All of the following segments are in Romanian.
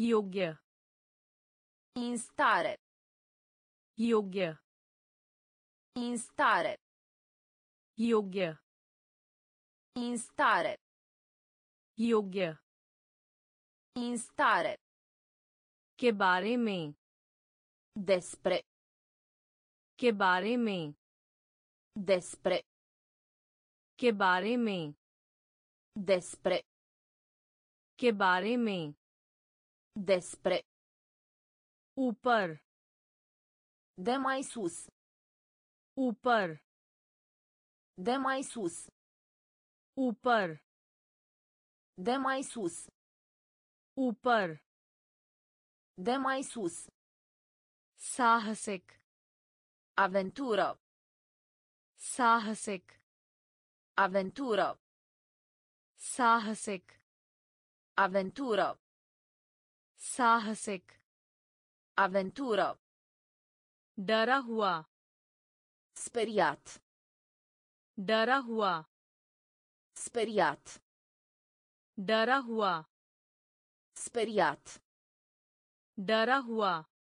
योग्य In stare. योग्य In stare. योग्य In stare. योग्य In stare. के बारे में Despre. के बारे में Despre. के बारे में Despre. के बारे में Despre. ऊपर De mai sus. ऊपर De mai sus. ऊपर De mai sus. ऊपर De mai sus. साहसिक Aventură. साहसिक Aventură. साहसिक Aventură. साहसिक Aventură. डरा हुआ Speriat. डरा हुआ Speriat. डरा हुआ Speriat. डरा हुआ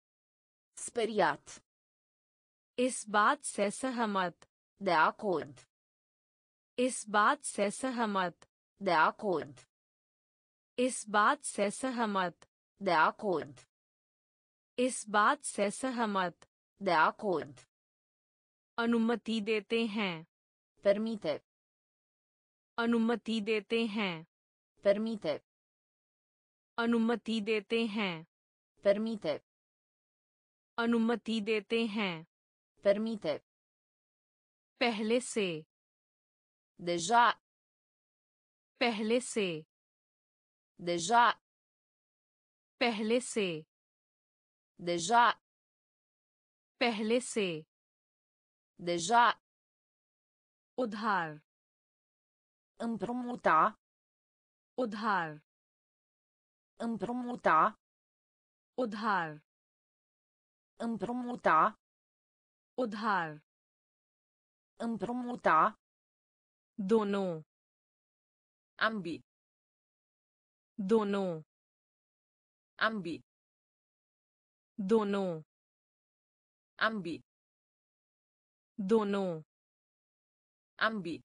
Speriat. इस बात से सहमत De acord. इस बात से सहमत De acord. इस बात से सहमत De acord. इस बात से सहमत De acord. अनुमति देते हैं Permite. अनुमति देते हैं Permite. अनुमति देते हैं Permite. अनुमति देते हैं Permite. पहले से Deja. पहले से Deja. पहले से Deja. पहले से Deja. उधार Împrumuta. उधार Împrumuta. उधार Împrumuta. उधार Împrumuta. दोनों Ambii. दोनों Ambii. दोनों Ambii. दोनों Ambii.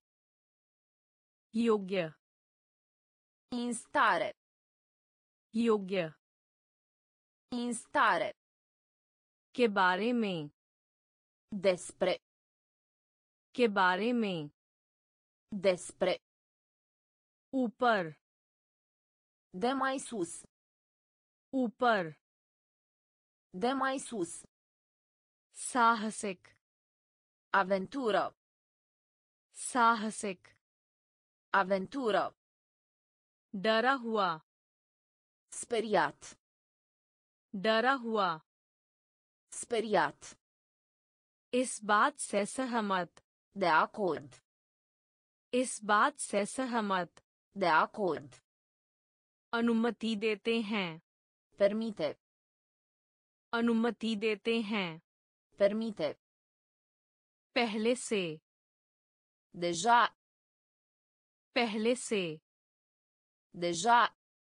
योग्य In stare. योग्य In stare. के बारे में Despre. के बारे में Despre. ऊपर De mai sus. ऊपर De mai sus. साहसिक Aventură. साहसिक Aventură. डरा हुआ Speriat. डरा हुआ Speriat. इस बात से सहमत De acord. इस बात से सहमत De acord. अनुमति देते हैं Permite. अनुमति देते हैं Permite. पहले से Deja. पहले से Deja.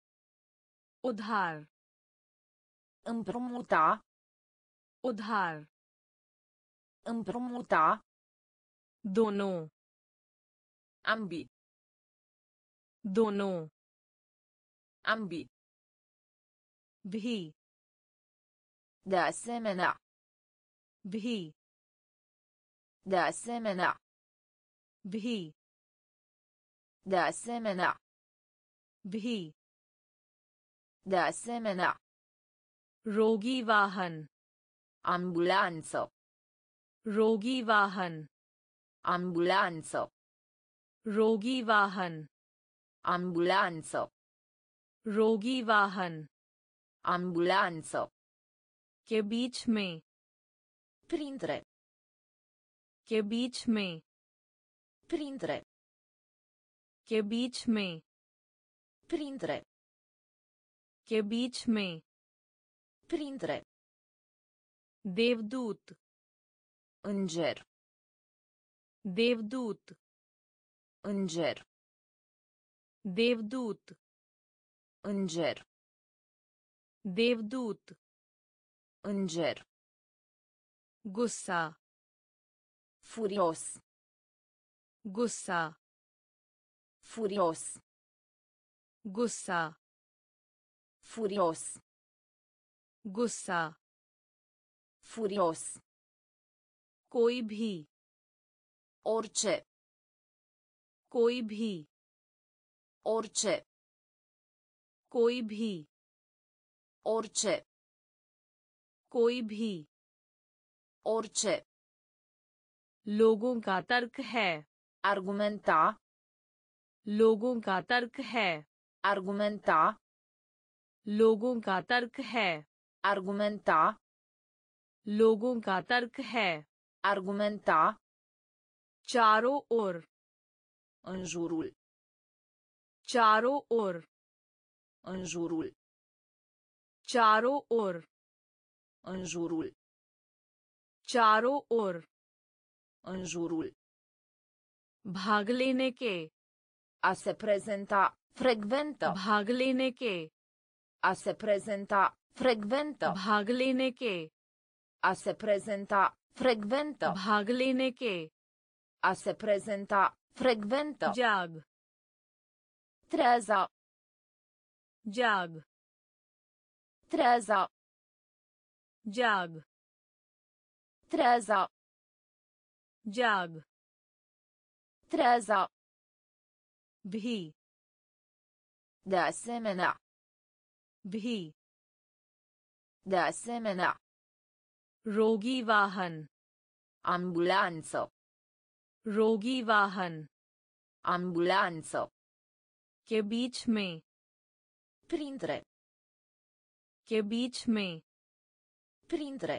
उधार Împrumuta. उधार Împrumuta. दोनों Ambii. दोनों Ambii. भी De asemenea. भी De asemenea. भी De asemenea. भी De asemenea. रोगी वाहन Ambulanță. रोगी वाहन Ambulanță. रोगी वाहन Ambulanță. रोगी वाहन Ambulanță. के बीच में Printre. के बीच में Printre. के बीच में Printre. के बीच में Printre. देवदूत Înger. देवदूत Înger. देवदूत Înger. देवदूत Înger. गुस्सा Furios. गुस्सा Furios. गुस्सा Furios. गुस्सा Furios. कोई भी Orice. कोई भी Orice. कोई भी Orice. कोई भी Orice. लोगों का तर्क है Argumenta. लोगों का तर्क है Argumenta. लोगों का तर्क है Argumenta. लोगों का तर्क है Argumenta. चारों ओर În jurul. चारों ओर În jurul. चारों ओर În jurul. चारों ओर În jurul. भाग लेने के A se prezenta. Frecventă. भाग लेने के A se prezenta. Frecventă. भाग लेने के A se prezenta. Frecventă. भाग लेने के A se prezenta. Frecventă. जाग Treeza. जाग Treeza. जाग Treeza. जाग Treeza. भी De asemenea. भी De asemenea. रोगी वाहन Ambulanță. रोगी वाहन Ambulanță. के बीच में Printre. के बीच में Printre.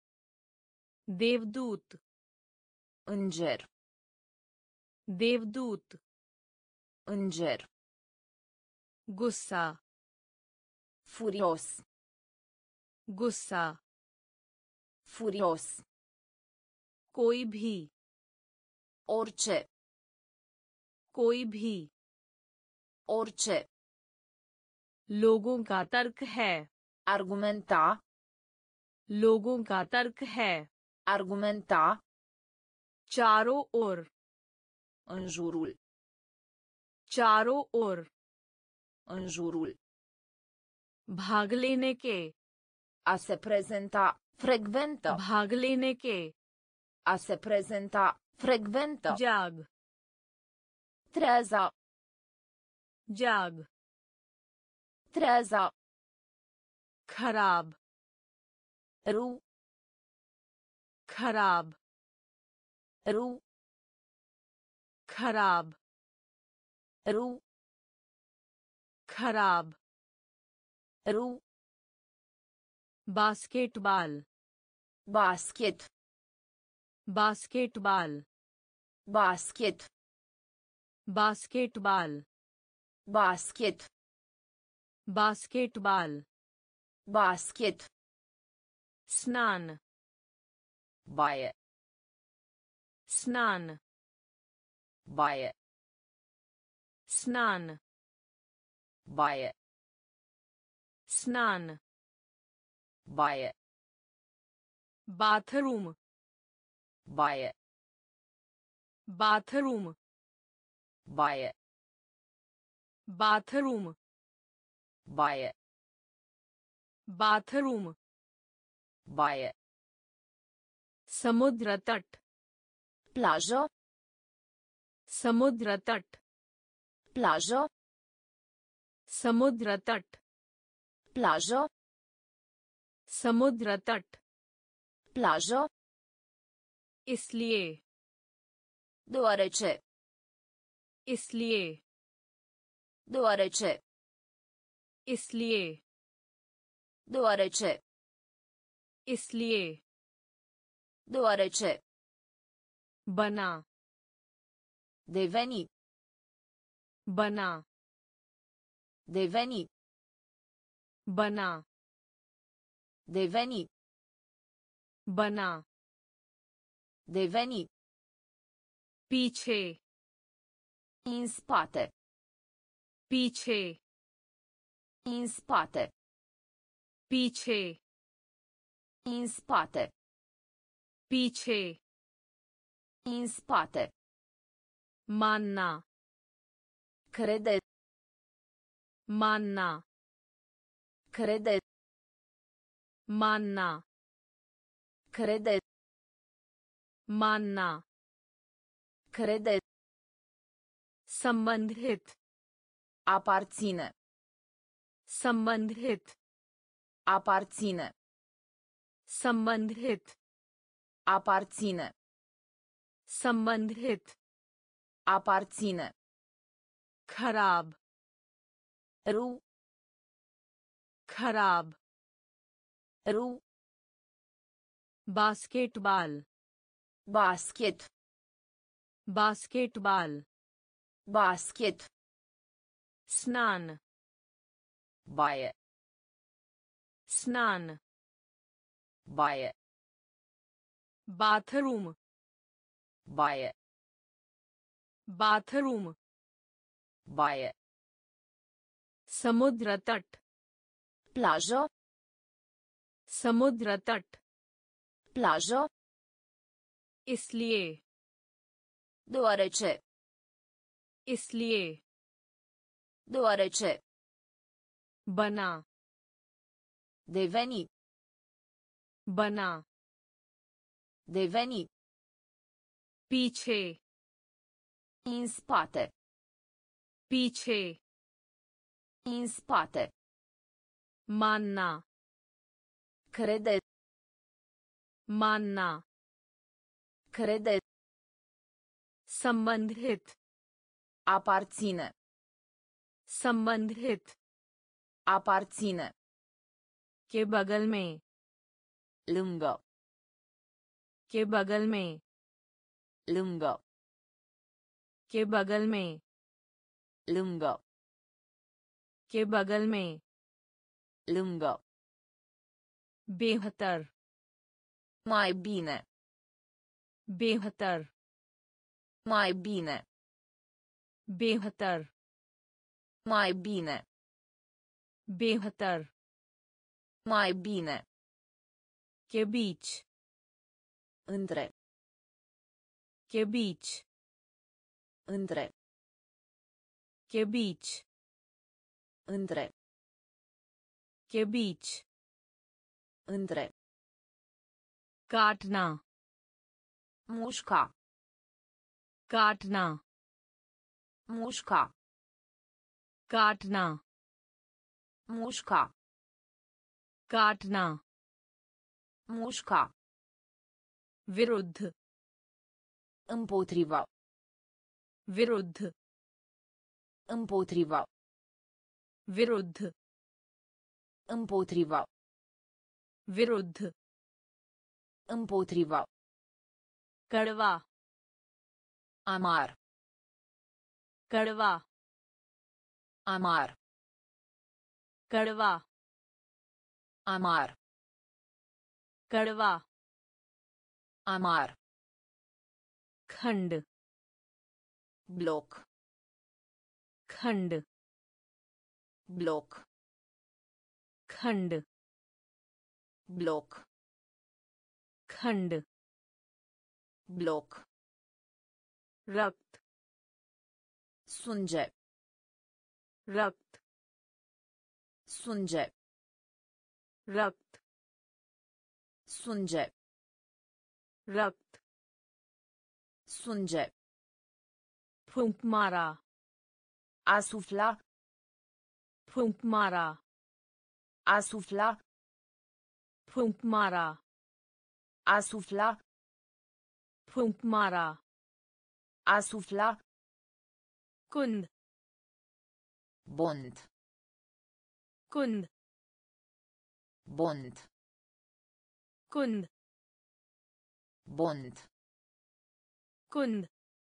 देवदूत Înger. देवदूत Înger. गुस्सा Furios. गुस्सा Furios. कोई भी Orice. कोई भी Orice. लोगों का तर्क है Argumenta. लोगों का तर्क है Argumenta. चारों ओर În jurul. चारों ओर În jurul. भाग लेने के A se prezenta. Frecventă. भाग लेने के A se prezenta. Frecventă. जाग Treeza. जाग Treeza. खराब Ru. खराब Ru. खराब Ru. खराब Ru. Basketball Basket. Basketball Basket. Basketball Basket. Basketball Basket. स्नान Baie. स्नान Baie. स्नान Baie. स्नान Baie. Bathroom Baie. Bathroom Baie. Bathroom Baie. Bathroom Baie. समुद्र तट Plajă. समुद्र तट Plajă. समुद्र तट Plajă. समुद्र तट Plajă. इसलिए Deoarece. इसलिए Deoarece. इसलिए Deoarece. इसलिए Deoarece. बना Deveni. बना Deveni. बना Deveni. बना Deveni. पीछे În spate. पीछे În spate. पीछे În spate. पीछे În spate. मानना Crede. मानना Crede. मानना Crede. मानना Crede. संबंधित Aparține. संबंधित Aparține. संबंधित Aparține. संबंधित Aparține. खराब Ru. खराब Ru. Basketball Basket. Basketball Basket. स्नान Baie. स्नान Baie. Bathroom Baie. Bathroom Baie. समुद्र तट Plajă. समुद्र तट Plajă. इसलिए Deoarece. इसलिए Deoarece. बना Deveni. बना Deveni. पीछे În spate. पीछे În spate. मानना Crede. मानना Crede. संबंधित Aparține. संबंधित Aparține. के बगल में Lângă. के बगल में Lângă. के बगल में Lângă. के बगल में Lângă. बेहतर Mai bine. बेहतर Mai bine. बेहतर Mai bine. बेहतर Mai bine. के बीच Între. के बीच Între. के बीच Între. के बीच Între. काटना Mușca. काटना Mușca. काटना Mușca. काटना Mușca. विरुद्ध Împotriva. विरुद्ध Împotriva. विरुद्ध Împotriva. विरुद्ध Împotriva. कड़वा Amar. कड़वा Amar. कड़वा Amar. कड़वा Amar. खंड Bloc. खंड Bloc. खंड Bloc. खंड Bloc. रक्त Sânge. रक्त Sânge. रक्त Sânge. रक्त Sânge. फूंक मारा A sufla. फूंक मारा A sufla. फूंक मारा A sufla. फूंक मारा A sufla. कुंद Bond. कुंद Bond. कुंद Bond. कुंद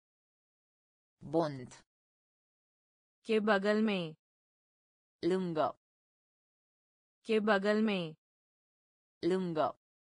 Bond. के बगल में Lângă. के बगल में Lângă.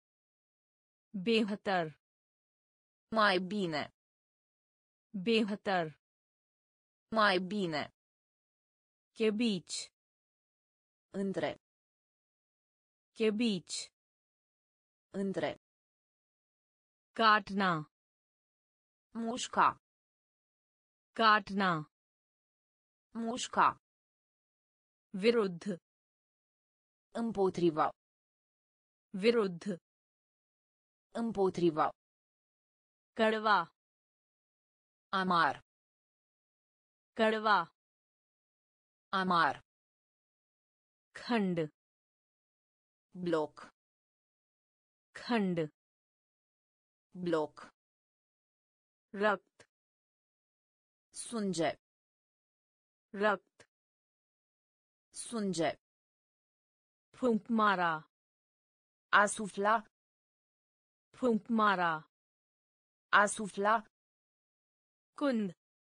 बेहतर Mai bine. बेहतर Mai bine. के बीच Între. के बीच Între. काटना Mușca. काटना Mușca. विरुद्ध Împotriva. विरुद्ध Împotriva. कड़वा Amar. कड़वा Amar. खंड Bloc. खंड Bloc. रक्त Sânge. रक्त Sânge. फूंक मारा A sufla. फूंक मारा A sufla. कुंद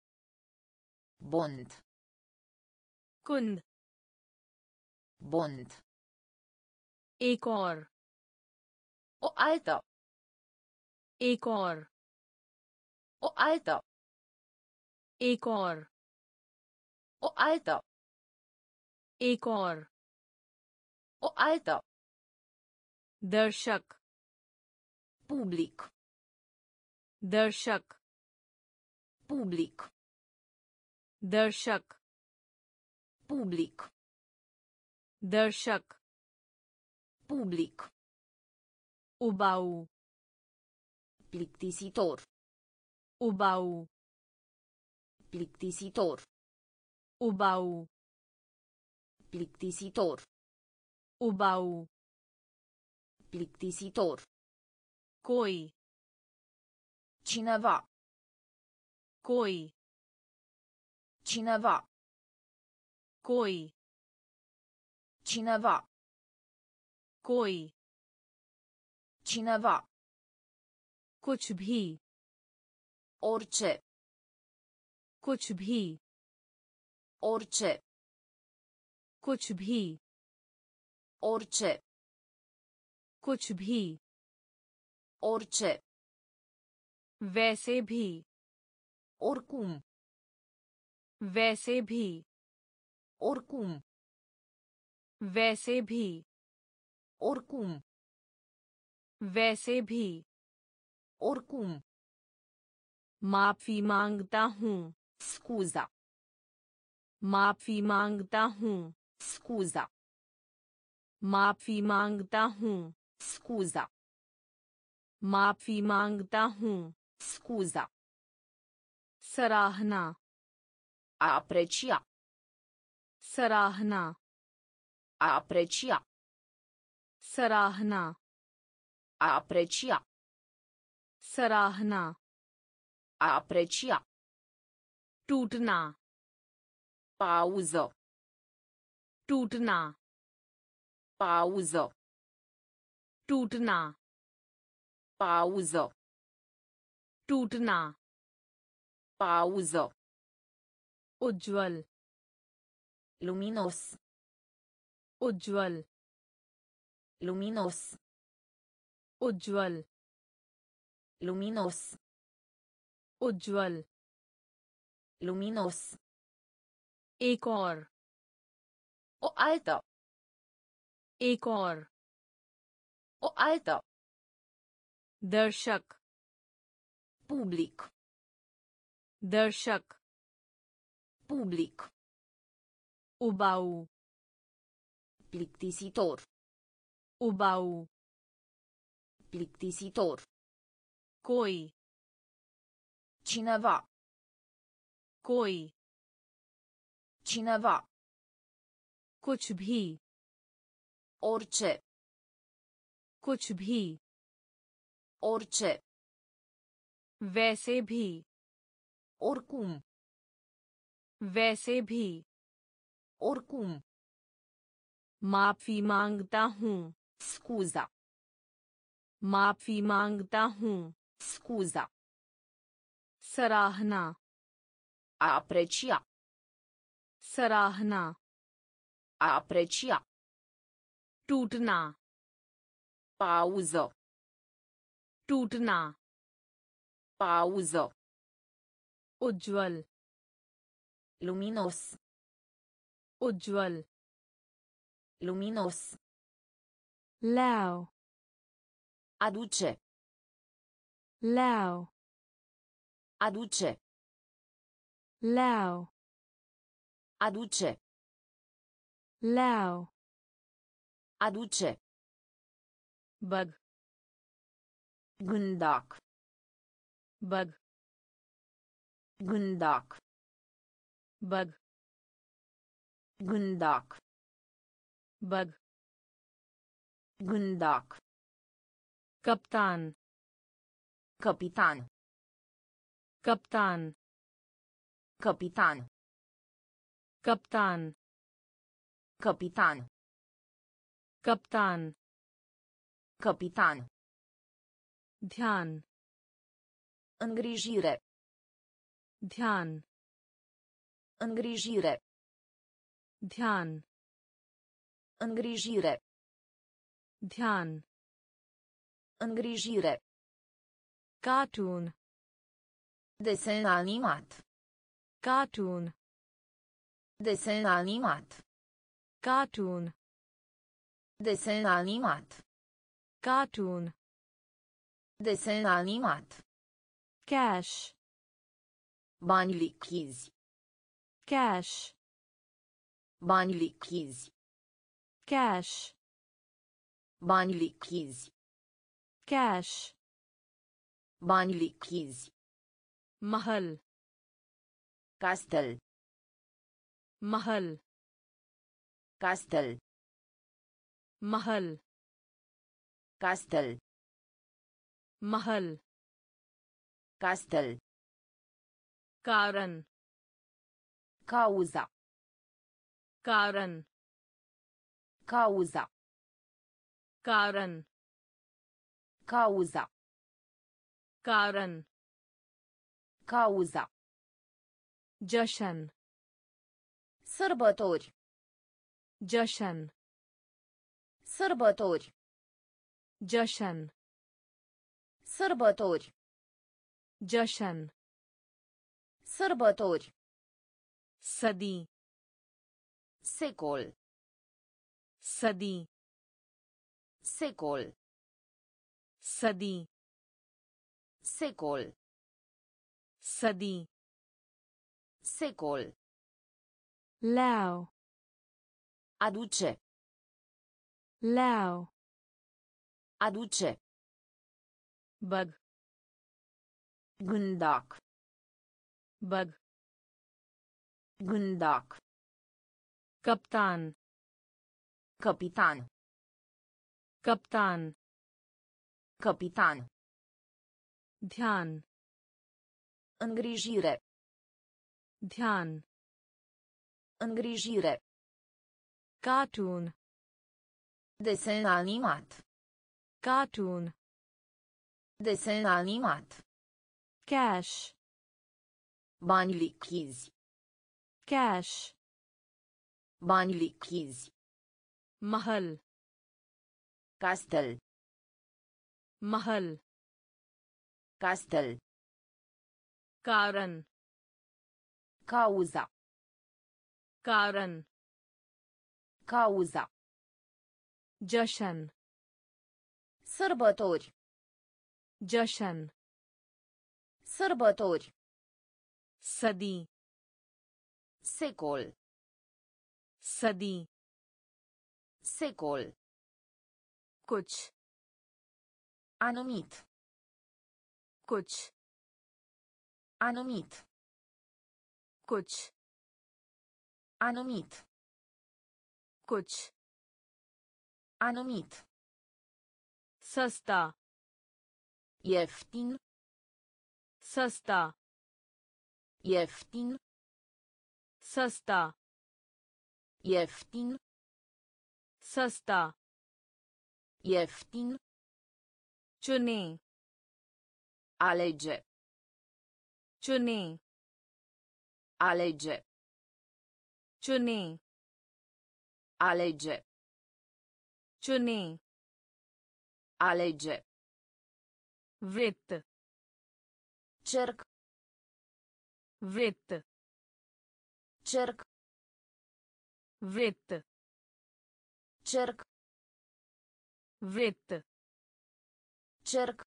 Bond. कुंद Bond. एक और O altă. एक और O altă. एक और O altă. एक और O altă. दर्शक Public. दर्शक Public. दर्शक Public. दर्शक Public. उबाऊ Plictisitor. उबाऊ Plictisitor. उबाऊ Plictisitor. उबाऊ Plictisitor. कोई Cineva. कोई Cineva. कोई Cineva. कोई Cineva. कुछ भी Orice. कुछ भी Orice. कुछ भी Orice. कुछ भी Orice. वैसे भी Oricum. वैसे भी Oricum. वैसे भी Oricum. वैसे भी Oricum. माफी मांगता हूँ Scuza. माफी मांगता हूँ Scuza. माफी मांगता हूँ Scuza. माफी मांगता हूँ Scuza. सराहना A aprecia. सराहना A aprecia. सराहना A aprecia. सराहना A aprecia. टूटना Pauză. टूटना Pauză. टूटना Pauză. टूटना Pauză. उज्ज्वल Luminos. उज्ज्वल Luminos. उज्ज्वल Luminos. उज्ज्वल Luminos. एक और O altă. एक और O altă. दर्शक Public. दर्शक Public. उबाऊ Plictisitor. उबाऊ Plictisitor. कोई Cineva. कोई Cineva. कुछ भी Orice. कुछ भी Orice. वैसे भी Oricum. वैसे भी Oricum. माफी मांगता हूँ Scuza. माफी मांगता हूँ Scuza. सराहना A aprecia. सराहना A aprecia. टूटना Pauză. टूटना Pauză. उज्ज्वल Luminos. उज्ज्वल Luminos. leu, Aduce. leu, Aduce. leu, Aduce. leu, Aduce. bug, Gândac. bug, Gândac. bug, Gândac. bug, Gândac. कप्तान, Capitan. कप्तान, Capitan. कप्तान, Capitan. कप्तान, Capitan. ध्यान, Îngrijire. ध्यान, Îngrijire. ध्यान, Îngrijire. ध्यान, Îngrijire. cartoon, Desen animat. cartoon, Desen animat. cartoon, Desen animat. cartoon, Desen animat. cash, Bani lichizi. cash, Bani lichizi. cash, Bani lichizi. cash, Bani lichizi. महल, Castel. महल, Castel. महल, Castel. महल, Castel. कारण, Cauza. कारण, Cauza. कारण, Cauza. कारण, Cauza. जशन, Sărbători. जशन, Sărbători. जशन, Sărbători. जशन, Sărbători. सदी, Secol. सदी, Secol. सदी, Secol. सदी, Secol. leu, Aduce. leu, Aduce. bug, Gândac. bug, Gândac. कप्तान, Capitan. कप्तान, Capitan. ध्यान, Îngrijire. ध्यान, Îngrijire. cartoon, Desen animat. cartoon, Desen animat. cash, Bani lichizi. cash, Bani lichizi. महल, Castel. महल, Castel. कारण, Cauza. कारण, Cauza. जशन, Sărbători. जशन, Sărbători. सदी, Secol. सदी, Secol. कुछ, Anumit. कुछ, Anumit. कुछ, Anumit. कुछ, Anumit. सस्ता, Ieftin. सस्ता, Ieftin. सस्ता, Ieftin. सस्ता, Ieftin. चुने, Alege. चुने, Alege. चुने, Alege. चुने, Alege. वृत्त, Cerc. वृत्त, Cerc. वृत्त, Cerc. वृत्त cerc,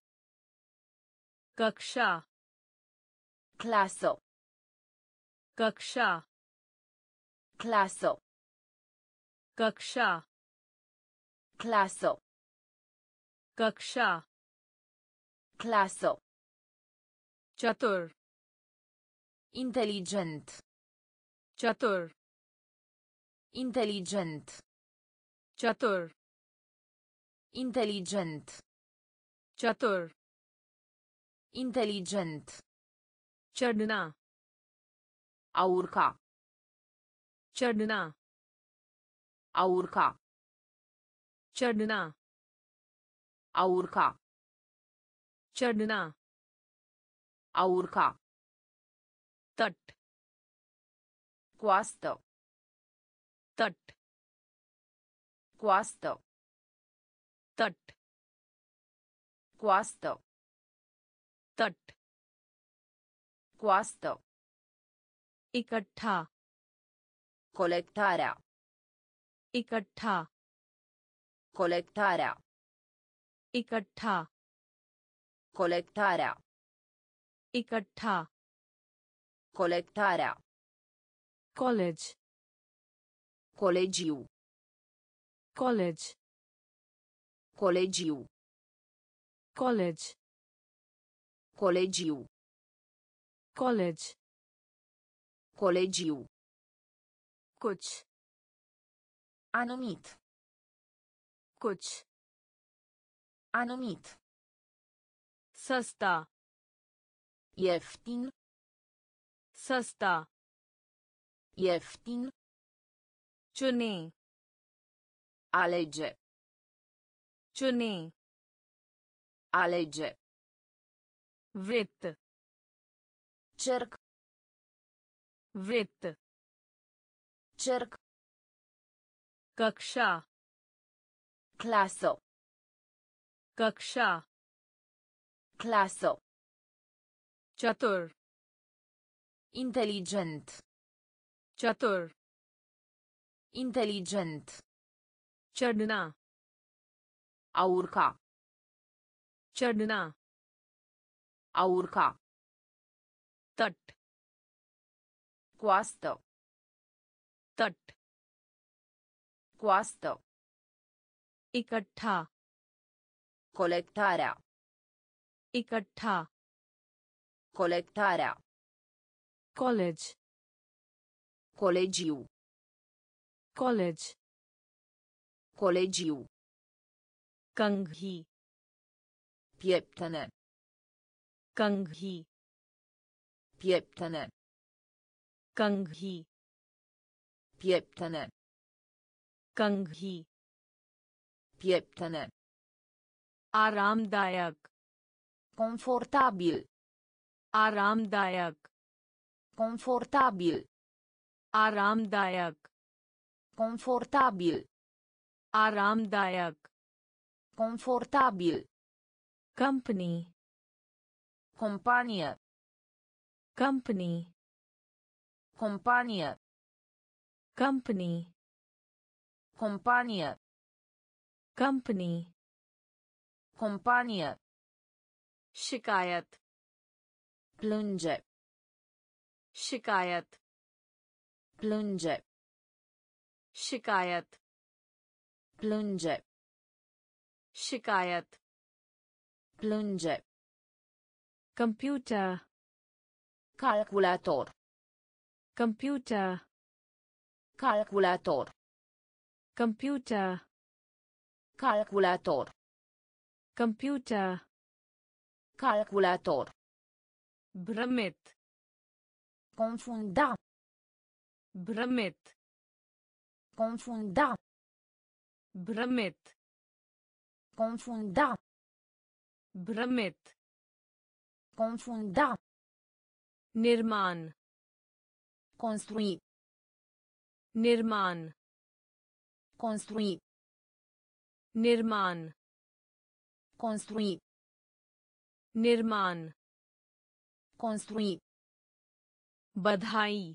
कक्षा clasă, कक्षा clasă, कक्षा clasă, कक्षा clasă, चतुर inteligent, चतुर inteligent, चतुर inteligent, चतुर inteligent, चढ़ना a urca, चढ़ना a urca, चढ़ना a urca, चढ़ना a urca, तट coastă, तट coastă, तट coastă, तट coastă, इकट्ठा colectarea, इकट्ठा colectarea, इकट्ठा colectarea, इकट्ठा colectarea, college colegiu, college colegiu, college colegiu, college colegiu, कुछ anumit, कुछ anumit, सस्ता ieftin, सस्ता ieftin, चुने alege, चुने alege, वृत्त cerc, वृत्त cerc, कक्षा clasă, कक्षा clasă, चतुर inteligent, चतुर inteligent, चढ़ना a urca, चढ़ना a urca, तट coastă, तट coastă, इकट्ठा colectarea, इकट्ठा colectarea, college colegiu, college colegiu, कंघी pieptene, कंघी pieptene, कंघी pieptene, कंघी pieptene, आरामदायक confortabil, आरामदायक confortabil, आरामदायक confortabil, आरामदायक confortabil, company companie, company companie, company companie, company companie, शिकायत plânge, शिकायत plânge, शिकायत plânge, शिकायत plânge, computer calculator, computer calculator, computer calculator, computer calculator, भ्रमित confunda, भ्रमित confunda, भ्रमित confunda, भ्रमित confunda, निर्माण construi, निर्माण construi, निर्माण construi, निर्माण construi, बधाई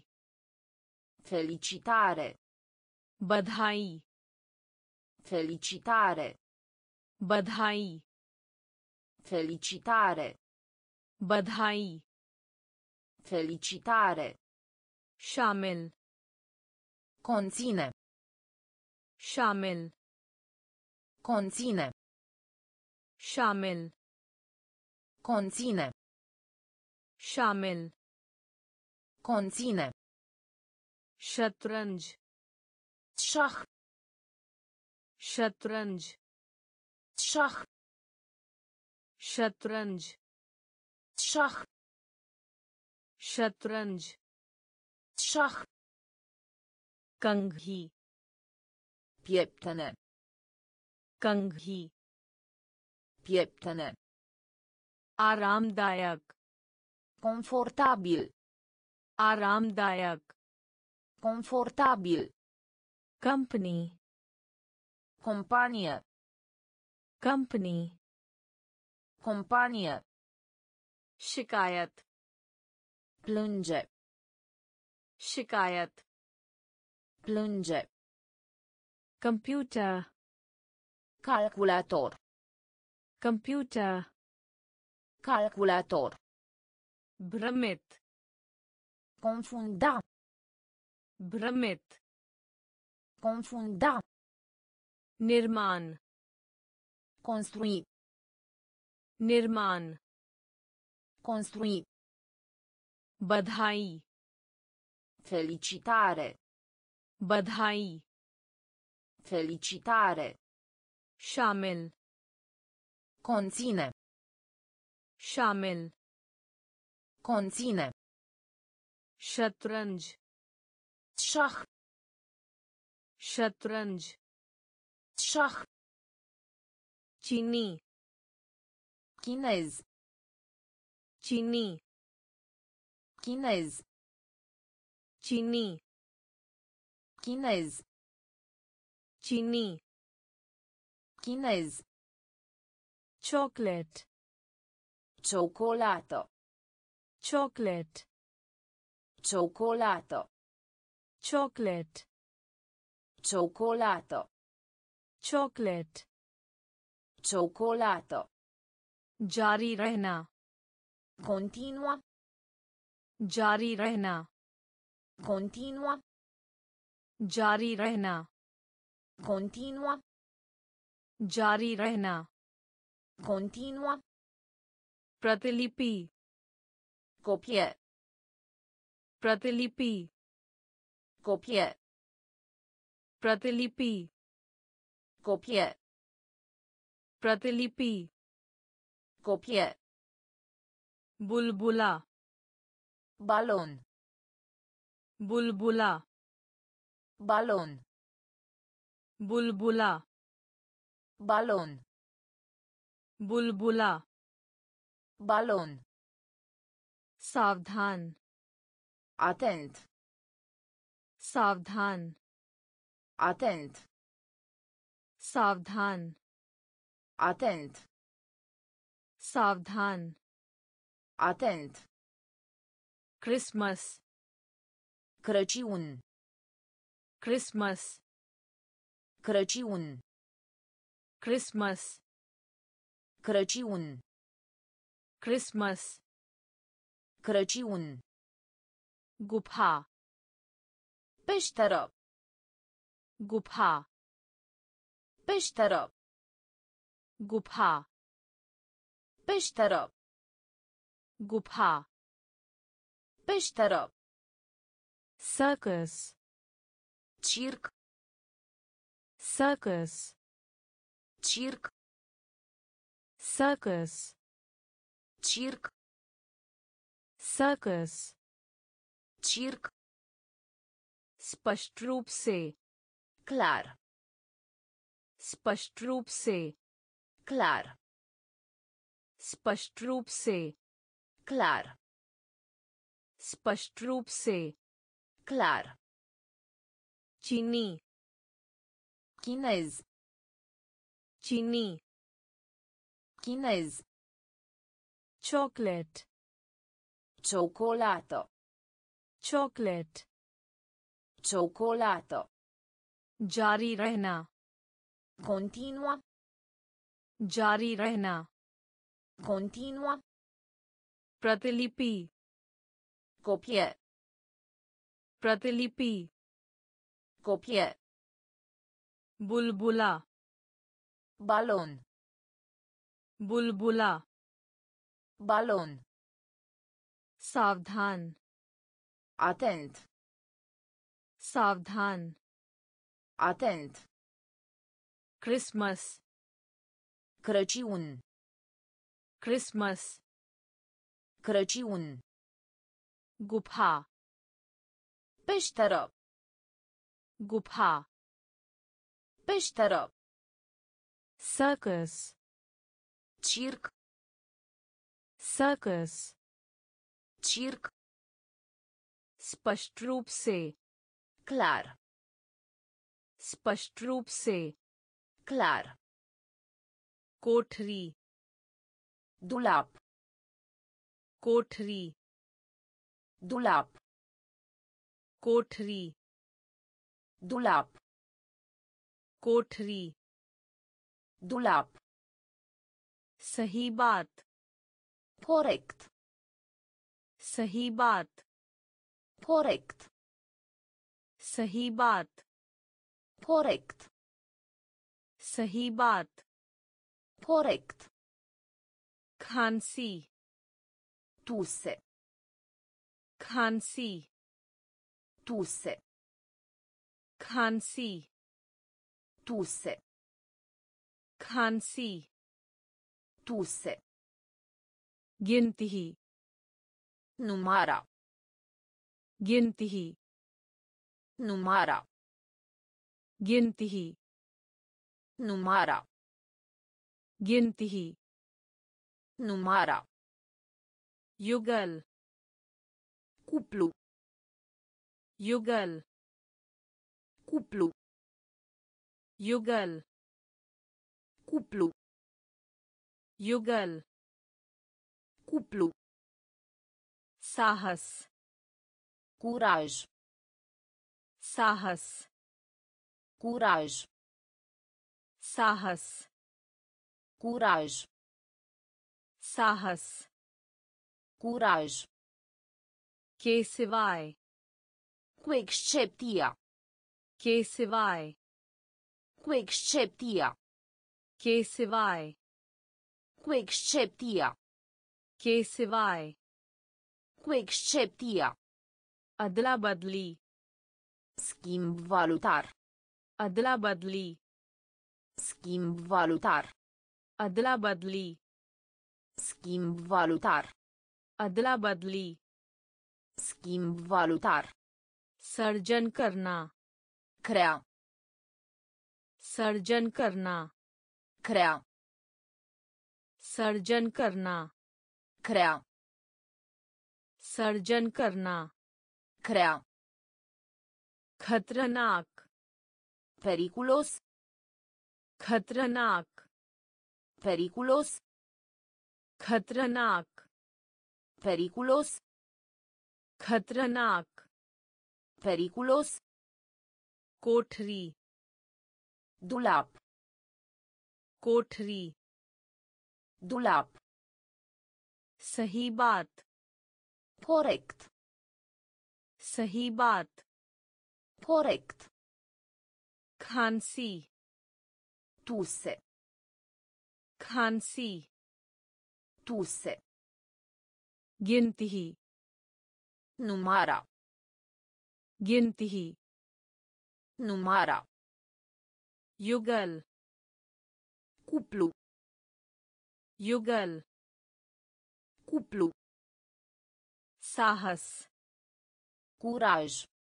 felicitare, बधाई felicitare, बधाई felicitare, बधाई felicitare, शामिल conține, शामिल conține, शामिल conține, शामिल conține, शतरंज șah, शतरंज șah, शतरंज șah, शतरंज șah, कंघी pieptene, कंघी pieptene, आरामदायक confortabil, आरामदायक confortabil, company companie, company companie, शिकायत plânge, शिकायत plânge, computer calculator, computer calculator, भ्रमित confunda, भ्रमित confunda, निर्माण construi, निर्माण construi, बधाई felicitare, बधाई felicitare, शामिल conține, शामिल conține, शतरंज șah, शतरंज șah, चीनी chinez, चीनी chinez, चीनी chinez, चीनी chinez, chocolate cioccolato, chocolate cioccolato, chocolate cioccolato, chocolate cioccolato, जारी रहना continua, जारी रहना continua, जारी रहना continua, जारी रहना continua, प्रतिलिपि copie, प्रतिलिपि copie, प्रतिलिपि copie, प्रतिलिपि copie, बुलबुला balon, बुलबुला balon, बुलबुला balon, बुलबुला balon, सावधान atent, सावधान atent, सावधान atent, सावधान atent, Christmas Crăciun, Christmas Crăciun, Christmas Crăciun, Christmas Crăciun, गुफा peșteră, गुफा peșteră, गुफा peșteră, गुफा peșteră, circus circ, circus circ, circus circ, circus circ, स्पष्ट रूप से clar, स्पष्ट रूप से clar, स्पष्ट रूप से clar, स्पष्ट रूप से clar, चीनी chinez, चीनी chinez, chocolate cioccolato, chocolate cioccolato, जारी रहना continua, जारी रहना Continua. प्रतिलिपि Copie. प्रतिलिपि Copie. बुलबुला Balon. बुलबुला Balon. सावधान Atent. सावधान Atent. Christmas Crăciun. Christmas Crăciun. गुफा Peșteră. गुफा Peșteră. Circus Circ. Circus Circ. स्पष्ट रूप से Clar. स्पष्ट रूप से Clar. कोठरी Dulap. कोठरी Dulap. कोठरी Dulap. कोठरी Dulap. सही बात Corect. सही बात Corect. सही बात Corect. सही बात Corect. खांसी Tuse. खांसी Tuse. खांसी Tuse. खांसी Tuse. गिनती Numara. गिनती Numara. गिनती Numara. गिनती Numara. युगल Cuplu. युगल Cuplu. युगल Cuplu. युगल Cuplu. साहस Curaj. साहस Curaj. साहस Curaj. साहस Curaj. के सिवाय Cu excepția. के सिवाय Cu excepția. के सिवाय Cu excepția. के सिवाय Cu excepția. अदला बदली Schimb valutar. अदला बदली Schimb valutar. अदला बदली Schimb valutar. अदला बदली Schimb valutar. सर्जन करना Crea. सर्जन करना Crea. सर्जन करना Crea. सर्जन करना Crea. खतरनाक Periculos. खतरनाक Periculos. खतरनाक Periculos. खतरनाक Periculos. कोठरी Dulap. कोठरी Dulap. सही बात Corect. सही बात Corect. खांसी Tuse. खांसी Tuse. गिनती Numara. गिनती Numara. युगल Cuplu. युगल Cuplu. साहस Curaj.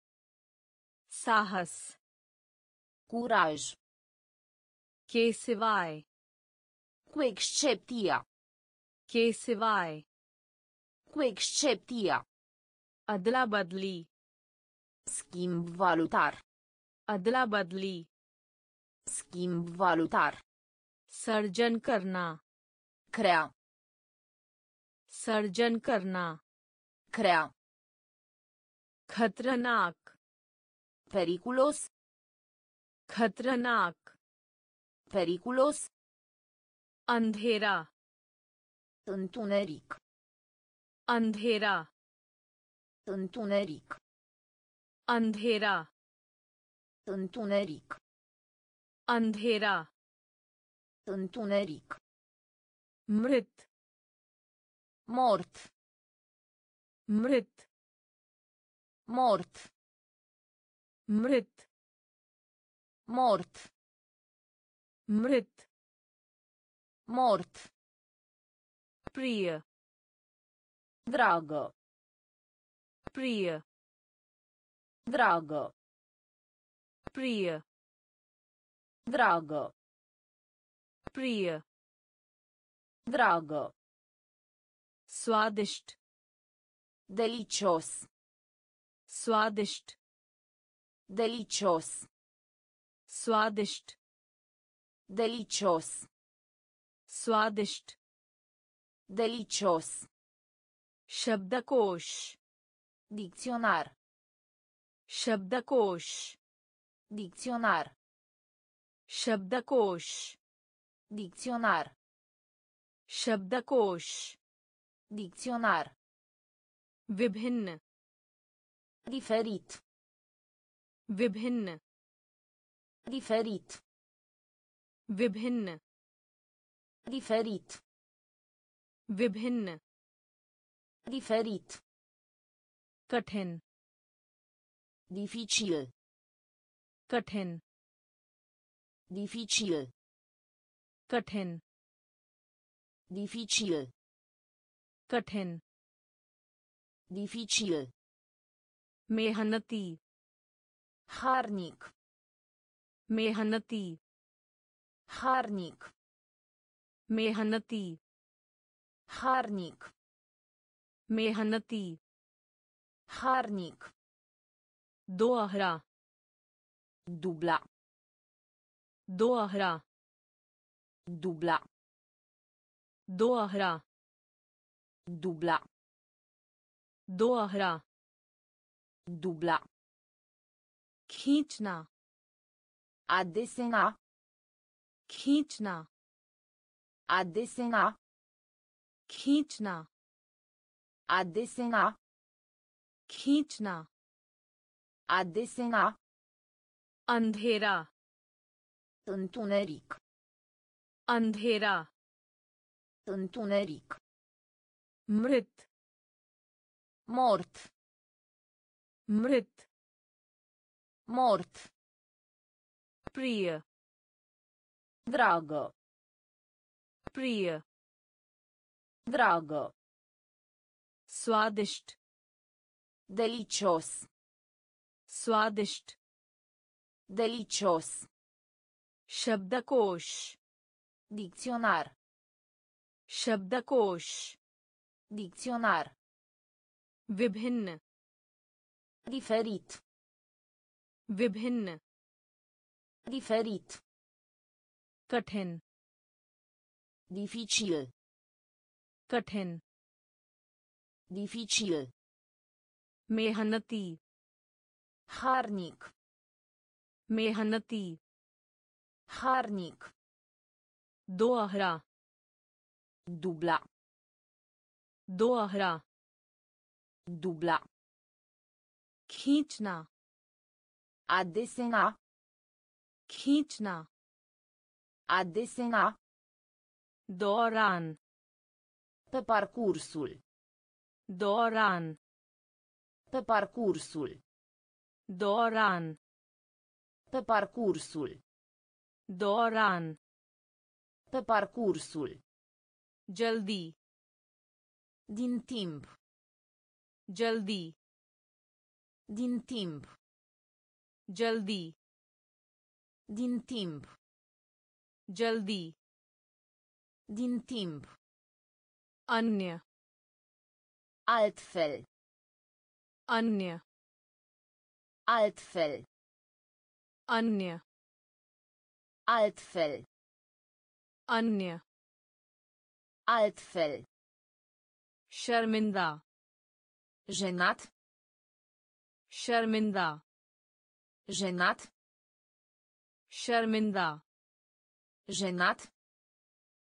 साहस Curaj. के सिवाय Cu excepția. के सिवाय Cu excepția. अदला बदली Schimb valutar. अदला बदली Schimb valutar. सर्जन करना Crea. सर्जन करना Crea. खतरनाक Periculos. खतरनाक Periculos. अंधेरा întuneric, अंधेरा întuneric, अंधेरा întuneric, अंधेरा întuneric, मृत mort, मृत mort, मृत mort, मृत mort, प्रिय dragă, प्रिय dragă, प्रिय dragă, प्रिय dragă, स्वादिष्ट delicios, स्वादिष्ट delicios, स्वादिष्ट delicios, स्वादिष्ट delicios, शब्दकोश dicționar, शब्दकोश dicționar, शब्दकोश dicționar, शब्दकोश dicționar, विभिन्न diferit, विभिन्न diferit, विभिन्न diferit, विभिन्न diferit, कठिन dificil, कठिन dificil, कठिन dificil, कठिन dificil, मेहनती harnic, मेहनती harnic, मेहनती harnic, मेहनती harnic, दोहरा dubla, दोहरा dubla, दोहरा dubla, दोहरा dubla, खींचना a desena, खींचना a desena, खींचना a desena, खींचना a desena, अंधेरा întuneric, अंधेरा întuneric, मृत mort, मृत mort, प्रिय dragă, प्रिय dragă, स्वादिष्ट delicios, स्वादिष्ट delicios, शब्दकोश dicționar, शब्दकोश dicționar, विभिन्न diferit, विभिन्न diferit, कठिन dificil, कठिन dificil, मेहनती harnic, मेहनती harnic, दोहरा dubla, दोहरा dubla, खींचना a desena, खींचना a desena, दौरान pe parcursul, दौरान pe parcursul, दौरान pe parcursul, दौरान pe parcursul, जल्दी din timp, जल्दी din timp, जल्दी din timp, जल्दी din timp, अन्य altfel, अन्य altfel, अन्य altfel, अन्य altfel, शर्मिंदा jenat, शर्मिंदा jenat, शर्मिंदा jenat,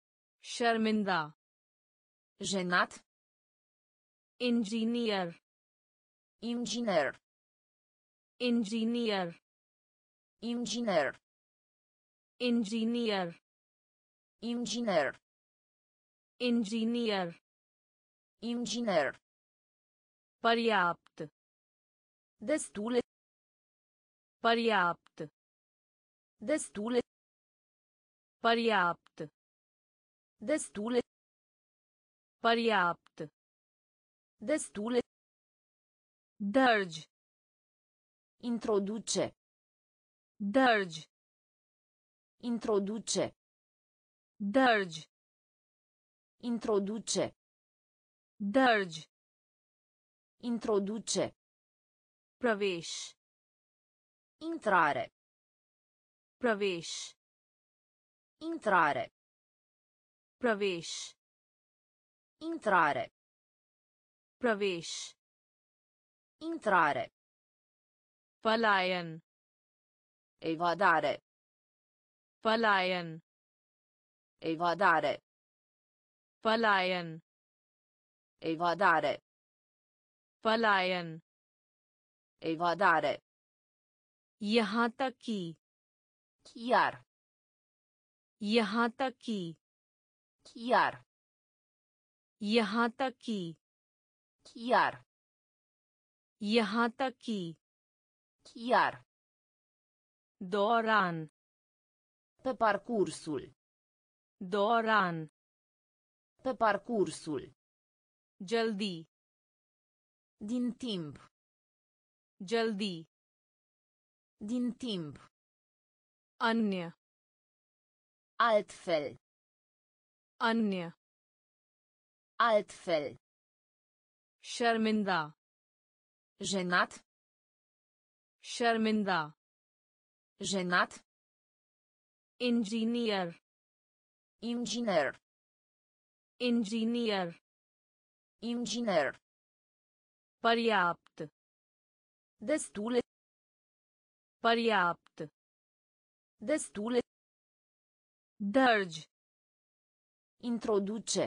शर्मिंदा Jenat. Engineer Inginer. Engineer Inginer. Engineer Inginer. Engineer Inginer. पर्याप्त Destule. पर्याप्त Destule. पर्याप्त Destule. पर्याप्त Destule. दर्ज Introduce. दर्ज Introduce. दर्ज Introduce. दर्ज Introduce. प्रवेश Intrare. प्रवेश Intrare. प्रवेश Intrare. प्रवेश Intrare. पलायन Evadare. पलायन Evadare. पलायन Evadare. पलायन Evadare. यहाँ तक कि Chiar. यहाँ तक कि Chiar. यहाँ तक कि Chiar. यहाँ तक कि Chiar. दौरान Pe parcursul. दौरान Pe parcursul. जल्दी Din timp. जल्दी Din timp. अन्य Altfel. अन्य Altfel. शर्मिंदा Jenat. शर्मिंदा Jenat. Engineer Inginer. Engineer Inginer. पर्याप्त Destule. पर्याप्त Destule. दर्ज Introduce.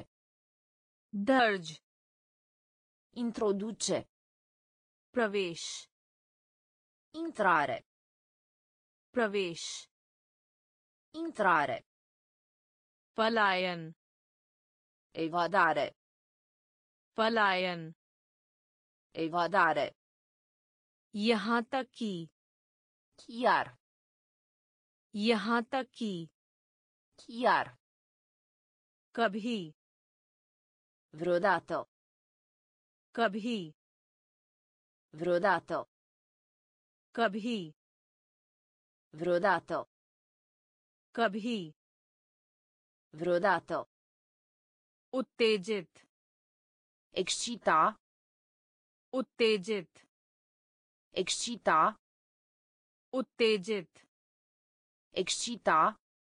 दर्ज Introduce. प्रवेश Intrare. प्रवेश Intrare. पलायन Evadare. पलायन Evadare. यहाँ तक कि Chiar. यहाँ तक कि Chiar. कभी Vreodată. कभी Vreodată. कभी Vreodată. कभी Vreodată. उत्तेजित Excita. उत्तेजित Excita. उत्तेजित Excita.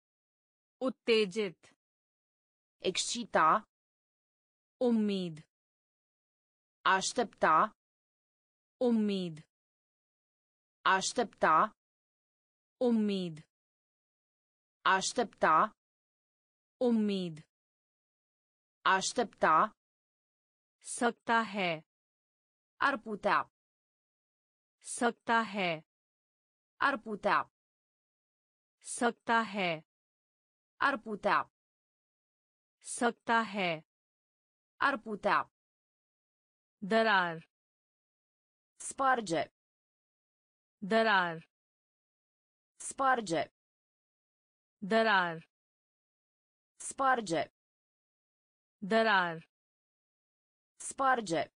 उत्तेजित Excita. उम्मीद Aștepta. उम्मीद Aștepta. उम्मीद Aștepta. उम्मीद Aștepta. सकता है Ar putea. सकता है Ar putea. सकता है Ar putea. सकता है Ar putea. दरार Sparge. दरार Sparge. दरार Sparge. दरार Sparge.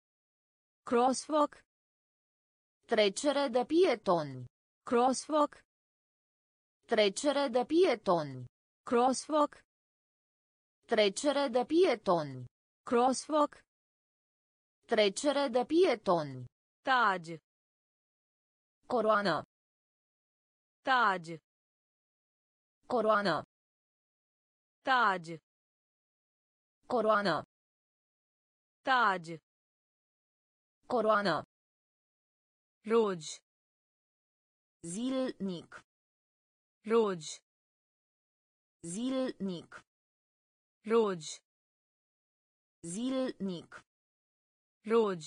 Crosswalk Trecere de pietoni. Crosswalk Trecere de pietoni. Crosswalk Trecere de pietoni. Crosswalk Trecere de pietoni. ताज Coroană. ताज Coroană. ताज Coroană. ताज Coroană. रोज Zilnic. रोज Zilnic. रोज zilnic, रोज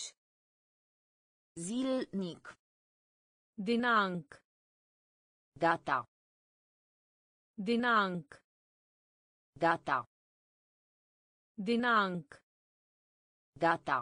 zilnic, दिनांक data, दिनांक data, दिनांक data,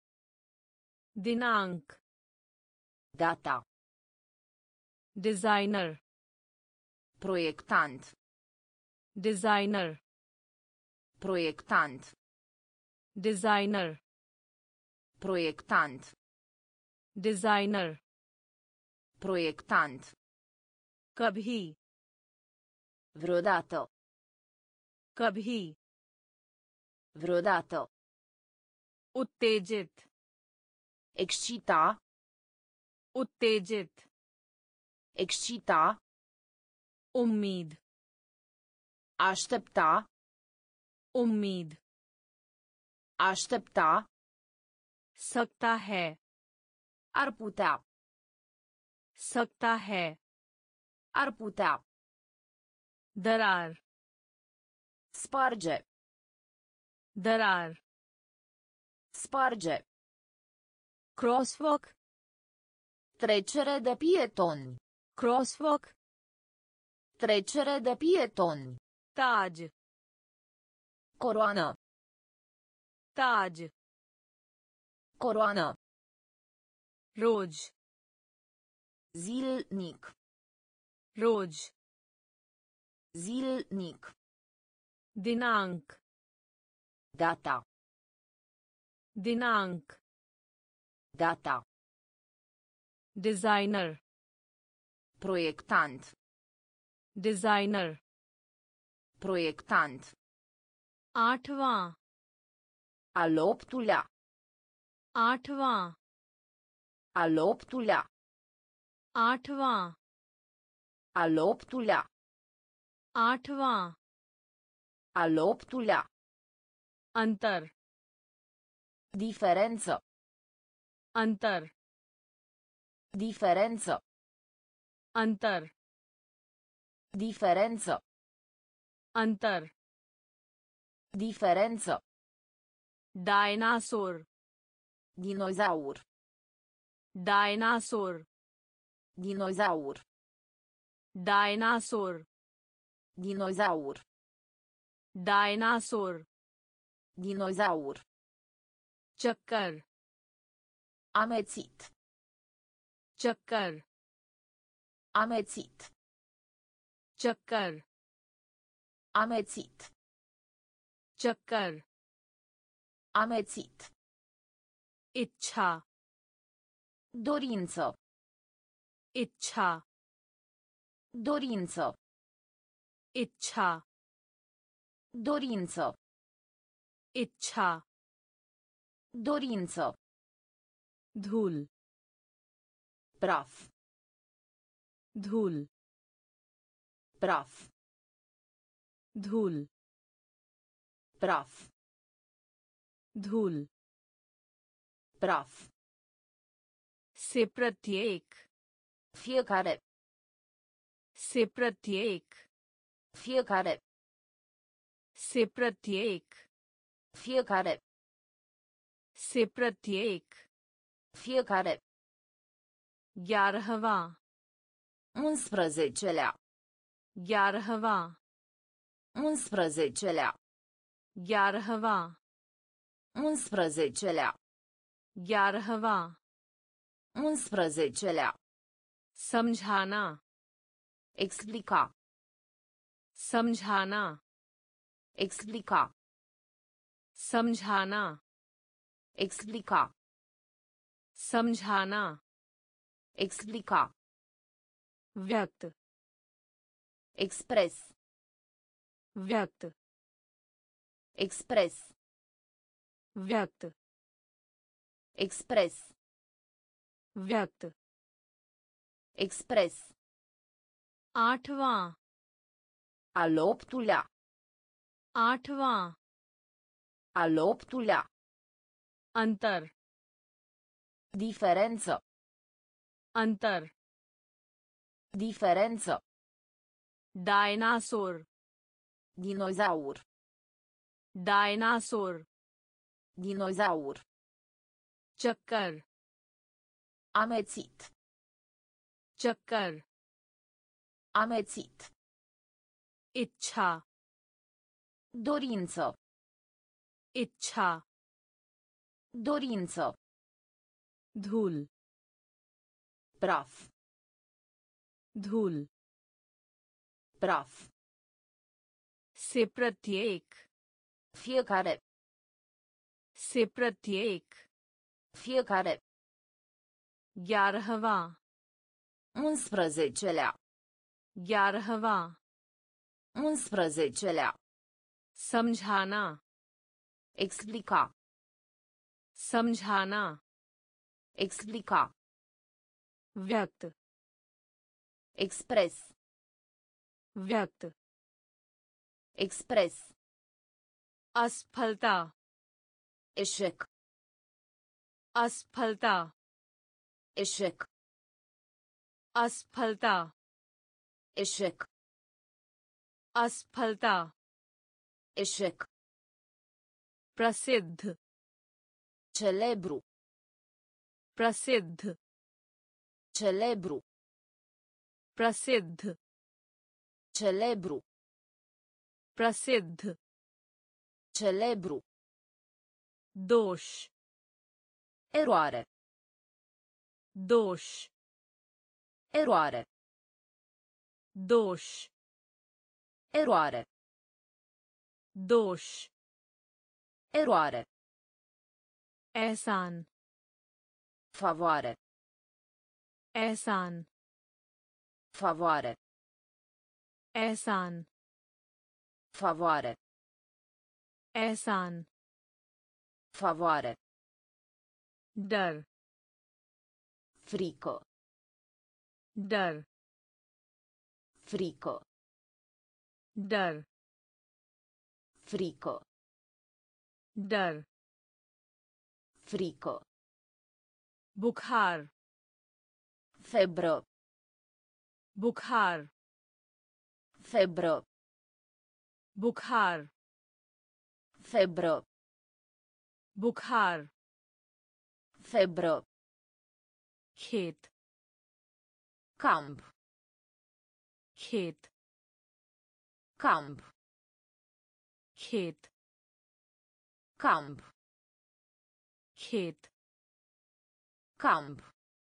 दिनांक data, designer proiectant, designer proiectant, designer proiectant, designer proiectant, कभी vreodată, कभी vreodată, उत्तेजित excita, उत्तेजित excita, उम्मीद aștepta, उम्मीद aștepta, सकता है ar putea, सकता है ar putea, दरार sparge, दरार sparge, crosswalk trecere de pietoni, crosswalk trecere de pietoni, ताज coroană, ताज coroană, रोज zilnic, रोज zilnic, दिनांक data, दिनांक data, designer proiectant, designer proiectant, आठवां al optulea, आठवां al optulea, आठवां al optulea, आठवां al optulea, अंतर diferență, अंतर diferență, अंतर diferență, अंतर diferență, dinosaur dinozaur, dinosaur dinozaur, dinosaur dinozaur, dinosaur dinozaur, चक्कर amețit, चक्कर amețit, चक्कर amețit, चक्कर amețit, इच्छा dorință, इच्छा dorință, इच्छा dorință, इच्छा dorință, धूल praf, धूल praf, धूल praf, धूल praf, से प्रत्येक fiecare, से प्रत्येक fiecare, से प्रत्येक fiecare, से प्रत्येक fiecare, 11वां 11-lea, 11वां 11-lea, 11वां 11-lea, 11वां 11-lea, समझाना explica, समझाना explica, समझाना explica, समझाना explica, व्यक्त express, व्यक्त express, व्यक्त express, व्यक्त express, आठवां al optulea, आठवां al optulea, अंतर diferență, अंतर diferență, dinosaur dinozaur, dinosaur Dinozaur. चक्कर Amețit. चक्कर Amețit. इच्छा Dorință. इच्छा Dorință. धूल Praf. धूल Praf. से प्रत्येक Fiecare. से प्रत्येक Fiecare. 11वां 11-lea. 11वां 11-lea. समझाना Explica. समझाना Explica. व्यक्त Express. व्यक्त Express. असफलता Eșec. असफलता Eșec. असफलता Eșec. असफलता Eșec. प्रसिद्ध Celebru. प्रसिद्ध Celebru. प्रसिद्ध Celebru. प्रसिद्ध Celebru. दोष Eroare. दोष Eroare. दोष Eroare. दोष Eroare. एहसान Favoare. एहसान Favoare. एहसान Favoare. एहसान Favoare. डर Frică. डर Frică. डर Frică. डर Frică. बुखार Febră. बुखार Febră. बुखार Febră. बुखार Febră. खेत Camp. खेत Camp. खेत Camp. खेत Camp.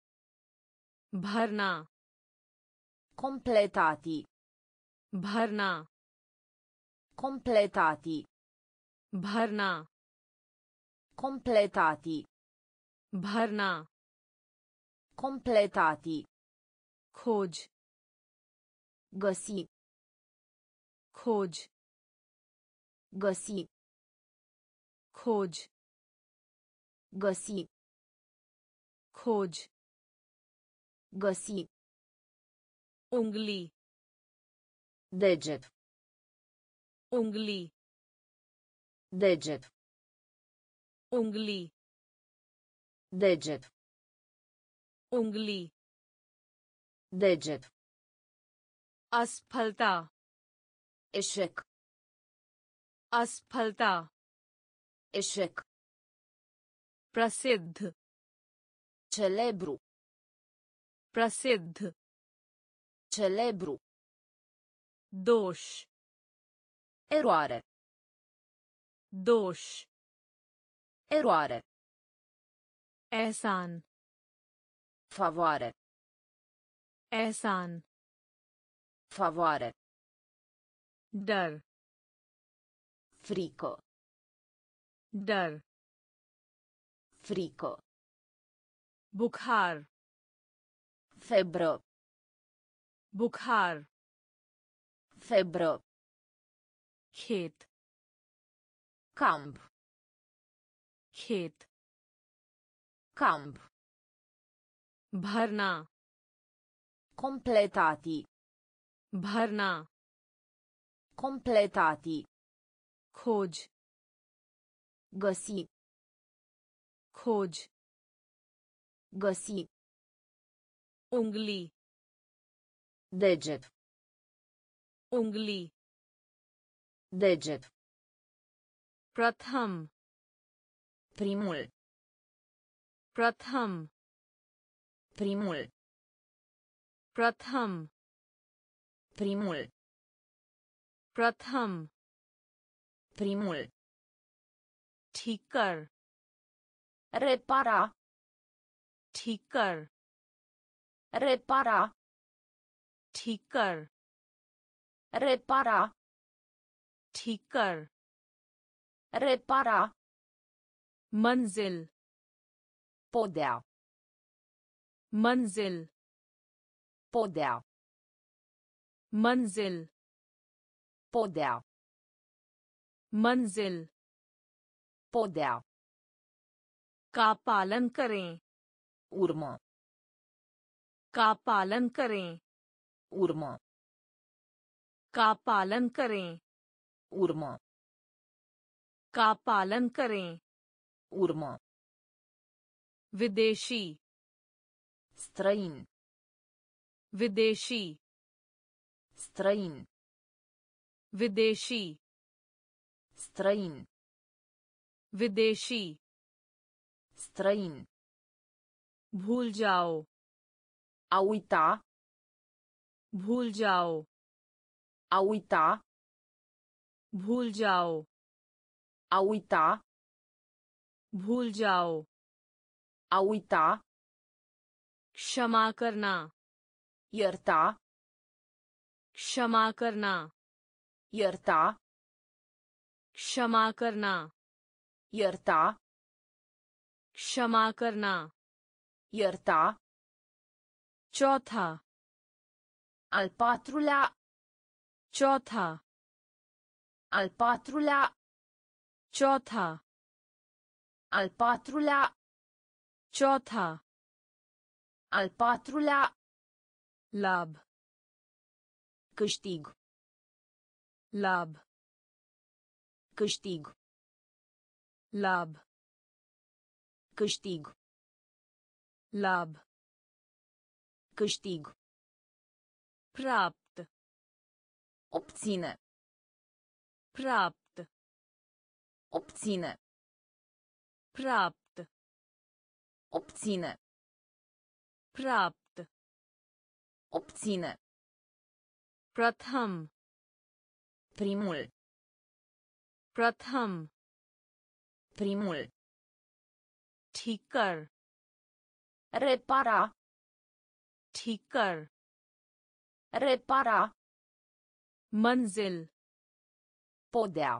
भरना Completati. भरना Completati. भरना Completati. भरना Completati. खोज Găsi. खोज Găsi. खोज Găsi. खोज Găsi. उंगली Deget. उंगली Deget. उंगली Deget. उंगली Deget. असफलता Eșec. असफलता Eșec. प्रसिद्ध Celebru. प्रसिद्ध Celebru. दोष Eroare. दोष Eroare. एहसान Favoare. एहसान Favoare. डर Frică. डर Frică. बुखार Febră. बुखार Febră. खेत Camp. खेत Camp. भरना Completati. भरना Completati. खोज Găsi. खोज Găsi. उंगली Deget. उंगली Deget. प्रथम Primul. प्रथम Primul. प्रथम Primul. प्रथम Primul. ठीक कर Repara. ठीक कर Repara. ठीक कर Repara. ठीक कर Repara. मंजिल Podea. मंजिल Podea. मंजिल Podea. मंजिल Podea. का पालन करें Urmă. का पालन करें Urmă. का पालन करें Urmă. का पालन करें Urmă. विदेशी Străin. विदेशी Străin. विदेशी Străin. विदेशी Străin. भूल जाओ A uita. भूल जाओ A uita. भूल जाओ A uita. भूल जाओ A uita. क्षमा करना Ierta. क्षमा करना Ierta. क्षमा करना Ierta. क्षमा करना Ierta. चौथा Al patrulea. चौथा Al patrulea. चौथा Al patrulea. चौथा Al patrulea. लाभ Câștig. लाभ Câștig. लाभ Câștig. लाभ Câștig. प्राप्त Obține. प्राप्त Obține. प्राप्त Obține. प्राप्त Obține. प्रथम Primul. प्रथम Primul. ठीक कर Repara. ठीक कर Repara. मंजिल Podea.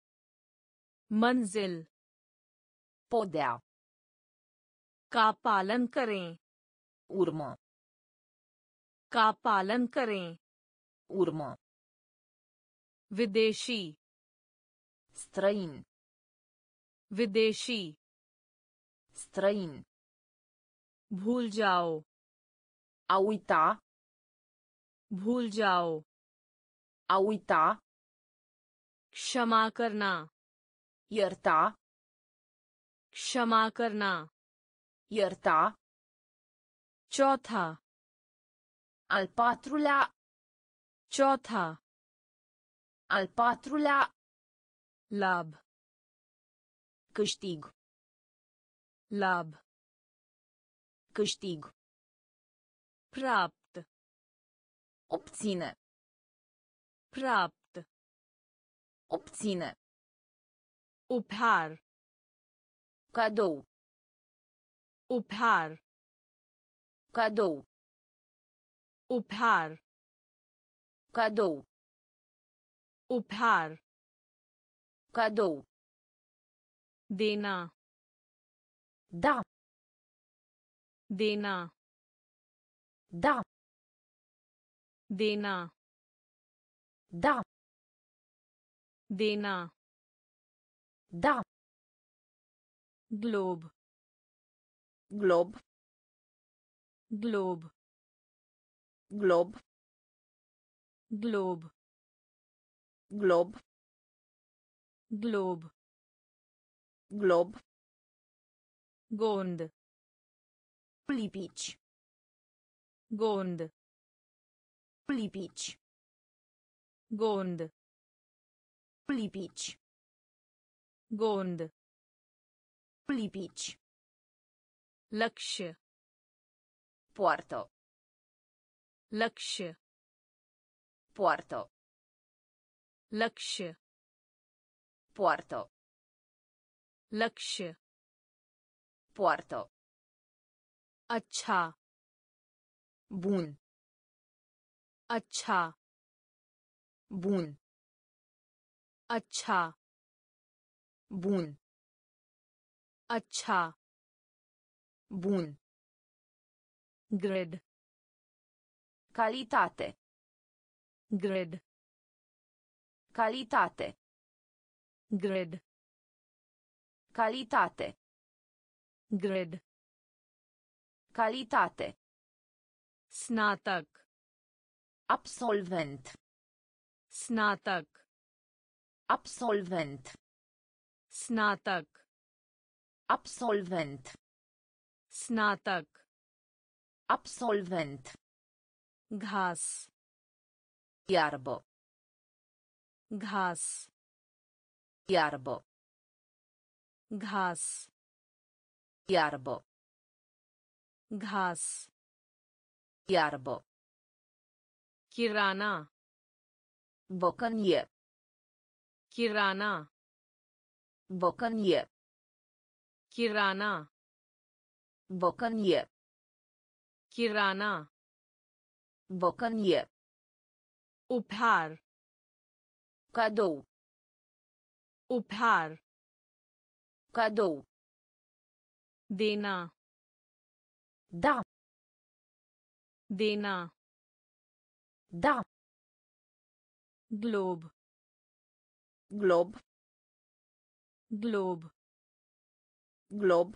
मंजिल Podea. का पालन करें Urmă. का पालन करें Urmă. विदेशी Străin. विदेशी Străin. भूल जाओ A uita. भूल जाओ A uita. क्षमा करना Ierta. क्षमा करना Ierta. चौथा Al patrulea. चौथा Al patrulea. लाभ Câștig. लाभ Câștig. प्राप्त Obține. प्राप्त Obține. उपहार Cadou. उपहार Cadou. उपहार Cadou. उपहार Cadou. देना Da. देना Da. देना Da. देना Da. Globe Glob. Globe Glob. Globe Glob. Globe Glob. गोंद Lipici. गोंद Lipici. गोंद Lipici. गोंद lipici, लक्ष्य poartă, लक्ष्य poartă, लक्ष्य poartă, लक्ष्य poartă, अच्छा bun, अच्छा bun, अच्छा bun, अच्छा bun, grid calitate, grid calitate, grid calitate, grid calitate, स्नातक absolvent, स्नातक absolvent, स्नातक absolvent, स्नातक absolvent, घास iarbă, घास iarbă, घास iarbă, घास iarbă, किराना bocănie, किराना bocănie, किराना bocănie, किराना bocănie, उपहार cadou, उपहार cadou, देना da, देना da, globe glob, globe glob,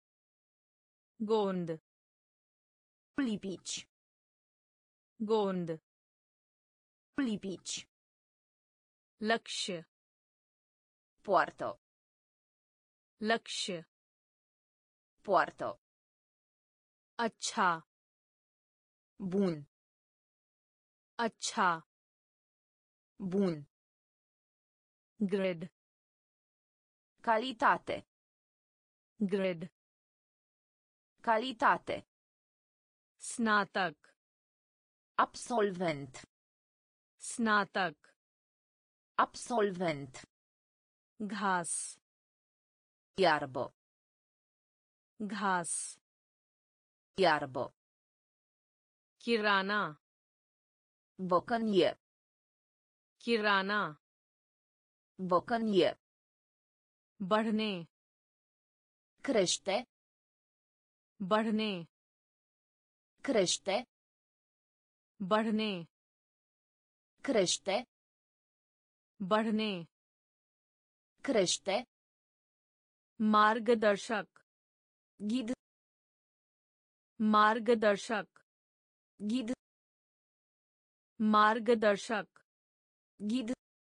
गोंद lipici, गोंद lipici, लक्ष्य poartă, लक्ष्य poartă, अच्छा bun, अच्छा bun, grid calitate, grid calitate, स्नातक absolvent, स्नातक absolvent, घास iarbă, घास iarbă, किराना bocănie, किराना bocănie, बढ़ने crește, बढ़ने crește, बढ़ने crește, बढ़ने crește, मार्गदर्शक ghid, मार्गदर्शक ghid, मार्गदर्शक ghid,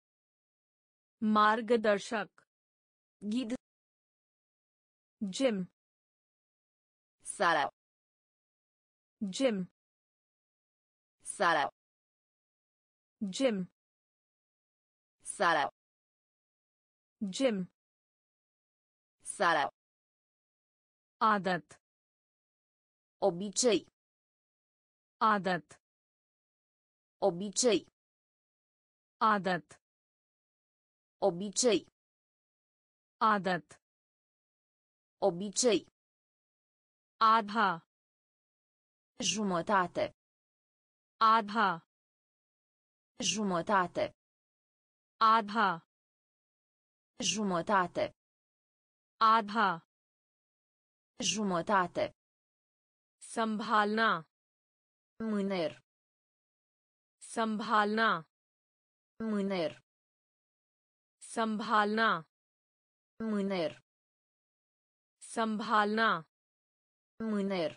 मार्गदर्शक ghid, gym sala, gym sala, gym sala, gym sala, आदत obicei, आदत obicei, आदत obicei, आदत obicei, आधा jumătate, आधा jumătate, आधा jumătate, आधा jumătate, संभालना mâner, संभालना mâner, संभालना mâner, संभालना mâner,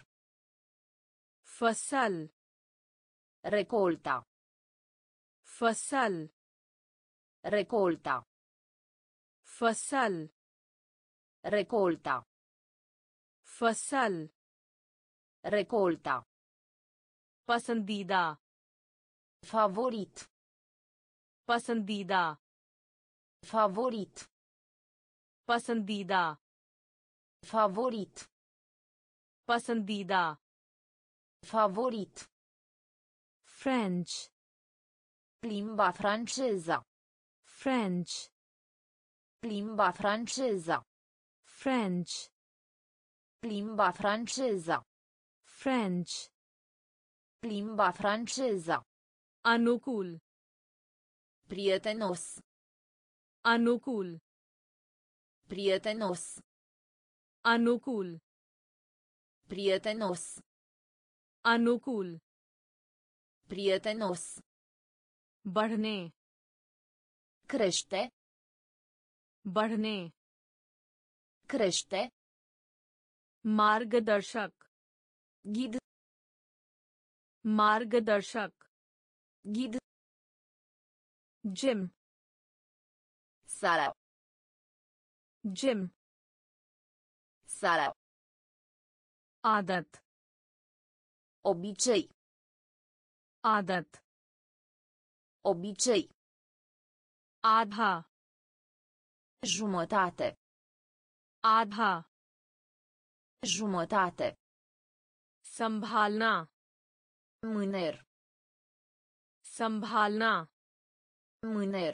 फसल recolta, फसल recolta, फसल recolta, फसल recolta, पसंदीदा favorit, पसंदीदा favorit, पसंदीदा Favorit. पसंदीदा Favorit. French Limba franceză. French Limba franceză. French Limba franceză. French Limba franceză. अनुकूल Prietenos. अनुकूल Prietenos. अनुकूल Prietenos. अनुकूल Prietenos. बढ़ने Crește. बढ़ने Crește. मार्गदर्शक Ghid. मार्गदर्शक Ghid. Gym Sala. Gym Sala. आदत Obicei. आदत Obicei. आधा Jumătate. आधा Jumătate. संभालना Mâner. संभालना Mâner.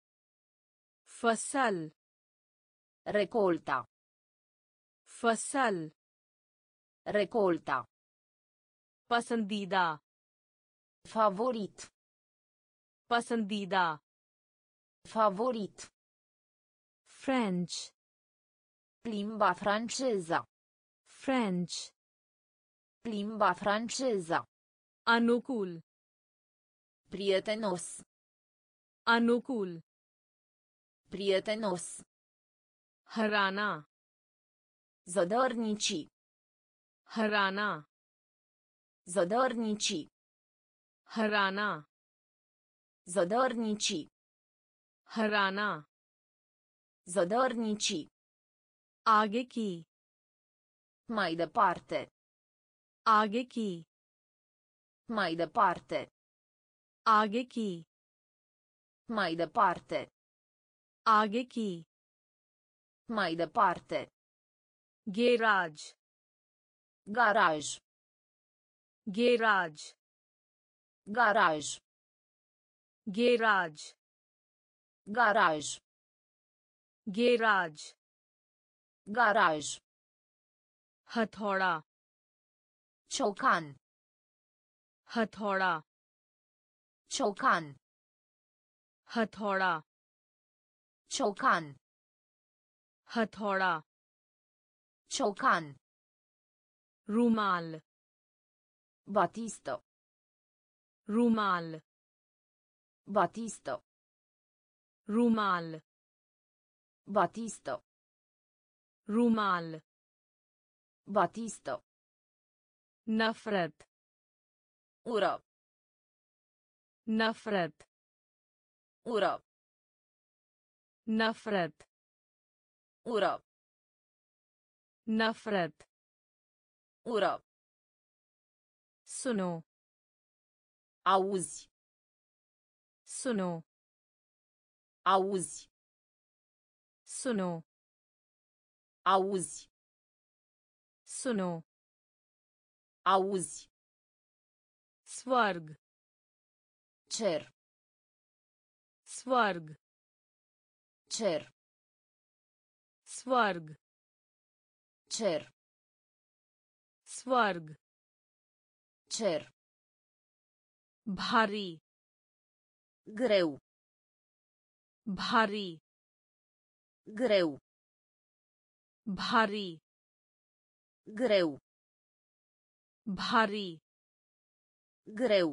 फसल Recolta. फसल Recolta. पसंदीदा Favorit. पसंदीदा Favorit. French Limba franceză. French Limba franceză. अनुकूल Prietenos. अनुकूल Prietenos. हराना Zădărnici. हराना Zădărnici. हराना Zădărnici. हराना Zădărnici. आगे की Mai departe. आगे की Mai departe. आगे की Mai departe. आगे की Mai departe. Garage Garaj. Garage Garaj. Garage Garaj. Garage Garaj. हथौड़ा Ciocan. हथौड़ा Ciocan. हथौड़ा Ciocan. हथौड़ा Ciocan. रूमाल Batistă. रूमाल Batistă. रूमाल Batistă. रूमाल Batistă. नफरत Ură. नफरत Ură. नफरत Ură. नफरत Ură. सुनो Auzi. सुनो Auzi. सुनो Auzi. सुनो Auzi. स्वर्ग Cer. स्वर्ग Cer. स्वर्ग Cer. स्वर्ग Cer. भारी Greu. भारी Greu. भारी Greu. भारी Greu.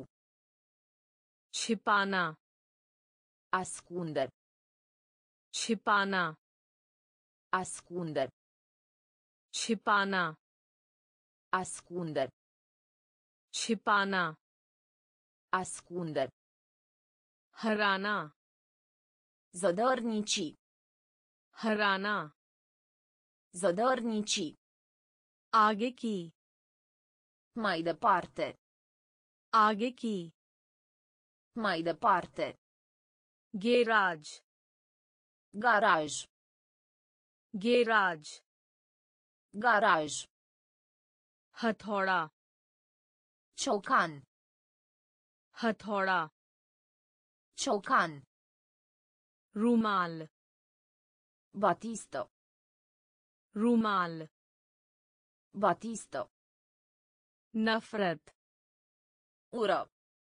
छिपाना Ascunde. छिपाना Ascunde. छिपाना Ascunde. छिपाना Ascunde. हराना Zădărnici. हराना Zădărnici. आगे की Mai departe. आगे की Mai departe. Garage Garaj. Garage garaj, हथौड़ा ciocan, हथौड़ा ciocan, रूमाल batistă, रूमाल batistă, नफरत ură,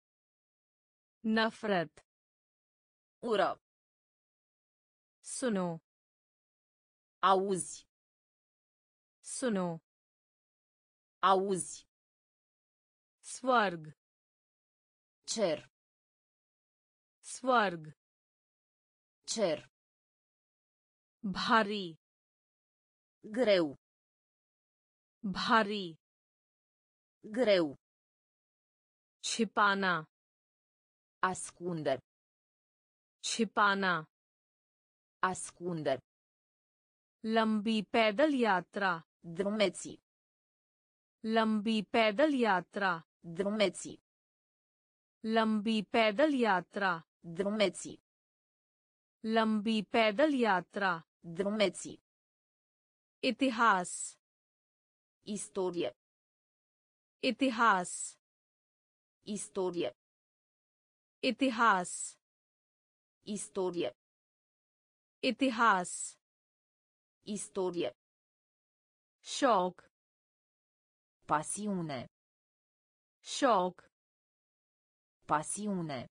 नफरत ură, सुनो auzi, सुनो auzi, स्वर्ग cer, स्वर्ग cer, भारी greu, भारी greu, छिपाना ascunde, छिपाना ascunde, लंबी पैदल यात्रा drumeții, लंबी पैदल यात्रा drumeții, लंबी पैदल यात्रा drumeții, लंबी पैदल यात्रा drumeții, इतिहास istorie, इतिहास istorie, इतिहास istorie, इतिहास istorie, शौक pasiune, शौक pasiune,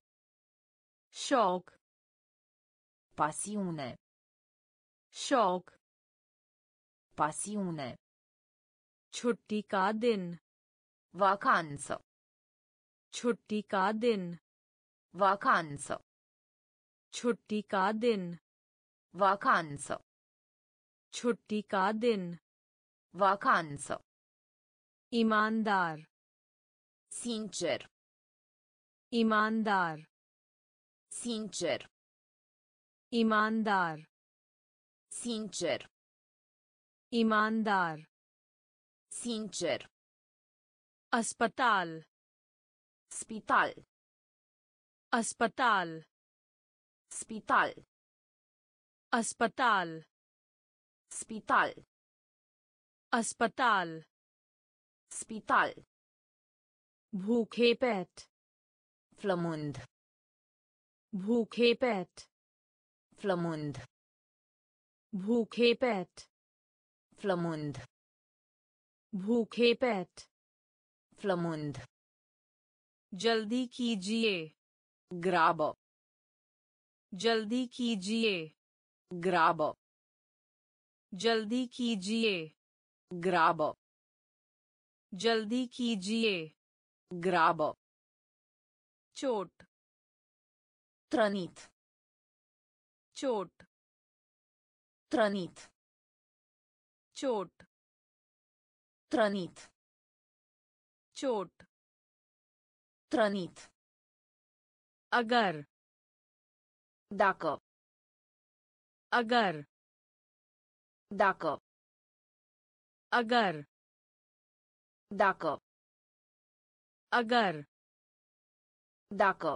शौक pasiune, शौक pasiune, छुट्टी का दिन vacanță, छुट्टी का दिन vacanță, छुट्टी का दिन vacanță, छुट्टी का दिन vacanță, ईमानदार sincer, ईमानदार sincer, ईमानदार sincer, ईमानदार sincer, अस्पताल spital, अस्पताल spital, अस्पताल spital, अस्पताल spital, भूखे पेट flămând, भूखे पेट flămând, भूखे पेट flămând, भूखे पेट flămând, जल्दी कीजिए grabă, जल्दी कीजिए grabă, जल्दी कीजिए grabă, जल्दी कीजिए grabă, चोट trănit, चोट trănit, चोट trănit, चोट trănit, अगर dacă, अगर dacă, अगर dacă, अगर dacă,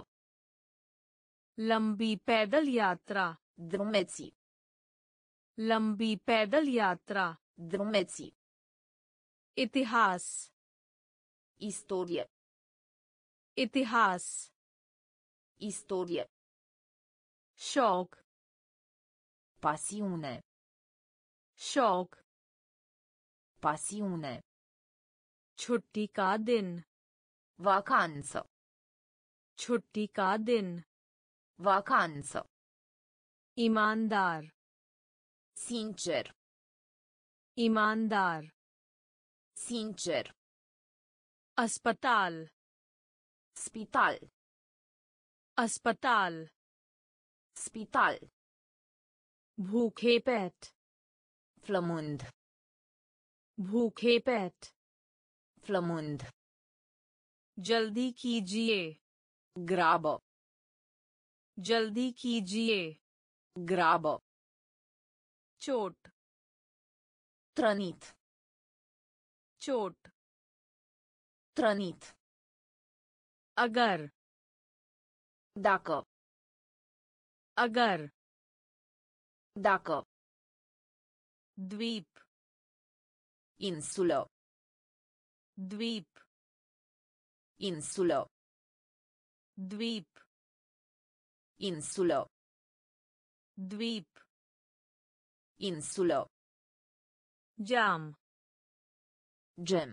लंबी पैदल यात्रा drumeții, लंबी पैदल यात्रा drumeții, इतिहास istorie, इतिहास istorie, शौक pasiune, शौक pasiune, छुट्टी का दिन vacanță, छुट्टी का दिन vacanță, ईमानदार sincer, ईमानदार sincer, अस्पताल spital, अस्पताल spital, भूखे पेट flămând, भूखे पेट flămând, जल्दी कीजिए grabă, जल्दी कीजिए grabă, चोट trănit, चोट trănit, अगर dacă, अगर dacă, द्वीप insulă, द्वीप insulă, द्वीप insulă, द्वीप insulă, jam gem,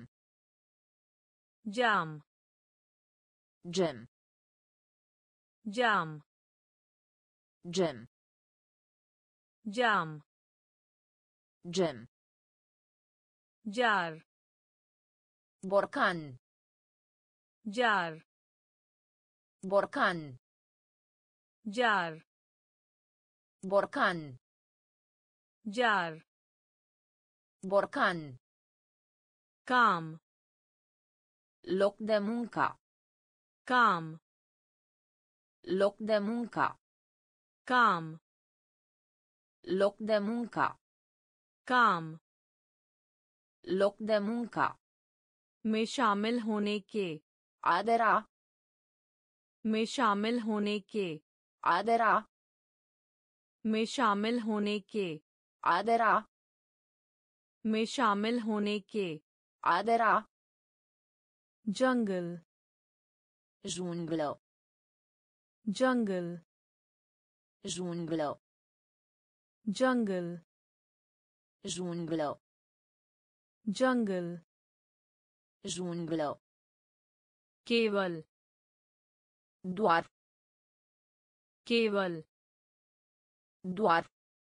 jam gem, jam gem, jam gem, jar borcan, jar borcan, jar borcan, jar borcan, काम loc de muncă, काम loc de muncă, काम loc de muncă, काम loc de muncă, में शामिल होने के adera, में शामिल होने के adera, में शामिल होने के adera, में शामिल होने के adera, जंगल junglă, जंगल junglă, जंगल junglă, जंगल junglă, केवल doar, केवल doar,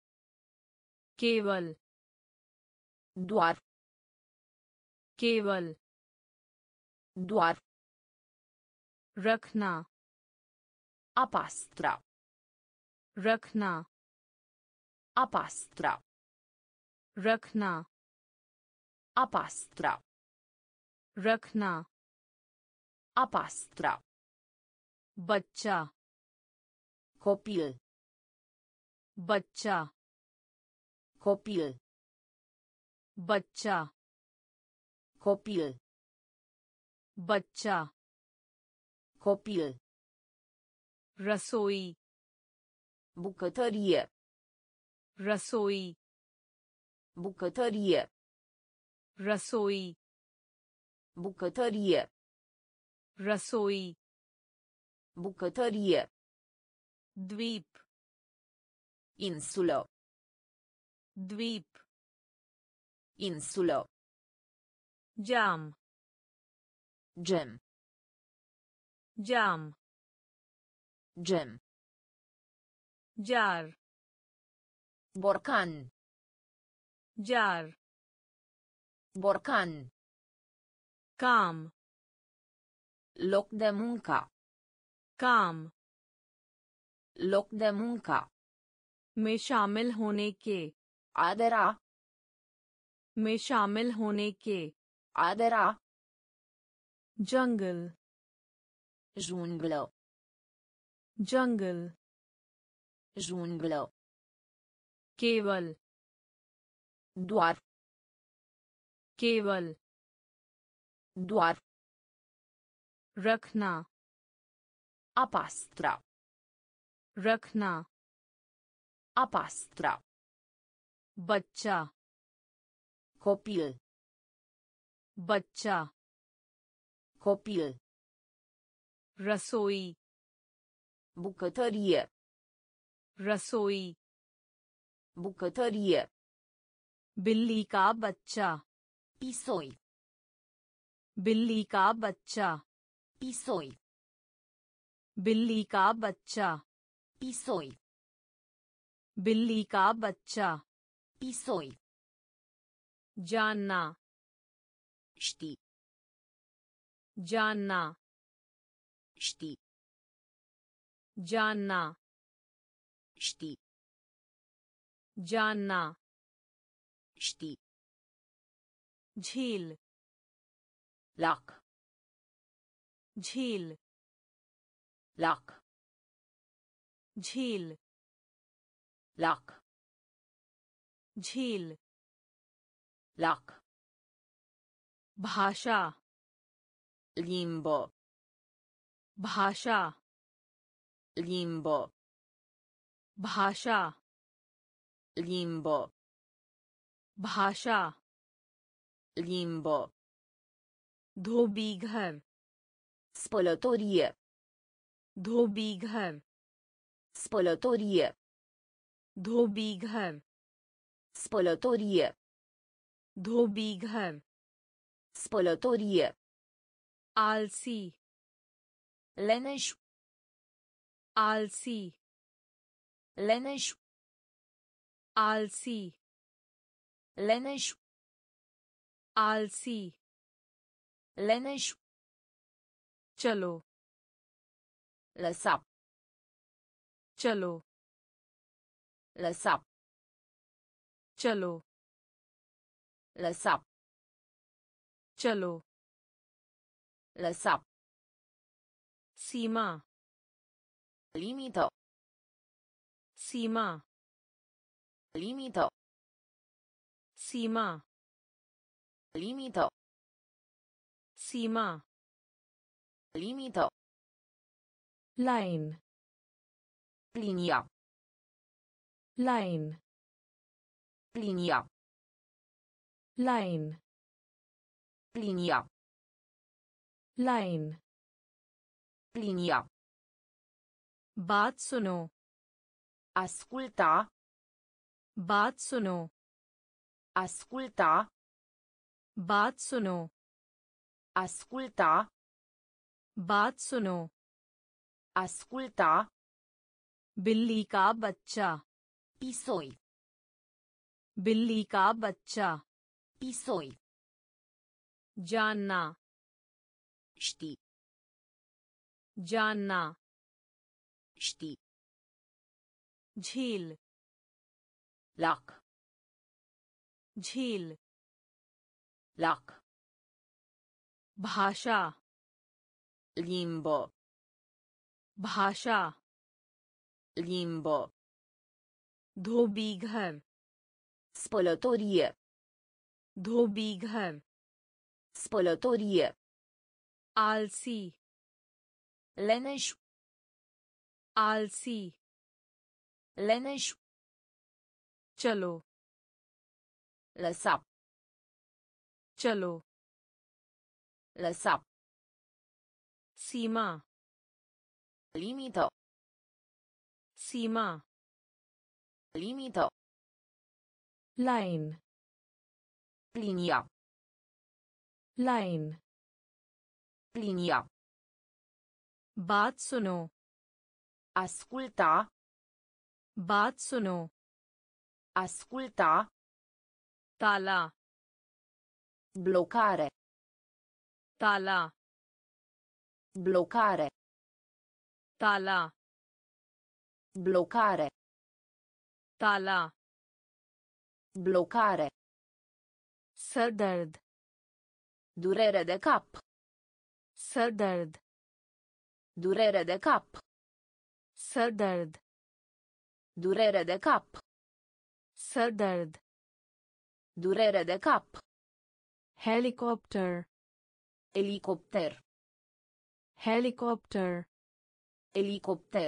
केवल doar, केवल doar, रखना a pastra, रखना a pastra, रखना a pastra, रखना a pastra, बच्चा copil, बच्चा copil, बच्चा copil, बच्चा copil, रसोई bucătărie, रसोई bucătărie, रसोई bucătărie, रसोई bucătărie, द्वीप insulă, द्वीप insulă, jam gem, jam gem, jar borcan, jar borcan, काम loc de muncă, काम loc de muncă, में शामिल होने के adera, में शामिल होने के adera, जंगल junglă, जंगल junglă, केवल doar, केवल doar, रखना a pastra, रखना a pastra, बच्चा copil, बच्चा copil, रसोई bucătărie, रसोई bucătărie, बिल्ली का बच्चा pisoi, बिल्ली का बच्चा pisoi, बिल्ली का बच्चा pisoi, बिल्ली का बच्चा pisoi, जानना ști, जानना ști, जानना ști, जानना ști, झील lac, झील lac, झील lac, झील lac, भाषा limbă, भाषा limbă, भाषा limbă, भाषा Limbă. धोबी घर Spălătorie. धोबी घर Spălătorie. धोबी घर Spălătorie. धोबी घर Spălătorie. आलसी Leneș. आलसी Leneș. आलसी Leneș. आलसी Leneș. चलो Lăsa. चलो Lăsa. चलो Lăsa. चलो Lăsa. सीमा Limită. सीमा Limită. सीमा Limită. सीमा Limită. Line Linia. Line Linia. Line Linia. Line Linia. बात सुनो Asculta. बात सुनो Asculta. बात सुनो Asculta. बात सुनो Asculta. बिल्ली का बच्चा Pisoi. बिल्ली का बच्चा Pisoi. जानना Ști. जानना Ști. झील Lac. झील Lac. भाषा Limbă. भाषा Limbă. धोबी घर Spălătorie. धोबी घर Spălătorie. आलसी Leneș. आलसी Leneș. चलो Lăsa. चलो Lăsa. सीमा Limită. सीमा Limită. Line Linia. Line Linia. बात सुनो Asculta. बात सुनो Asculta. ताला Blocare. ताला Blocare. ताला Blocare. ताला Blocare. सर दर्द Durere de cap. सर दर्द Durere de cap. सर दर्द Durere de cap. सर दर्द Durere de cap. Helicopter Elicopter. Helicopter Elicopter.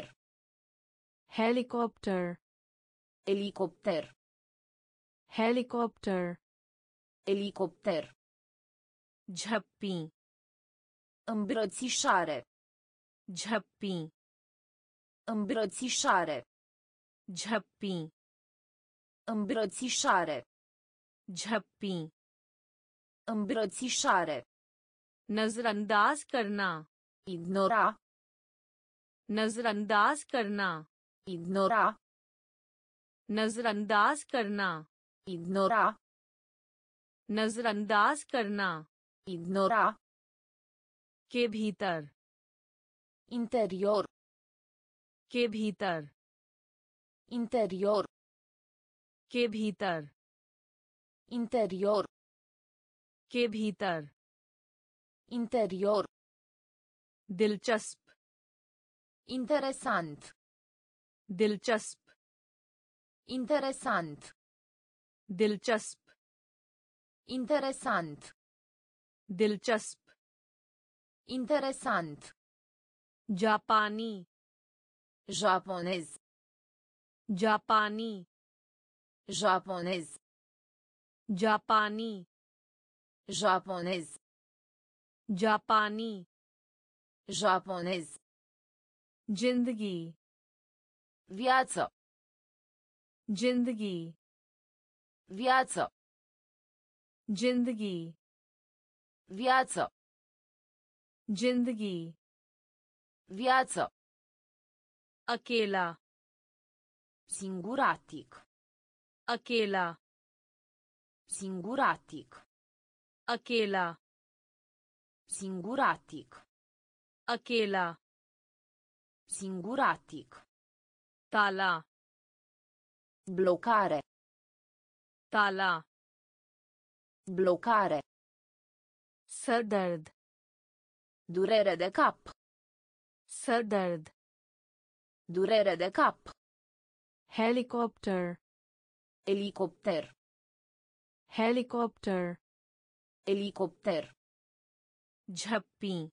Helicopter Elicopter. Helicopter Elicopter. झप्पी Îmbrățișare. झप्पी Îmbrățișare. झप्पी Îmbrățișare. झप्पी Îmbrățișare. नजरअंदाज करना Ignora. नजरअंदाज करना Ignora. नजरअंदाज करना Ignora. नजरअंदाज करना Ignora. के भीतर Interior. के भीतर Interior. के भीतर Interior. के भीतर Interior. दिलचस्प Interesant. दिलचस्प Interesant. दिलचस्प Interesant. दिलचस्प Interesant. जापानी Japonez. जापानी Japonez. जापानी Japonez. जापानी Japonez. जिंदगी Viață. जिंदगी Viață. जिंदगी Viață. जिंदगी Viață. अकेला Singuratic. अकेला Singuratic. अकेला Singuratic. अकेला Singuratic. ताला Blocare. ताला Blocare. सर दर्द Durere de cap. सर दर्द Durere de cap. Helicopter Elicopter. Helicopter Elicopter. झप्पी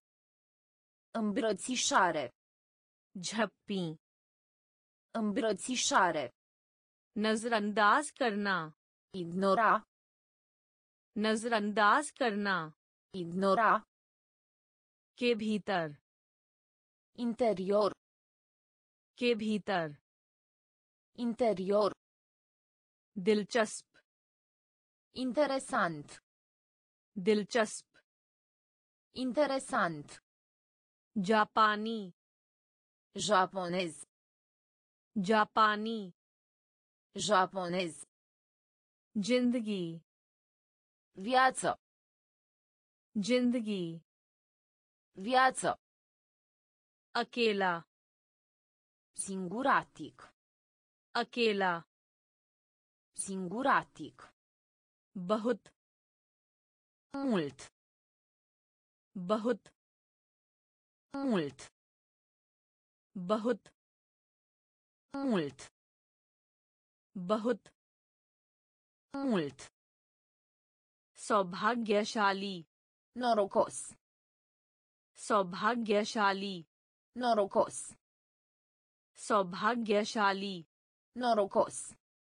Îmbrățișare. झप्पी Îmbrățișare. नजरअंदाज करना Ignora. नजरअंदाज करना Ignora. के भीतर Interior. के भीतर Interior. दिलचस्प Interesant. दिलचस्प Interesant. जापानी Japonez. जापानी Japonez. जिंदगी Viață. जिंदगी Viață. अकेला Singuratic. अकेला Singuratic. बहुत Mult. बहुत Mult. बहुत Mult. बहुत Mult. सौभाग्यशाली Norocos. सौभाग्यशाली Norocos. सौभाग्यशाली Norocos.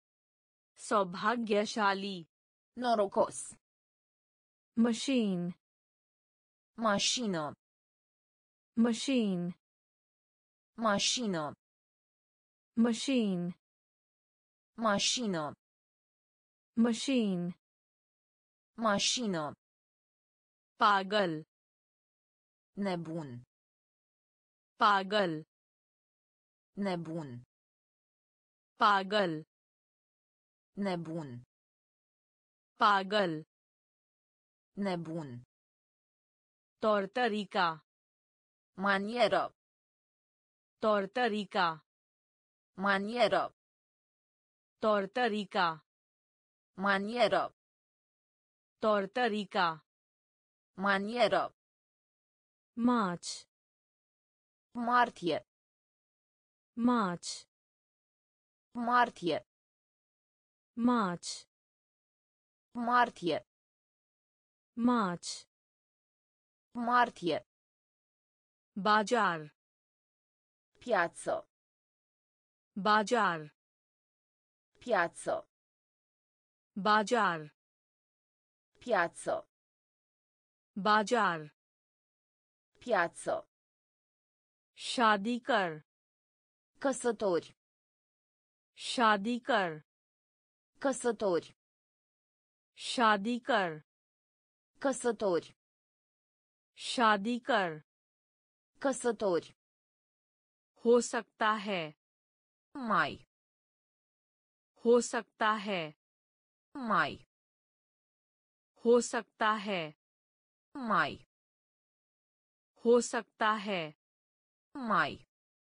सौभाग्यशाली Norocos. Machine Mașină. Machine Mașină. Machine Mașină. Machine Mașină. पागल Nebun. पागल Nebun. पागल Nebun. पागल Nebun. तौर तरीका Manieră. तौर तरीका Manieră. तौर तरीका Manieră. तौर तरीका Manieră. मार्च Martie. मार्च Martie. मार्च Martie. मार्च Martie. बाजार Piață. बाजार Piață. बाजार Piață. बाजार Piață. शादी कर Căsători. शादी कर Căsători. शादी कर Căsători. शादी कर Căsători. हो सकता है Mai. हो सकता है Mai. हो सकता है Mai. हो सकता है Mai.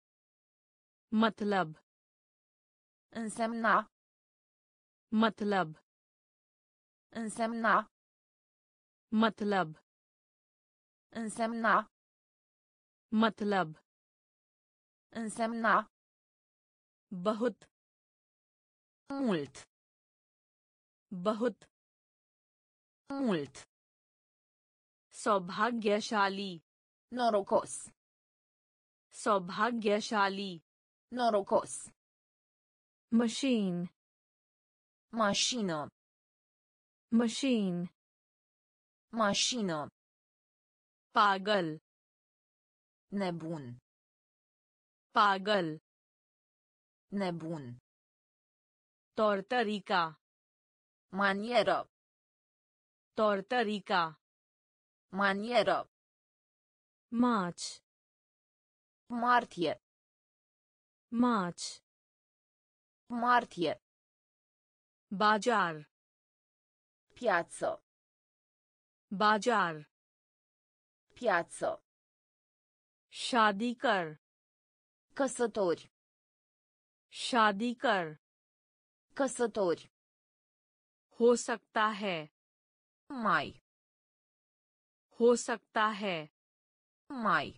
मतलब Însemna. मतलब Însemna. मतलब Însemna. मतलब Însemna. बहुत Mult. बहुत Mult. सौभाग्यशाली Norocos. सौभाग्यशाली Norocos. Machine Mașină. machine, Mașină. पागल, Nebun. पागल, Nebun. तौर तरीका, Manieră. तौर तरीका, Manieră. march, Martie. march, Martie. बाजार, Piață. बाजार, Piață. शादी कर, Căsători. शादी कर, Căsători. हो सकता है, Mai. हो सकता है, Mai.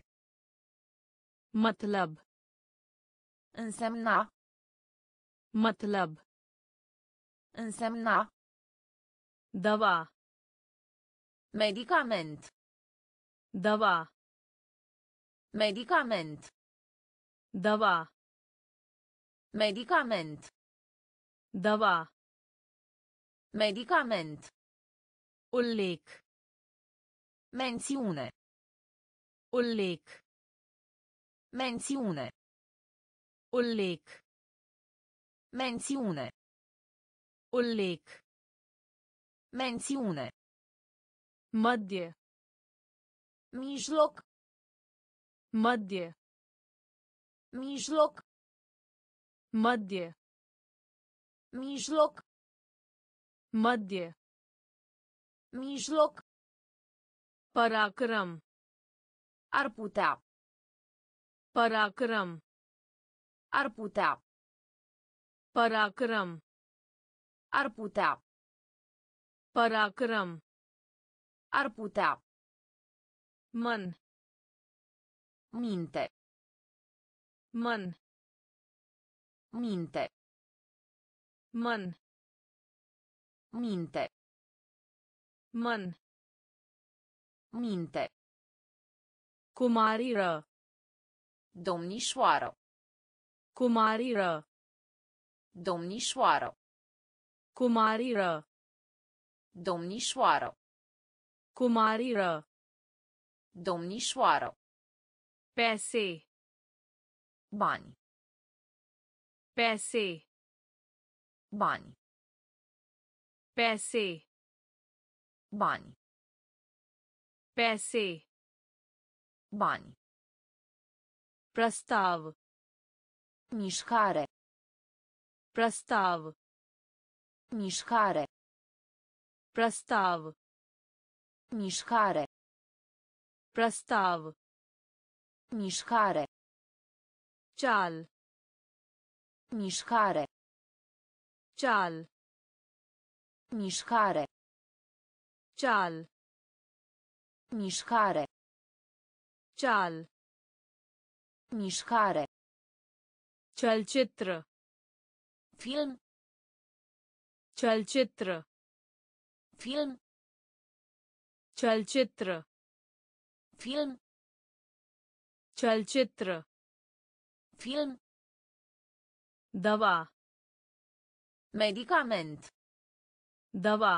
मतलब, Însemna. मतलब, Însemna. दवा, Medicament. दवा, Medicament. दवा, Medicament. दवा, Medicament. उल्लेख, Mențiune. उल्लेख, Mențiune. उल्लेख, Mențiune. उल्लेख, Mențiune. मध्य, Mijloc. मध्य, Mijloc. मध्य, Mijloc. मध्य, Mijloc. पराक्रम, Ar putea. पराक्रम, Ar putea. पराक्रम, Ar putea. पराक्रम, Ar putea. मन, Minte. मन, Minte. मन, Minte. मन, Minte. कुमारी र, Domnișoară. कुमारी र, Domnișoară. कुमारी र, Domnișoară. कुमारी र, Domnișoară. पैसे, Bani. पैसे, Bani. पैसे, Bani. पैसे, Bani. प्रस्ताव, Mișcare. प्रस्ताव, Mișcare. प्रस्ताव, Mișcare. प्रस्ताव, Mișcare. चाल, Mișcare. चाल, Mișcare. चाल, Mișcare. चाल, Mișcare. चलचित्र, Film. चलचित्र, Film. चलचित्र, Film. चलचित्र, Film. दवा, Medicament. दवा,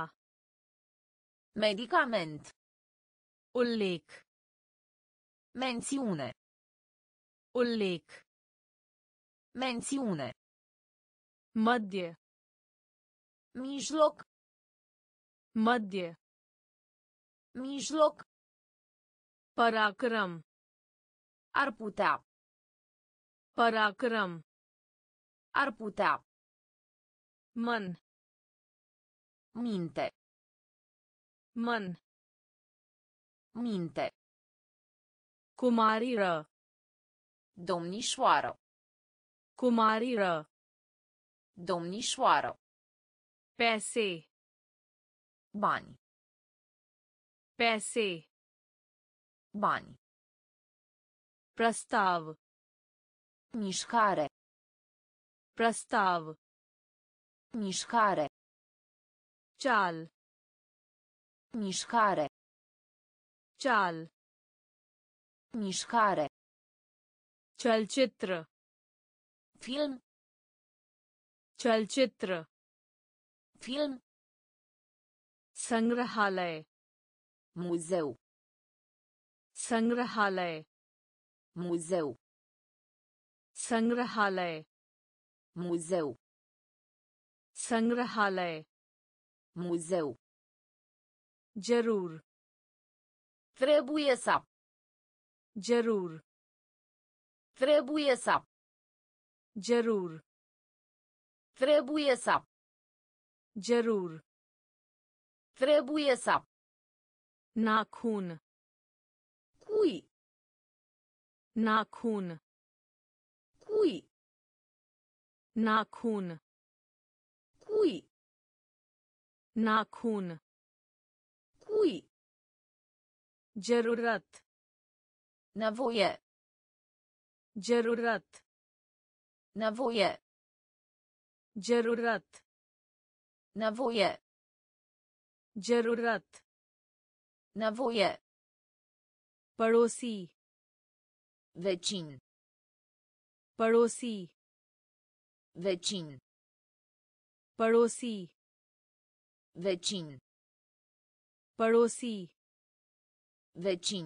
Medicament. उल्लेख, Mențiune. उल्लेख, Mențiune. मध्य, Mijloc. मध्य, Mijloc. पराक्रम, Ar putea. पराक्रम, Ar putea. मन, Minte. मन, Minte. कुमारी र, Domnișoară. कुमारी र, Domnișoară. पैसे, Bani. पैसे, Bani. प्रस्ताव, Mișcare. प्रस्ताव, Mișcare. चाल, Mișcare. चाल, Mișcare. चलचित्र, Film. चलचित्र, Film. संग्रहालय muzeu, संग्रहालय muzeu, संग्रहालय muzeu, संग्रहालय muzeu, जरूर trebuie să, जरूर trebuie să, जरूर trebuie să, जरूर trebuie să, नाखून cui, नाखून cui, नाखून cui, नाखून cui, जरूरत nevoie, जरूरत nevoie, जरूरत nevoie, जरूरत nevoie, पड़ोसी vecin, पड़ोसी vecin, पड़ोसी vecin, पड़ोसी vecin,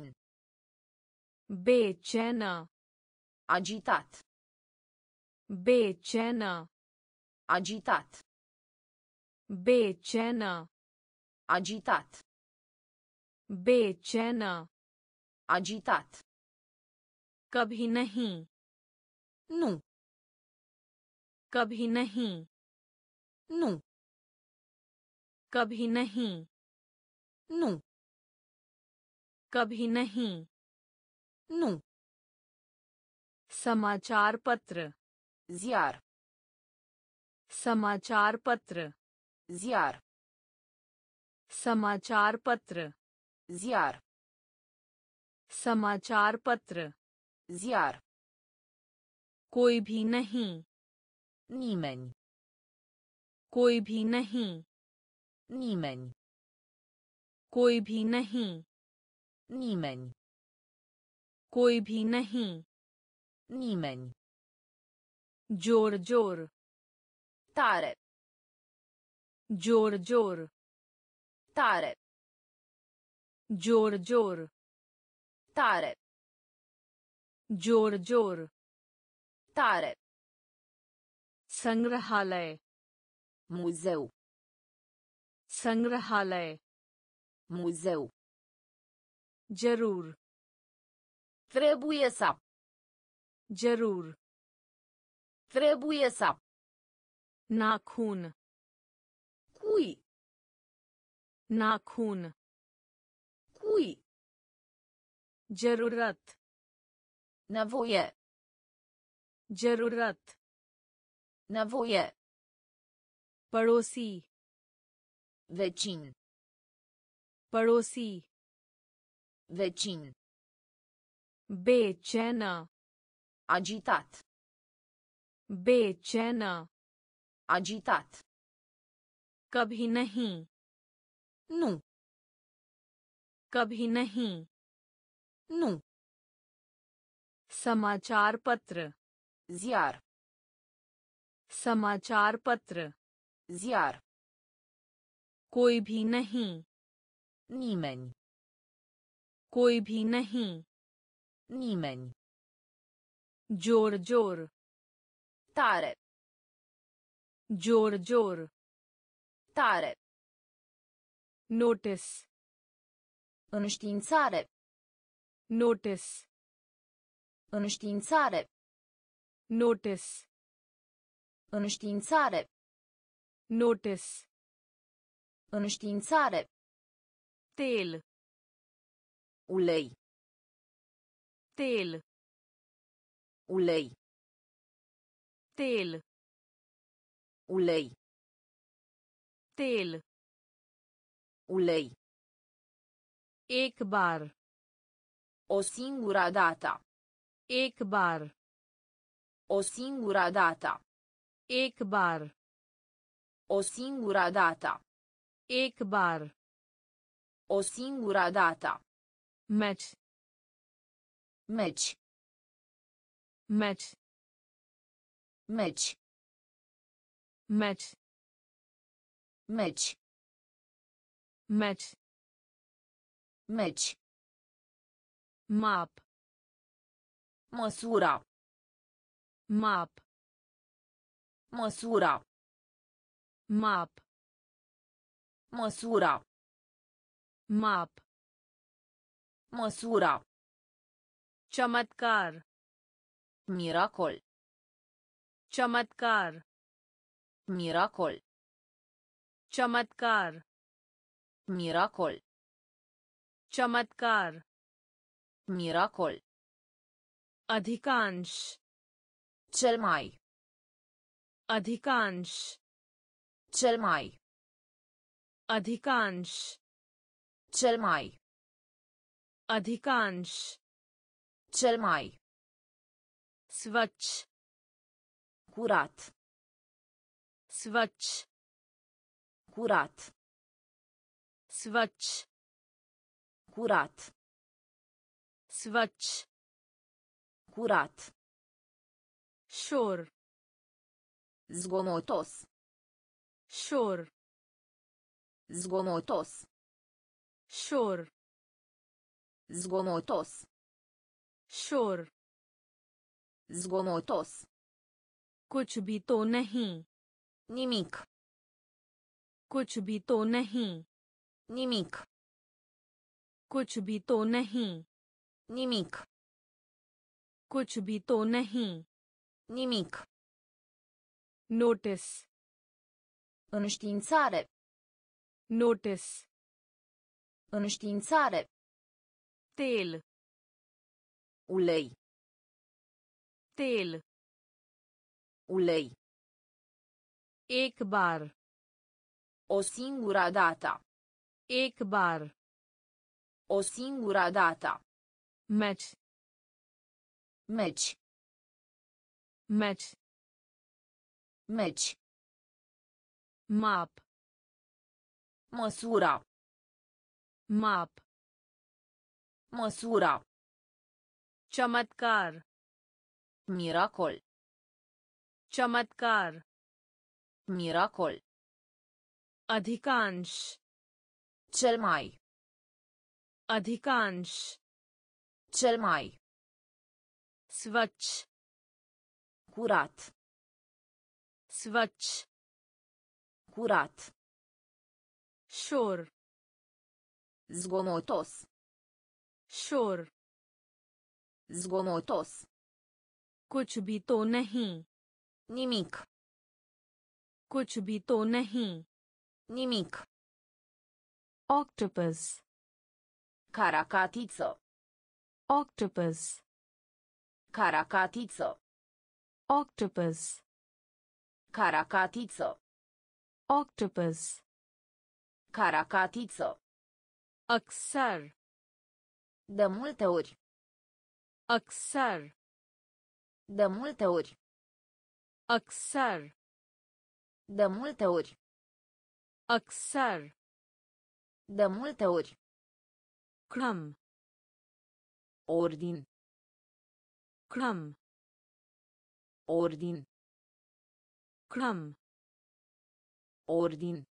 बेचैन agitat, बेचैन agitat, बेचैन agitat, बेचैन agitat, कभी नहीं nu, कभी नहीं nu, कभी नहीं nu, कभी नहीं nu, समाचार पत्र ziar, समाचार पत्र ziar, समाचार पत्र ziar, समाचार पत्र ziar, कोई भी नहीं nimeni, कोई भी नहीं nimeni, कोई भी नहीं nimeni, कोई भी नहीं nimeni, जोर जोर tare, जोर जोर tare, जोर जोर tare, जोर जोर tare, संग्रहालय muzeu, संग्रहालय muzeu, जरूर trebuie să, जरूर trebuie să, नाखून cui, नाखून cui, जरूरत nevoie, जरूरत nevoie, पड़ोसी vecin, पड़ोसी vecin, बेचैन agitat, बेचैन agitat, कभी नहीं nu, कभी नहीं nu, समाचार पत्र ziar, समाचार पत्र ziar, कोई भी नहीं nimeni, कोई भी नहीं nimeni, जोर जोर tare, जोर जोर tare, notice înștiințare, notice înștiințare, notice înștiințare, notice înștiințare, तेल ulei, तेल ulei, तेल ulei, तेल ulei, एक बार o singură dată, एक बार o singură dată, एक बार o singură dată, एक बार o singură dată, match meci, match meci, match meci, Match. Meci. Map. Măsura. Map. Măsura. Map. Măsura. Map. Măsura. चमत्कार. Miracol. चमत्कार. Miracol. चमत्कार. Miracol. चमत्कार. Miracol. अधिकांश. Cel mai. अधिकांश. Cel mai. अधिकांश. Cel mai. अधिकांश. Cel mai. स्वच्छ. Curat. स्वच्छ. Curat. स्वच्छ. Curat. स्वच्छ. Curat. शोर. Zgomotos. शोर. Zgomotos. शोर. Zgomotos. शोर. Zgomotos. कुछ भी तो नहीं. Nimic. कुछ भी तो नहीं. Nimic. कुछ भी तो नहीं. Nimic. कुछ भी तो नहीं. Nimic. Notice. Înștiințare. Notice. Înștiințare. तेल. Ulei. तेल. Ulei. एक बार. O singură dată. एक बार. O singură dată. Match. Meci. Match. Meci. माप. Măsura. माप. Măsura. चमत्कार. Miracol. चमत्कार. Miracol. अधिकांश. Cel mai. अधिकांश. Cel mai. स्वच्छ. Curat. स्वच्छ. Curat. शोर. Zgomotos. शोर. Zgomotos. कुछ भी तो नहीं. Nimic. कुछ भी तो नहीं. Nimic. Octopus. Caracatiță. Octopus. Caracatiță. Octopus. Caracatiță. Octopus. Caracatiță. अक्सर. De multe ori. अक्सर. De multe ori. अक्सर. De multe ori. अक्सर. De multe ori. क्रम. Ordin. क्रम. Ordin. क्रम. Ordin.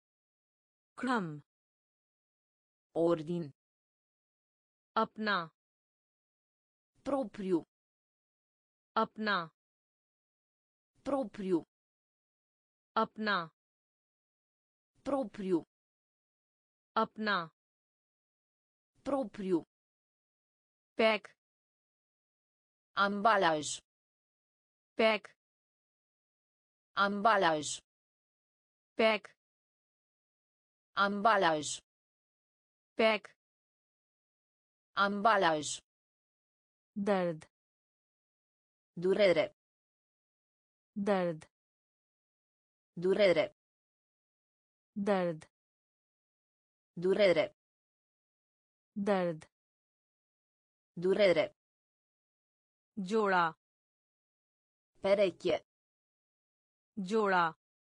क्रम. Ordin. अपना. Propriu. अपना. Propriu. अपना. Propriu. अपना. Propriu. Pack. Ambalaj. Pack. Ambalaj. Pack. Ambalaj. Pack. Ambalaj. दर्द. Durere. दर्द. Durere. दर्द. Durere. दर्द. Durere. जोड़ा. Pereche. जोड़ा.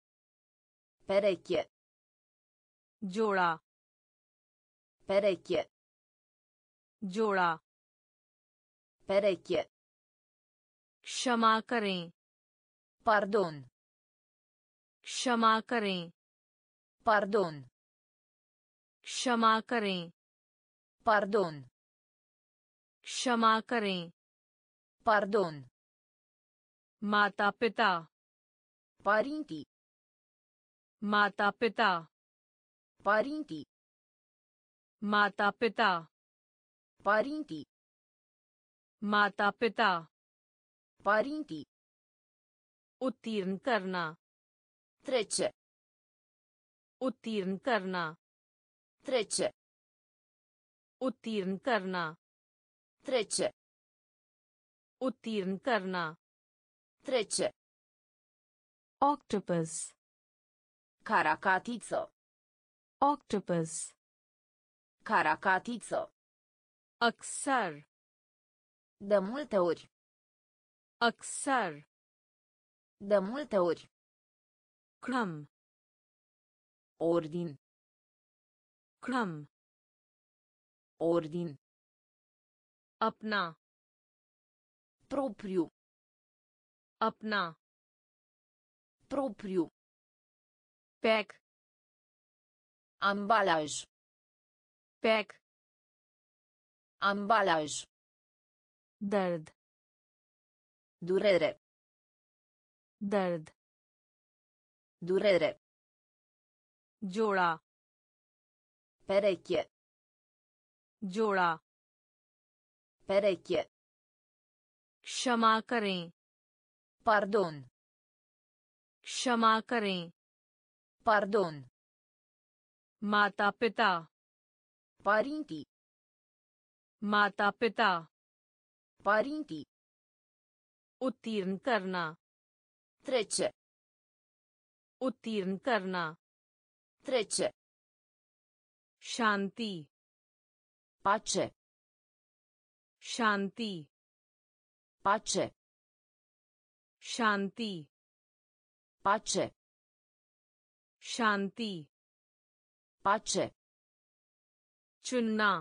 Pereche. जोड़ा. Pereche. जोड़ा. Pereche. क्षमा करें. Pardon. क्षमा करें. Pardon. क्षमा करें, Pardon. क्षमा करें, Pardon. माता पिता, Părinții. माता पिता, Părinții. माता पिता, Părinții. माता पिता, Părinții. उत्तीर्ण करना, Trece. उत्तीर्ण करना, Trece. उत्तीर्ण करना, Trece. उत्तीर्ण करना, Trece. octopus, Caracatiță. octopus, Caracatiță. अक्सर, De multe ori. अक्सर, De multe ori. क्रम, Ordin. क्रम, Ordin. अपना, Propriu. अपना, Propriu. Pack, Ambalaj. Pack, Ambalaj. दर्द, Durere. दर्द, Durere. जोड़ा, Pereche. जोड़ा, Pereche. क्षमा करें, Pardon. क्षमा करें, Pardon. माता पिता, Părinții. माता पिता, Părinții. उत्तीर्ण करना, Trece. उत्तीर्ण करना, Trece. शांति, Pace. शांति, Pace. शांति, Pace. शांति, Pace. चुनना,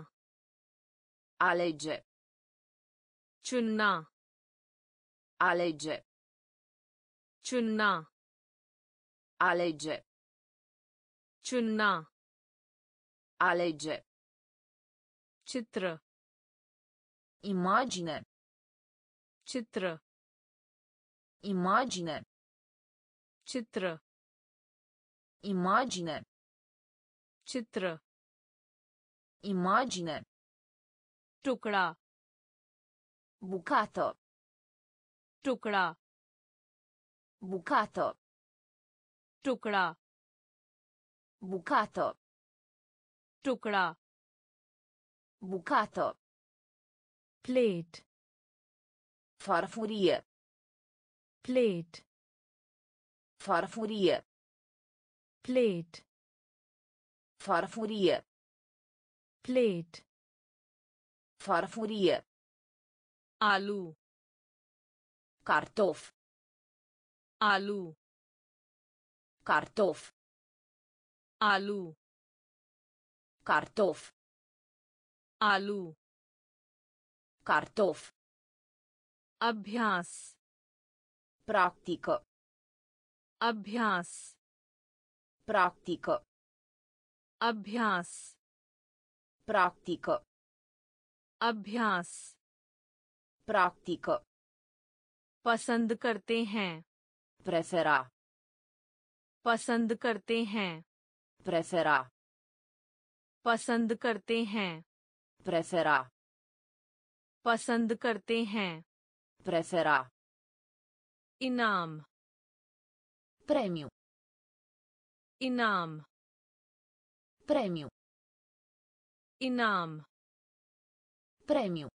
Alege. चुनना, Alege. चुनना, Alege. चुनना, Alege. चित्र, Imagine. चित्र, Imagine. चित्र, Imagine. चित्र, Imagine. टुकड़ा, Bucată. टुकड़ा, Bucată. टुकड़ा, Bucată. टुकड़ा, Bucată. Plate, Farfurie. Plate, Farfurie. Plate, Farfurie. Plate, Farfurie. आलू, Cartof. आलू, Cartof. आलू, Cartof. आलू, Cartof. अभ्यास, Practică. अभ्यास, Practică. अभ्यास, Practică. अभ्यास, Practică. पसंद करते हैं, Prefera. पसंद करते हैं, Prefera. पसंद करते हैं, Prefera. पसंद करते हैं, Prefera. इनाम, Premiu. इनाम, Premiu. इनाम, Premiu.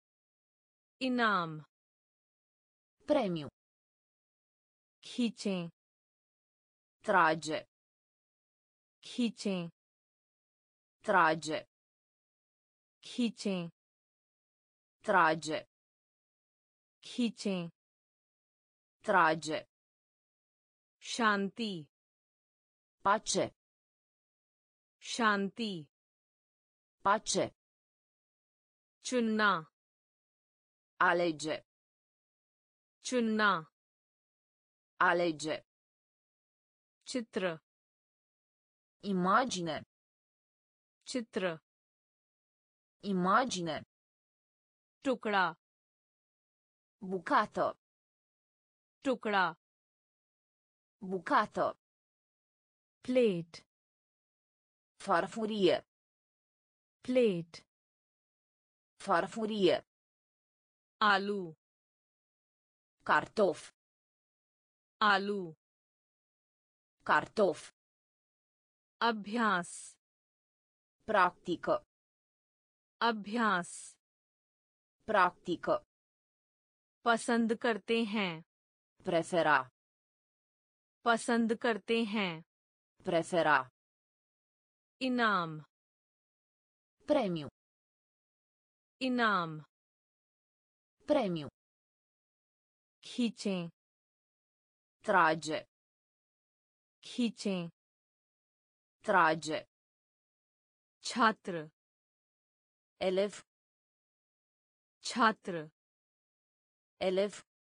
इनाम, Premiu. खींचें, Trage. खींचें, Trage. खींचें, Trage. खींचें, Trage. शांति, Pace. शांति, Pace. चुनना, Alege. चुनना, Alege. चित्र, Imagine. चित्र Imagine. टुकड़ा Bucată. टुकड़ा Bucată. Plate Farfurie. Plate Farfurie. आलू Cartof. आलू Cartof. अभ्यास Practică. अभ्यास Practică. पसंद करते हैं Prefera. पसंद करते हैं Prefera. इनाम Premiu. इनाम Premiu. खींचें Trage. खींचें Trage. छात्र Elev. छात्र Elev.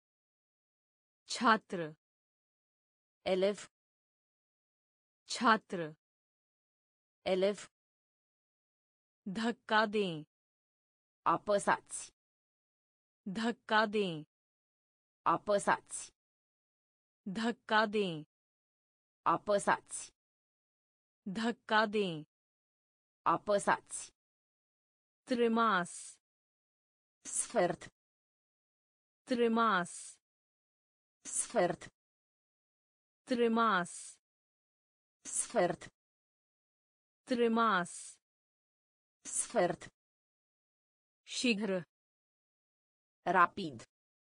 छात्र Elev. छात्र Elev. धक्का दें Apăsați. धक्का दें Apăsați. धक्का दें Apăsați. धक्का दें Apăsați. त्रिमास Sfert. त्रिमास Sfert. त्रिमास Sfert. त्रिमास Sfert. शीघ्र Rapid.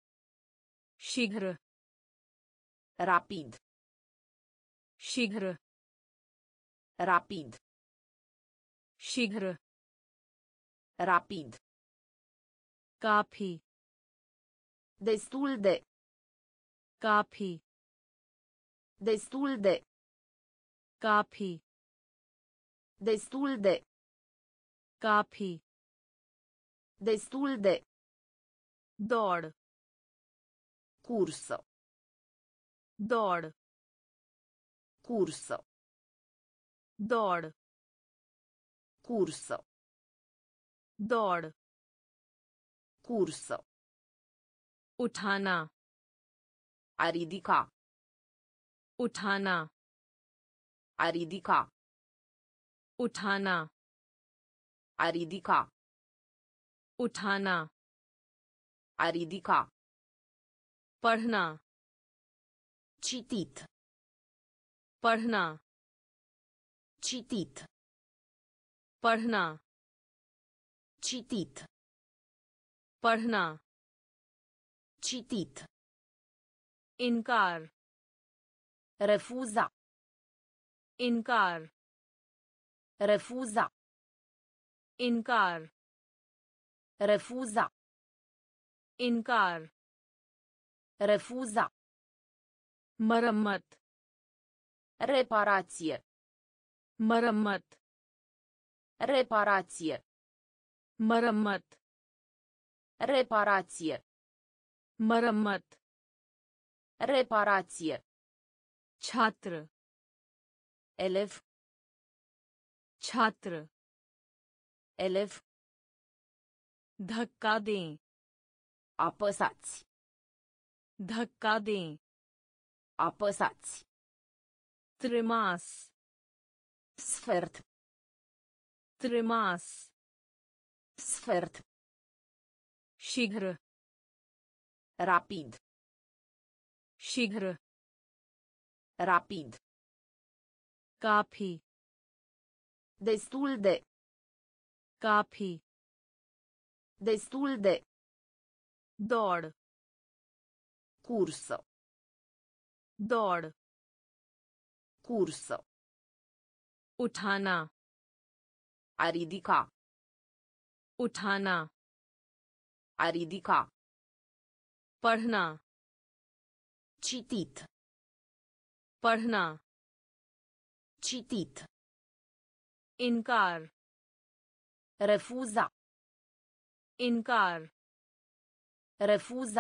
शीघ्र Rapid. शीघ्र Rapid. शीघ्र Rapid. काफी Destul de. काफी Destul de. काफी Destul de. काफी Destul de. दौड़ Cursă. दौड़ Cursă. दौड़ Cursă. दौड़ Cursă. उठाना A ridica. उठाना A ridica. उठाना A ridica. उठाना A ridica. पढ़ना Citit. पढ़ना Citit. पढ़ना Citit. पढ़ना Citit. इनकार Refuza. इनकार Refuza. इनकार Refuza. इनकार Refuza. मरम्मत Reparație. मरम्मत Reparație. मरम्मत Reparație. मरम्मत Reparație. छात्र Elev. छात्र Elev. धक्का दें Apăsați. धक्का दें Apăsați. त्रिमास Sfert. त्रिमास Sfert. शीघ्र Rapid. शीघ्र Rapid. काफी Destul de. काफी Destul de. दौड़ Cursă. दौड़ Cursă. उठाना A ridica. उठाना A ridica. पढ़ना Citit. पढ़ना Citit. इनकार Refuza. इनकार Refuza.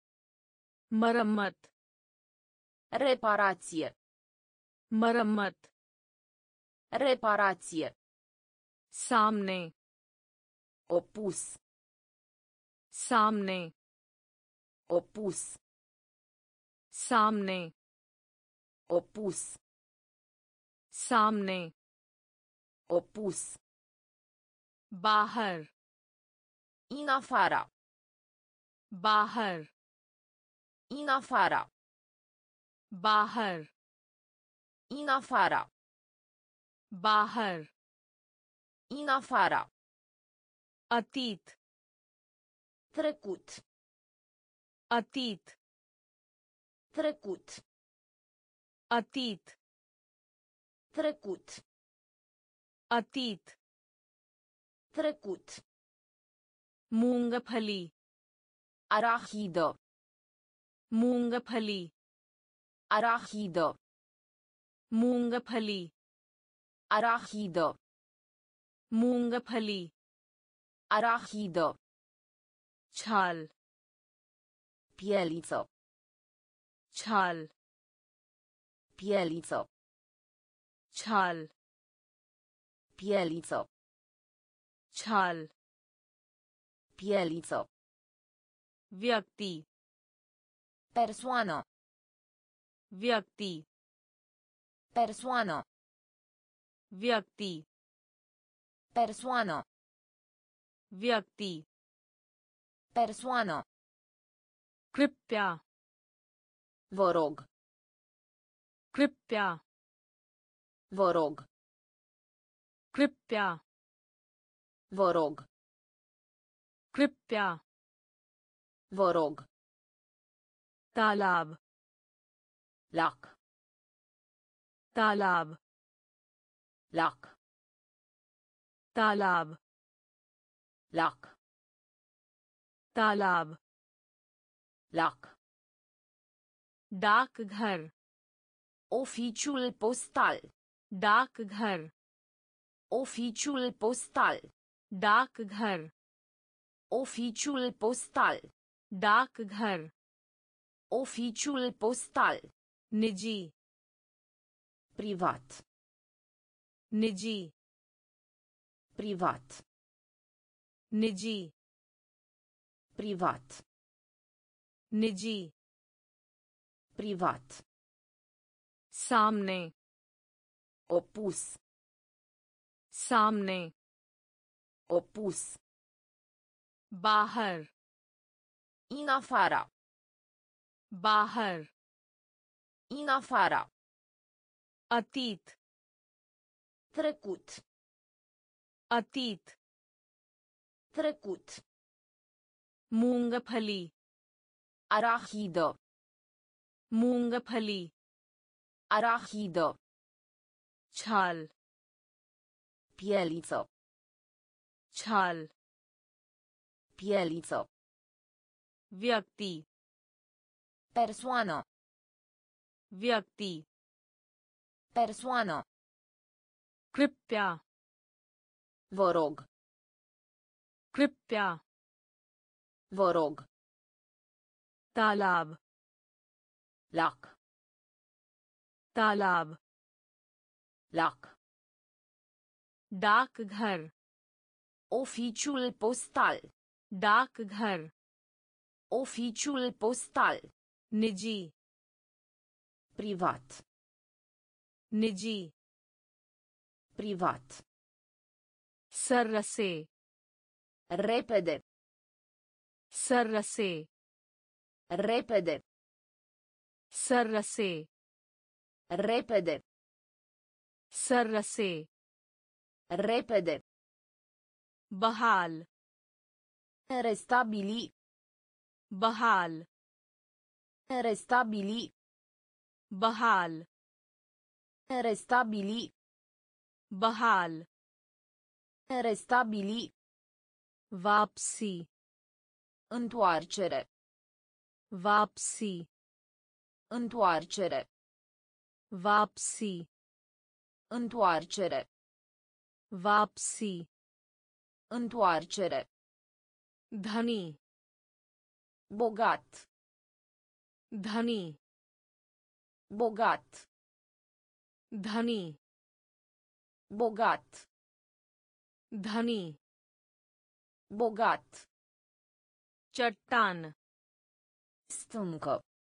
मरम्मत Reparație. मरम्मत Reparație. सामने opus, सामने opus, सामने opus, सामने opus, बाहर in afara, बाहर in afara, बाहर in afara, बाहर in afara, अतीत trecut, अतीत trecut, अतीत trecut, अतीत trecut, मूंगफली arahidă, मूंगफली arahidă, मूंगफली arahidă, मूंगफली arahidă, छाल pieliță, छाल pieliță, छाल pieliță, छाल pieliță, व्यक्ति persoană, व्यक्ति persoană, व्यक्ति persoană, व्यक्ति persoană, कृपया vă rog, कृपया vă rog, कृपया vă rog, कृपया vă rog, तालाब lac, तालाब lac, तालाब lac, तालाब lac, डाकघर oficiul postal, डाकघर oficiul postal, डाकघर oficiul postal, डाकघर oficiul postal, निजी privat, निजी privat, निजी privat, निजी privat, सामने opus, सामने opus, बाहर in afara, बाहर in afara, अतीत trecut, अतीत trecut, मूंगफली arahidă, मूंगफली arahidă, छाल pieliță, छाल pieliță, व्यक्ति persoană, व्यक्ति persoană, कृपया vă rog, कृपया vă rog, तालाब lac, तालाब lac, डाकघर oficiul postal, डाकघर oficiul postal, निजी privat, निजी privat, सर्रसे repede, सर्रसे repede, सर्रसे repede, सर्रसे repede, बहाल restabili, बहाल restabili, बहाल restabili, बहाल restabili, वापसी întoarcere, वापसी întoarcere, वापसी întoarcere, वापसी întoarcere, धनी bogat, धनी bogat, धनी bogat, धनी bogat, चट्टान stâncă,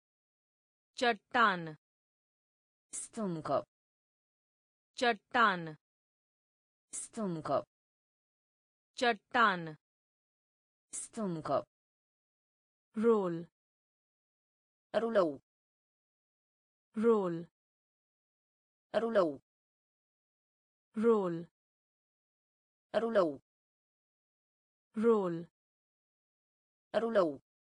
चट्टान stâncă, चट्टान stâncă, चट्टान stâncă, roll rulou, roll rulou, roll rulou, roll rulou,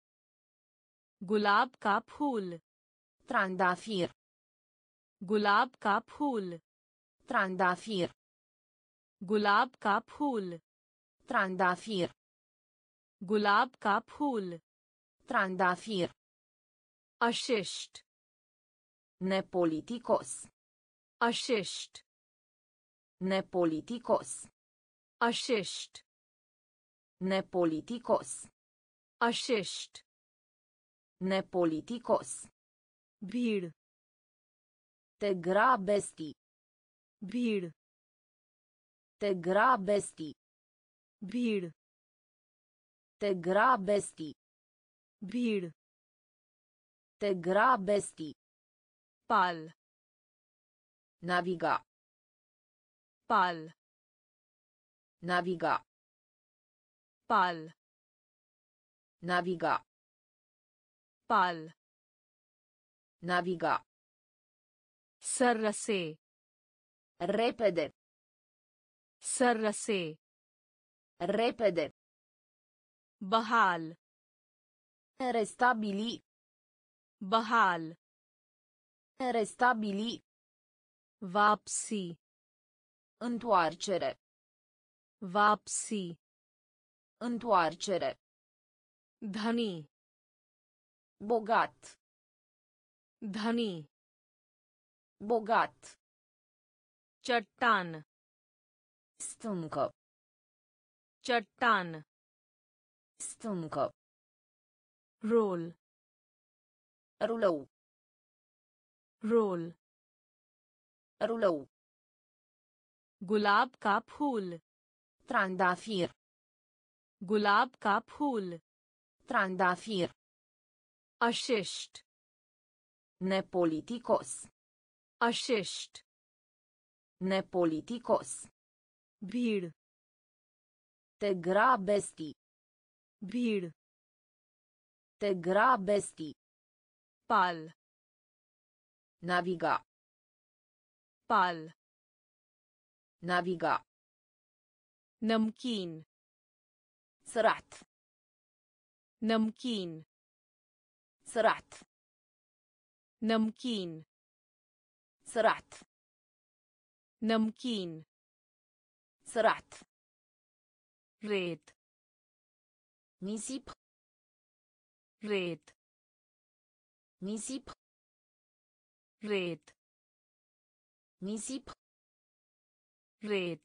गुलाब का फूल trandafir, गुलाब का फूल trandafir, गुलाब का फूल trandafir, गुलाब का फूल trandafir, अशिष्ट nepoliticos, अशिष्ट nepoliticos, अशिष्ट nepoliticos, अशिष्ट nepoliticos, भीड़ te grabesti, भीड़ te grabesti, भीड़ te grabesti, भीड़ te grabesti, पाल naviga, पाल naviga, पाल naviga, पाल naviga, सर्रसे repede, सर्रसे repede, बहाल restabili, बहाल restabili, वापसी întoarcere, वापसी întoarcere, धनी bogat, धनी bogat, चट्टान stâncă, चट्टान stâncă, roll rulou, roll rulou, गुलाब का फूल trandafir, गुलाब का फूल trandafir, अशिष्ट nepoliticos, अशिष्ट nepoliticos, भीड़ te grabesti, भीड़ te grabesti, पाल naviga, पाल naviga, नमकीन sărat, नमकीन sărat, नमकीन sărat, नमकीन sărat, रेत nisip, रेत nisip, रेत nisip, रेत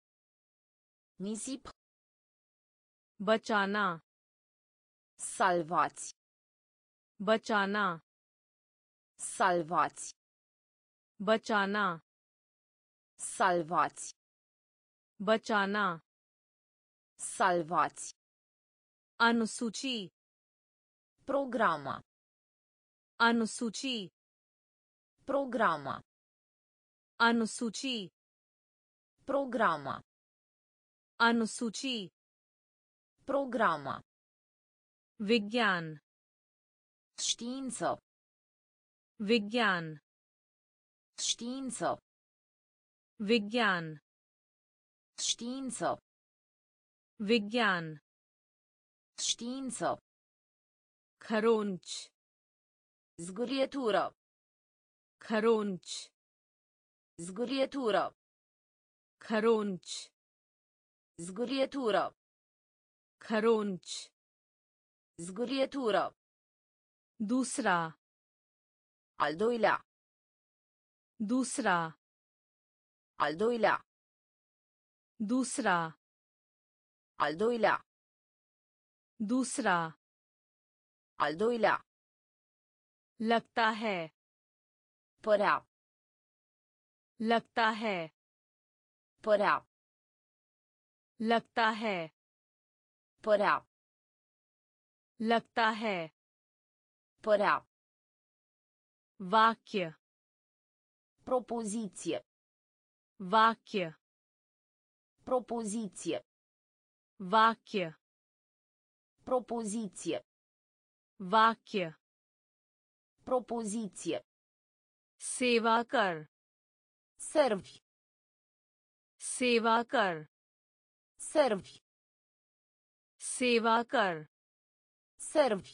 nisip, बचाना salvați, बचाना salvați, बचाना salvați, बचाना salvați, अनुसूची programa, अनुसूची programa, अनुसूची programa, अनुसूची programa, विज्ञान știință, विज्ञान știință, विज्ञान știință, विज्ञान știință, खरोंच zgârietură, खरोंच zgârietură, खरोंच zgârietură, खरोंच zgârietură, दूसरा al doilea, दूसरा al doilea, दूसरा al doilea, दूसरा al doilea, लगता है părea, लगता है părea, लगता है părea, लगता है părea, वाक्य propoziție, वाक्य propoziție, वाक्य propoziție, वाक्य propoziție, सेवा कर servi, सेवा कर servi, सेवा कर servi,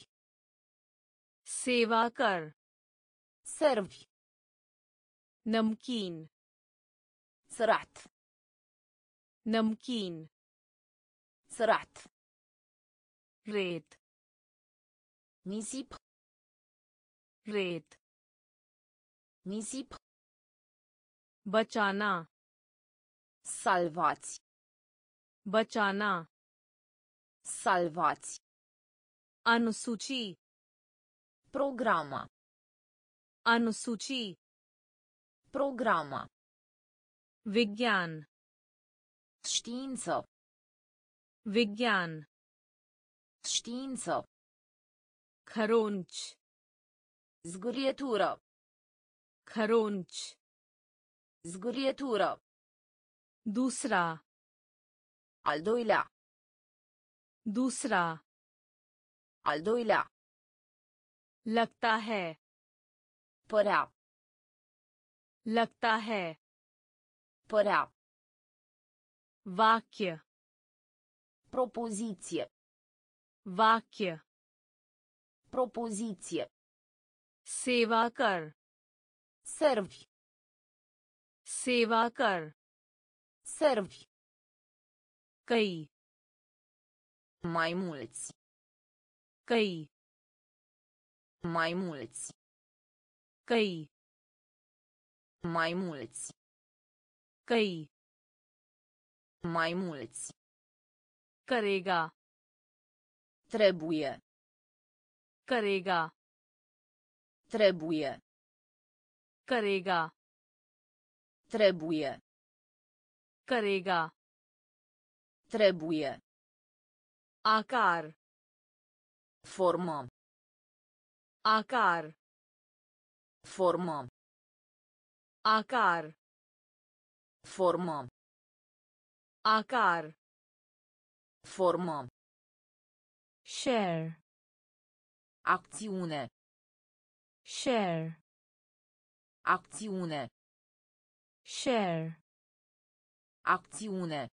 सेवा कर servi, नमकीन sărat, नमकीन sărat, रेत nisip, रेत nisip, बचाना salvați, बचाना salvați, अनुसूची programa, अनुसूची programa, विज्ञान știință, विज्ञान știință, खरोंच zgârietură, खरोंच zgârietură, दूसरा al doilea, दूसरा al doilea, लगता है părea, लगता है părea, वाक्य propoziție, वाक्य propoziție, सेवा कर servi, सेवा कर servi, कई mai mulți, कई mai mulți, कई mai mulți, कई mai mulți, करेगा trebuie, करेगा trebuie, करेगा trebuie, करेगा trebuie, आकार formă, आकार formă, आकार formă, आकार formă, share acțiune, share acțiune, share acțiune,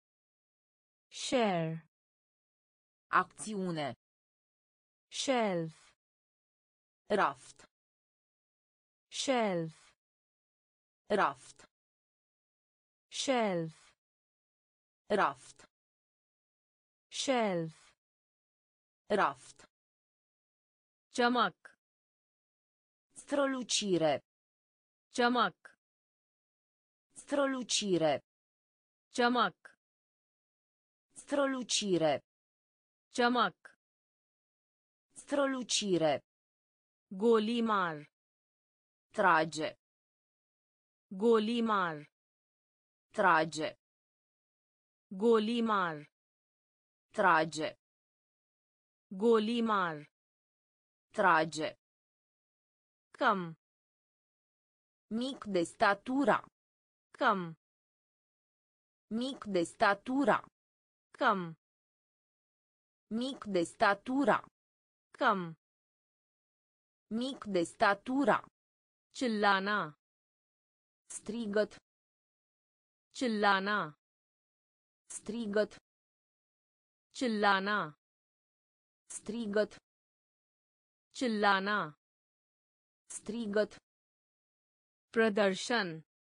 share acțiune, shelf raft, shelf raft, shelf raft, shelf raft, चमक strălucire, चमक strălucire, चमक strălucire, चमक strălucire, गोली मार trage, गोली मार trage, गोली मार trage, गोली मार trage, कम mic de statura, कम mic de statura, कम mic de statura, कम mic de statura, चिल्लाना strigăt, चिल्लाना strigăt, चिल्लाना strigăt, चिल्लाना strigăt, प्रदर्शन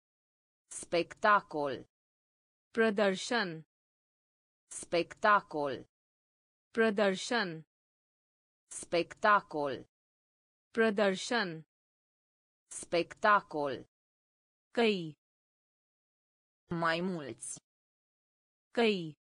spectacol, प्रदर्शन spectacol, प्रदर्शन spectacol, प्रदर्शन spectacol, कई mai mulți, कई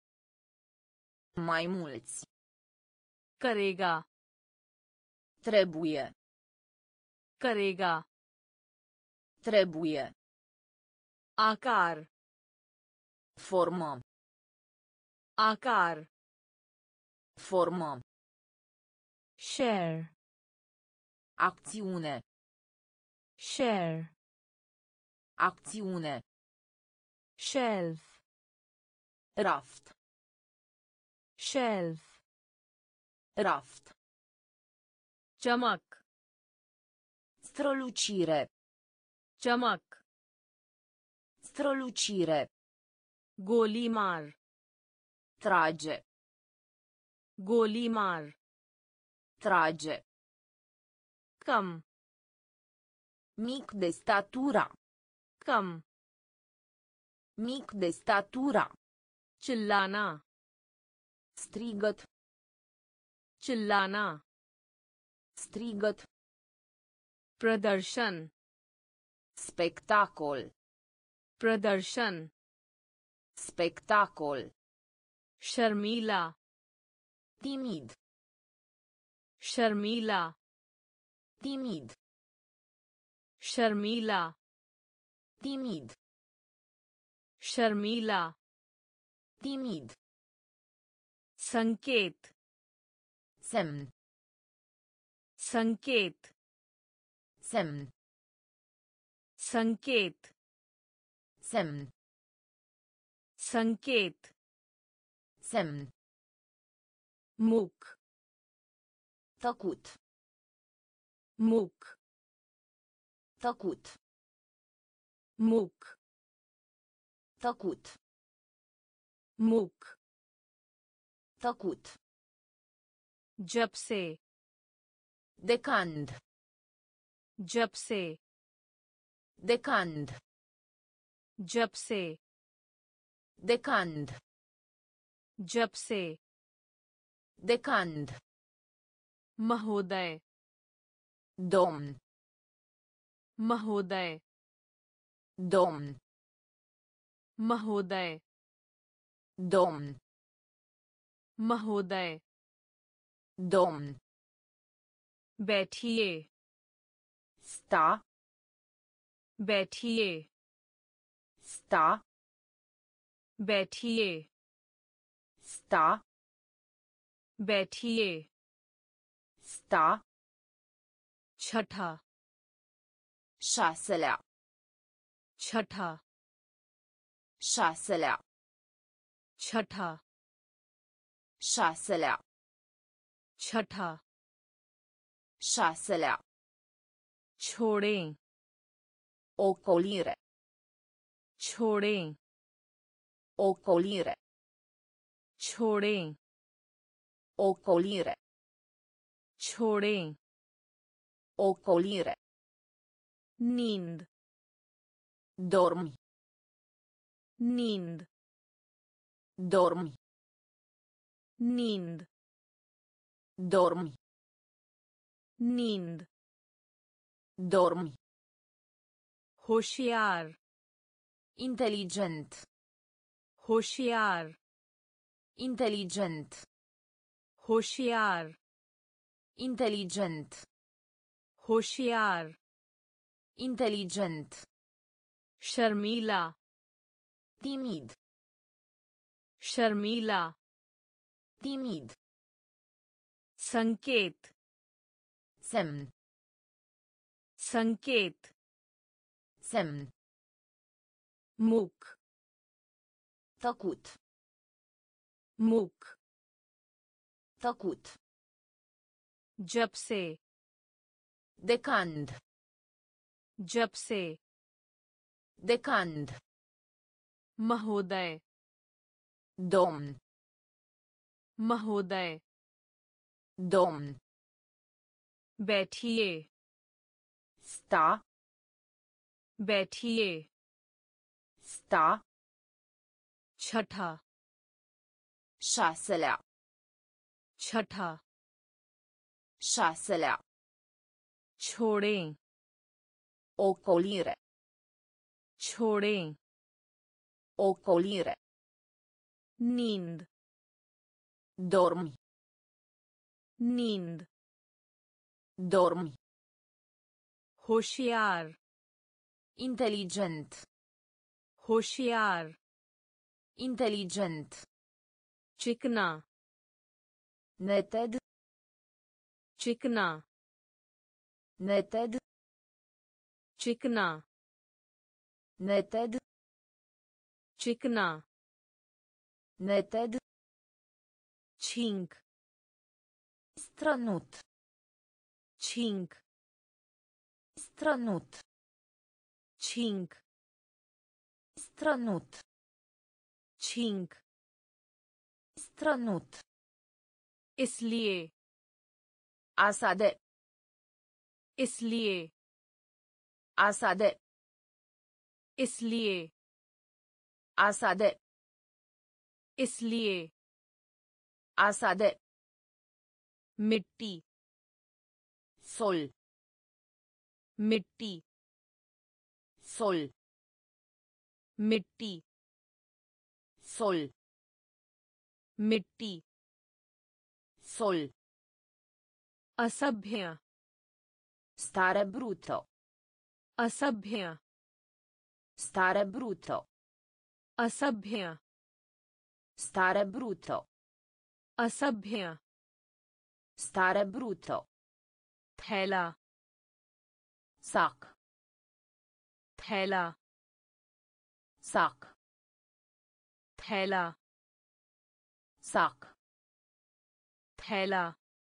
mai mulți, करेगा trebuie, करेगा trebuie, आकार formă, आकार Formă. share Acțiune. share Acțiune. shelf Raft. shelf Raft. चमक Strălucire. चमक Strălucire. गोली मार Trage. गोली मार Trage. कम Mic de statura. कम Mic de statura. चिल्लाना Strigăt. चिल्लाना Strigăt. प्रदर्शन Spectacol. प्रदर्शन Spectacol. शर्मीला Timid. शर्मीला Timid. शर्मीला Timid. शर्मीला Timid. संकेत Semn. संकेत Semn. संकेत Semn. संकेत Semn. मूक Tăcut. मूक Tăcut. मूक Tăcut. मूक Tăcut. जब से Decand. जब से Decand. जब से Decand. जब से Decand. महोदय Domn. महोदय Domn. महोदय Domn. महोदय Domn. बैठिए Sta. बैठिए Sta. बैठिए Sta. बैठिए Sta. छठा Șaselea. छठा Șaselea. छठा Șaselea. छठा Șaselea. छोड़ें Ocolire. छोड़ें Ocolire. छोड़ें Ocolire. छोड़ें Ocolire. नींद Dormi. नींद Dormi. नींद Dormi. नींद Dormi. होशियार Inteligent. होशियार Inteligent. होशियार Inteligent. होशियार Inteligent. शर्मीला Timid. शर्मीला Timid. संकेत Semn. संकेत Semn. मूक Tăcut. मूक Tăcut. जब से Decand. जब से Decand. महोदय Domn. महोदय Domn. बैठिए Sta. बैठिए Sta. छठा Șaselea. छठा Șaselea. छोड़ें Ocolire. छोड़ें Ocolire. नींद Dormi. नींद Dormi. होशियार Inteligent. होशियार Inteligent. चिकना neted, चिकना neted, चिकना neted, चिकना neted, छींक strănut, छींक strănut, छींक strănut, छींक strănut, इसलिए asade, इसलिए asade, इसलिए asade, इसलिए asade, मिट्टी sol, मिट्टी sol, मिट्टी sol, मिट्टी sol, असभ्य stare brutto, असभ्य stare brutto, असभ्य stare brutto, असभ्य stare brutto, थैला sac, थैला sac, थैला sac, थैला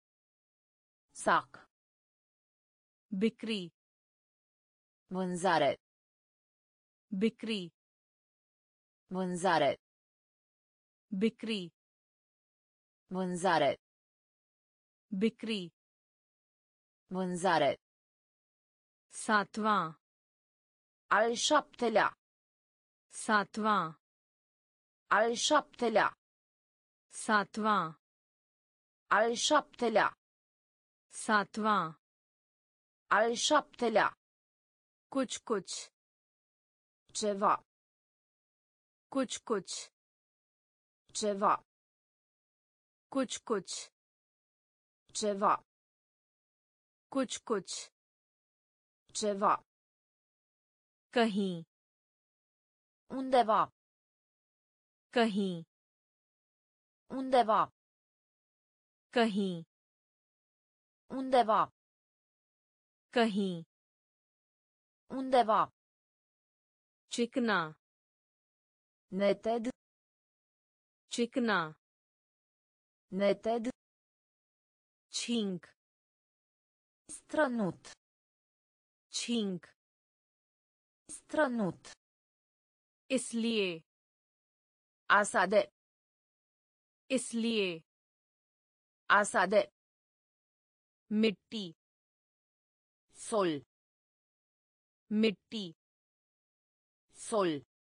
sac, बिक्री vânzare, बिक्री vânzare, बिक्री vânzare, बिक्री vânzare, सातवां al șaptelea, सातवां al șaptelea, सातवां al șaptelea, सातवां al șaptelea, कुछ कुछ ceva, कुछ कुछ ceva, कुछ कुछ ceva, कुछ कुछ ceva, कहीं undeva, कहीं undeva, कहीं undeva, कहीं undeva, चिकना neted, चिकना neted, छींक strănut, छींक strănut, इसलिए asade, इसलिए asade, मिट्टी sol, मिट्टी sol,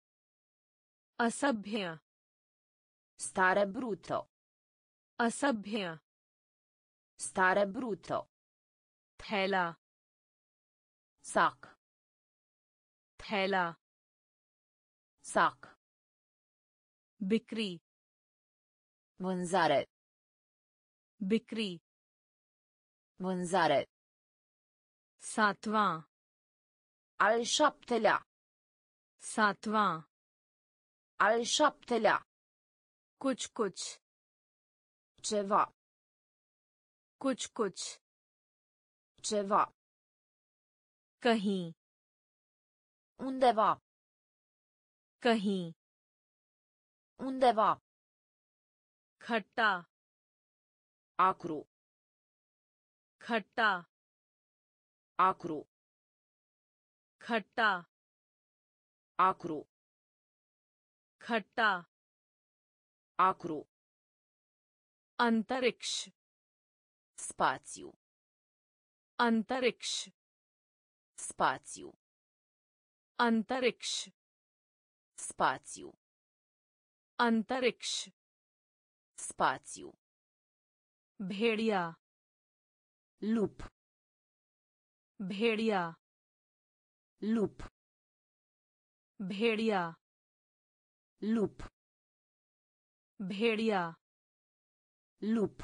असभ्य stare brutto, असभ्य stare brutto, थैला sac, थैला sac, बिक्री vânzare, बिक्री vânzare, सातवां al șaptelea, सातवां al șaptelea, कुछ कुछ ceva, कुछ कुछ ceva, कहीं undeva, कहीं undeva, खट्टा acru, खट्टा acru, खट्टा acru, खट्टा acru, अंतरिक्ष spațiu, अंतरिक्ष spațiu, अंतरिक्ष spațiu, अंतरिक्ष spațiu, भेड़िया lup, भेड़िया lup, भेड़िया lup, भेड़िया lup,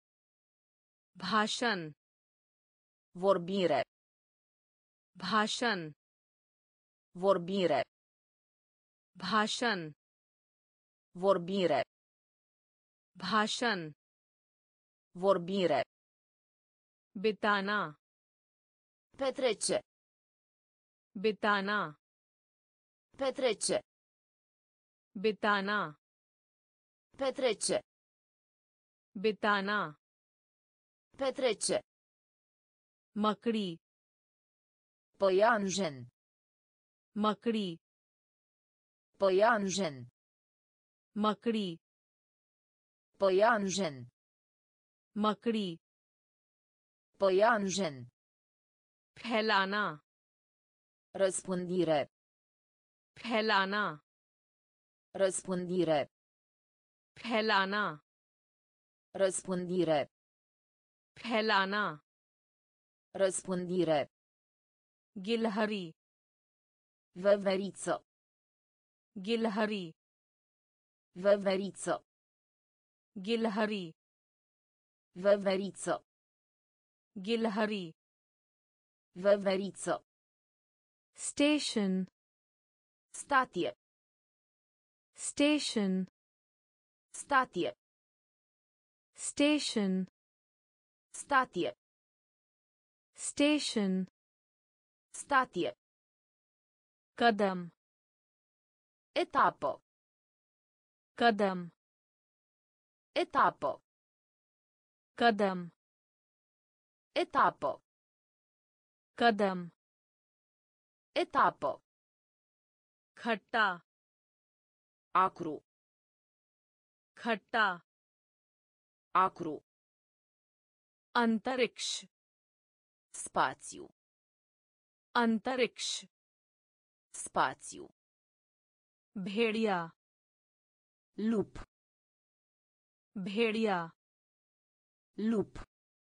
भाषण vorbire, भाषण vorbire, भाषण vorbire, भाषण vorbire, बिताना petrece, बिताना petrece, बिताना petrece, बिताना petrece, मकड़ी păianjen, मकड़ी păianjen, मकड़ी păianjen, मकड़ी păianjen, फैलाना răspândire, फैलाना răspândire, फैलाना răspândire, फैलाना răspândire, गिलहरी veveriță, गिलहरी veveriță, गिलहरी veveriță, गिलहरी veveriță, station statie, station statie, station statie, station statie, कदम etapă, कदम etapă, कदम etapă, कदम etapă, खट्टा acru, खट्टा acru, अंतरिक्ष spațiu, अंतरिक्ष spațiu, भेड़िया lup, भेड़िया lup,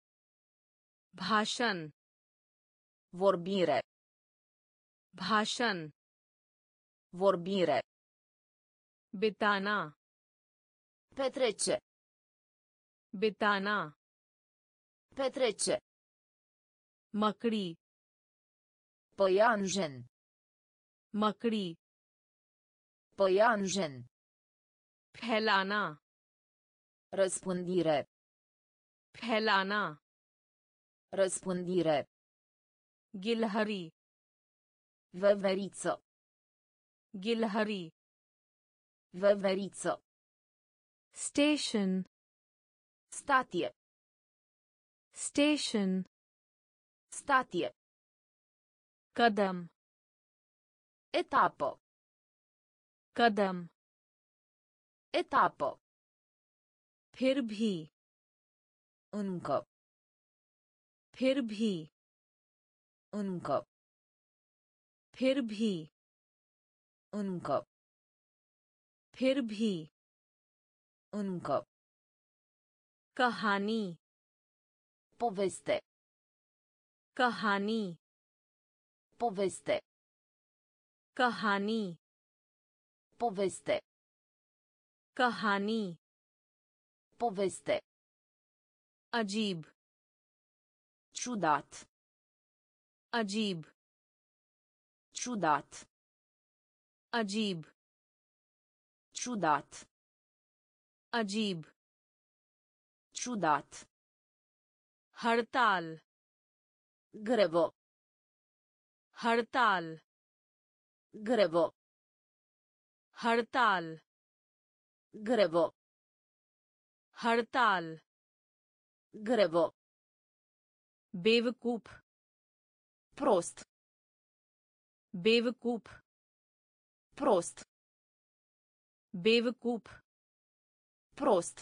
भाषण vorbire, भाषण vorbire, बिताना petrece, बिताना petrece, मकड़ी păianjen, मकड़ी păianjen, फैलाना răspândire, फैलाना răspândire, गिलहरी veveriță, गिलहरी veveriță, station statie, station statie, कदम etapă, कदम etapă, फिर भी încă, फिर भी încă, फिर भी încă, फिर भी încă, कहानी poveste, कहानी poveste, कहानी poveste, कहानी poveste, अजीब ciudat, अजीब ciudat, अजीब ciudat, अजीब ciudat, हड़ताल grevă, हड़ताल grevă, हड़ताल grevă, हड़ताल grevă, बेवकूफ prost, बेवकूफ prost, बेवकूफ prost,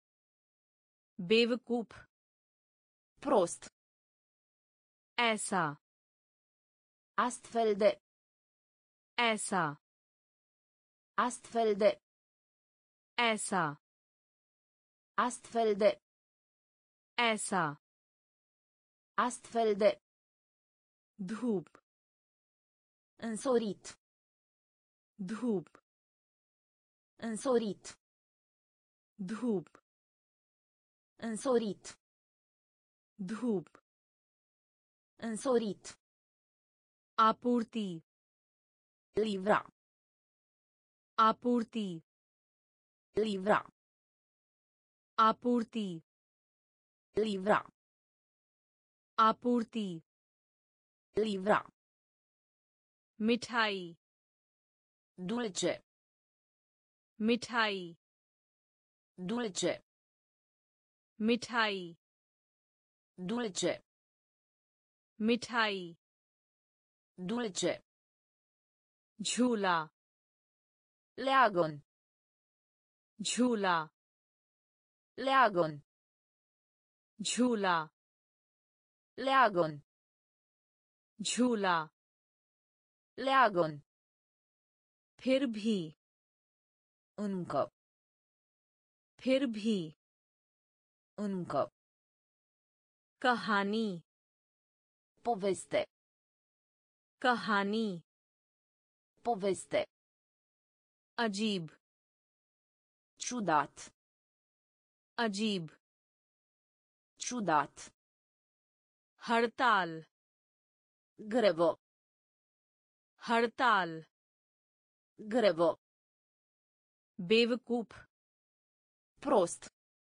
बेवकूफ prost, ऐसा astfel de, ऐसा astfel de, ऐसा astfel de, ऐसा astfel de, धूप însorit, धूप însorit, धूप însorit, धूप însorit, आपूर्ति livra, आपूर्ति livra, आपूर्ति livra, आपूर्ति livra, मिठाई dulce, मिठाई dulce, मिठाई dulce, मिठाई dulce, झूला leagon, झूला leagon, झूला leagon, झूला leagon, फिर भी încă, फिर भी încă, कहानी poveste, कहानी poveste, अजीब ciudat, अजीब ciudat, हड़ताल grevă, हड़ताल grevă, बेवकूफ prost,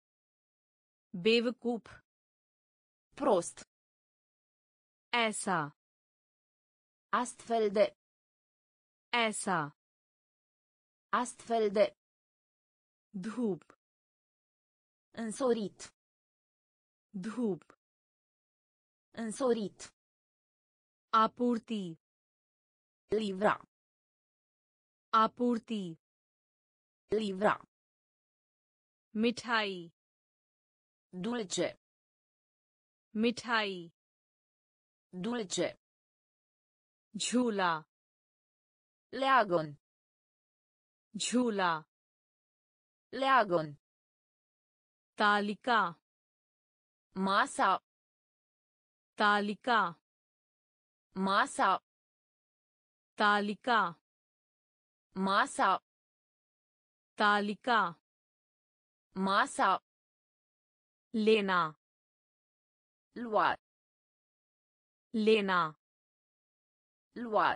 बेवकूफ prost, ऐसा astfel de, ऐसा astfel de, धूप însorit, धूप însorit, आपूर्ति livra, आपूर्ति livra, मिठाई dulce, मिठाई dulce, झूला leagon, झूला leagon, तालिका masa, तालिका masa, तालिका masa, तालिका masa, लेना lua, लेना lua,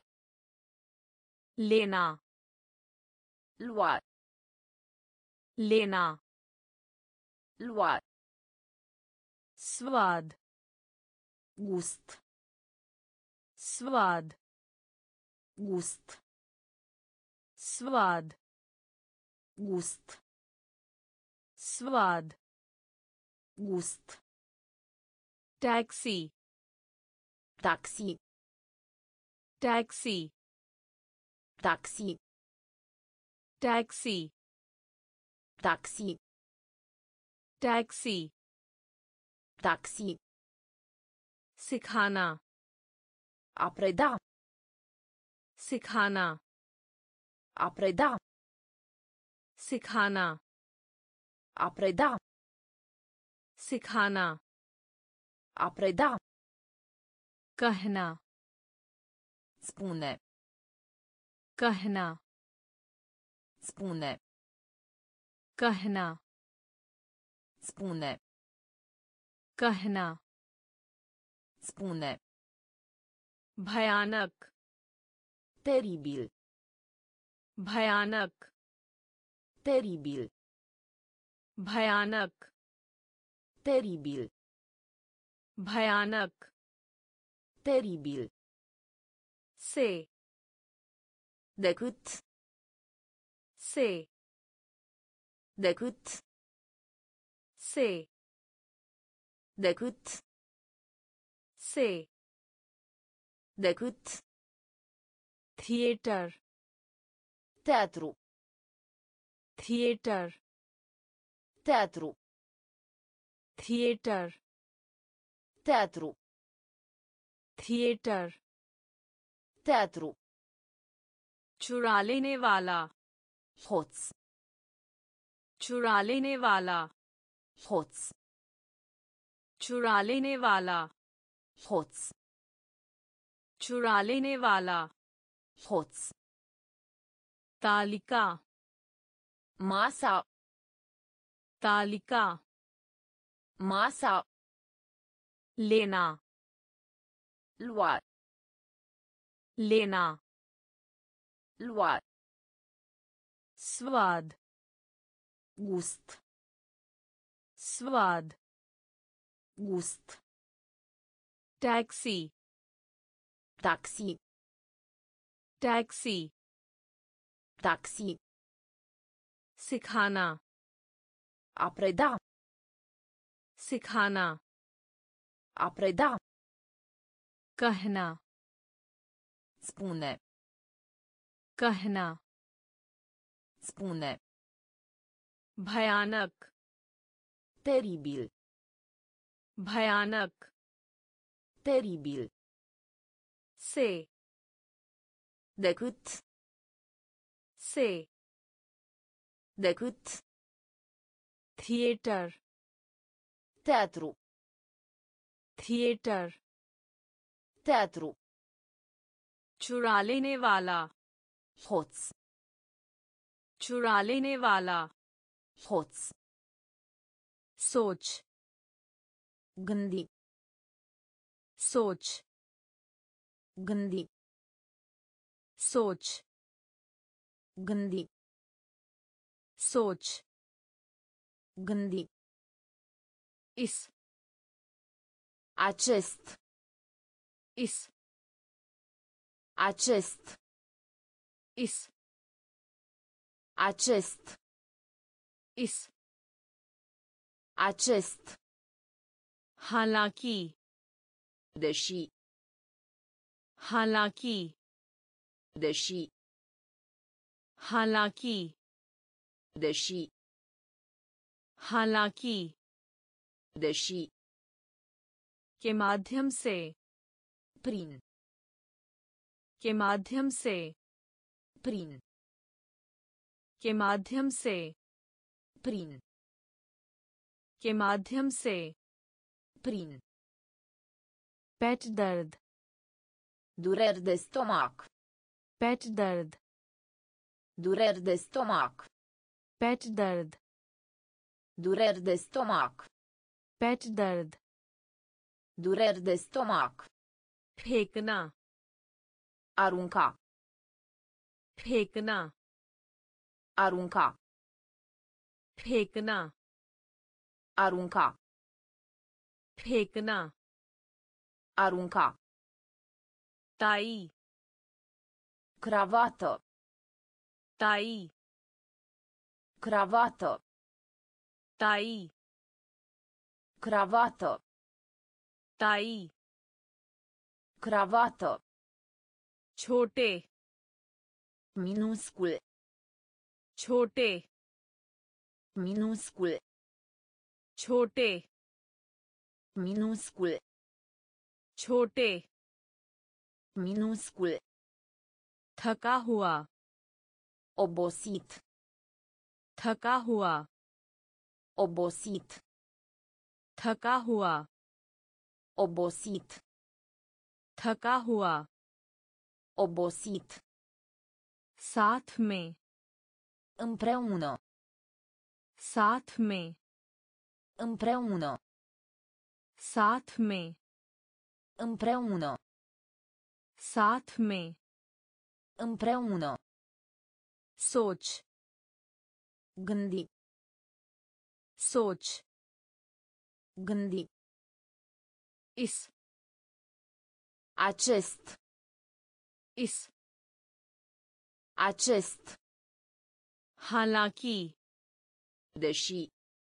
लेना lua, लेना lua, स्वाद gust, स्वाद gust, स्वाद gust, स्वाद gust, taxi taxi, taxi taxi, taxi taxi, taxi taxi, सिखाना a preda, सिखाना a preda, सिखाना a preda, सिखाना a preda, कहना spune, कहना spune, कहना spune, कहना spune, भयानक teribil, भयानक teribil, भयानक teribil, भयानक teribil, से decât, से decât, से decât, से decât, theatre teatru, theatre teatru, theatre teatru, theatre teatru, चुरा लेने वाला hoț, चुरा लेने वाला hoț, चुरा लेने वाला hoț, चुरा लेने वाला hoț, तालिका masa, तालिका masa, लेना lua, लेना lua, स्वाद gust, स्वाद gust, taxi taxi, taxi taxi, सिखाना a preda, सिखाना a preda, कहना spune, कहना spune, भयानक teribil, भयानक teribil, से decât, से decât, theatre teatru, theatre teatru, चुरा लेने वाला hoț, चुरा लेने वाला hoț, सोच gândi, सोच gândi, सोच gândi, सोच gândi, इस acest, इस acest, इस acest, इस acest, हालांकि deși, हालांकि deși, हालांकि deși, हालांकि deși, के माध्यम से prin, के माध्यम से prin, के माध्यम से prin, के माध्यम से prin, पेट दर्द dureri de stomac, पेट दर्द dureri de stomac, पेट दर्द dureri de stomac, पेट दर्द dureri de stomac, फेंकना arunca, फेंकना arunca, फेंकना arunca, फेंकना arunca, ताई cravată, ताई cravată, ताई cravată, ताई cravată, छोटे minuscul, छोटे minuscul, छोटे minuscul, छोटे minuscul, थका हुआ obosit, थका हुआ obosit, थका हुआ obosit, थका हुआ obosit, साथ में împreună, साथ में împreună, साथ में împreună, साथ में împreună, सोच gândi, सोच gândi, इस acest, इस acest, हालांकि deși,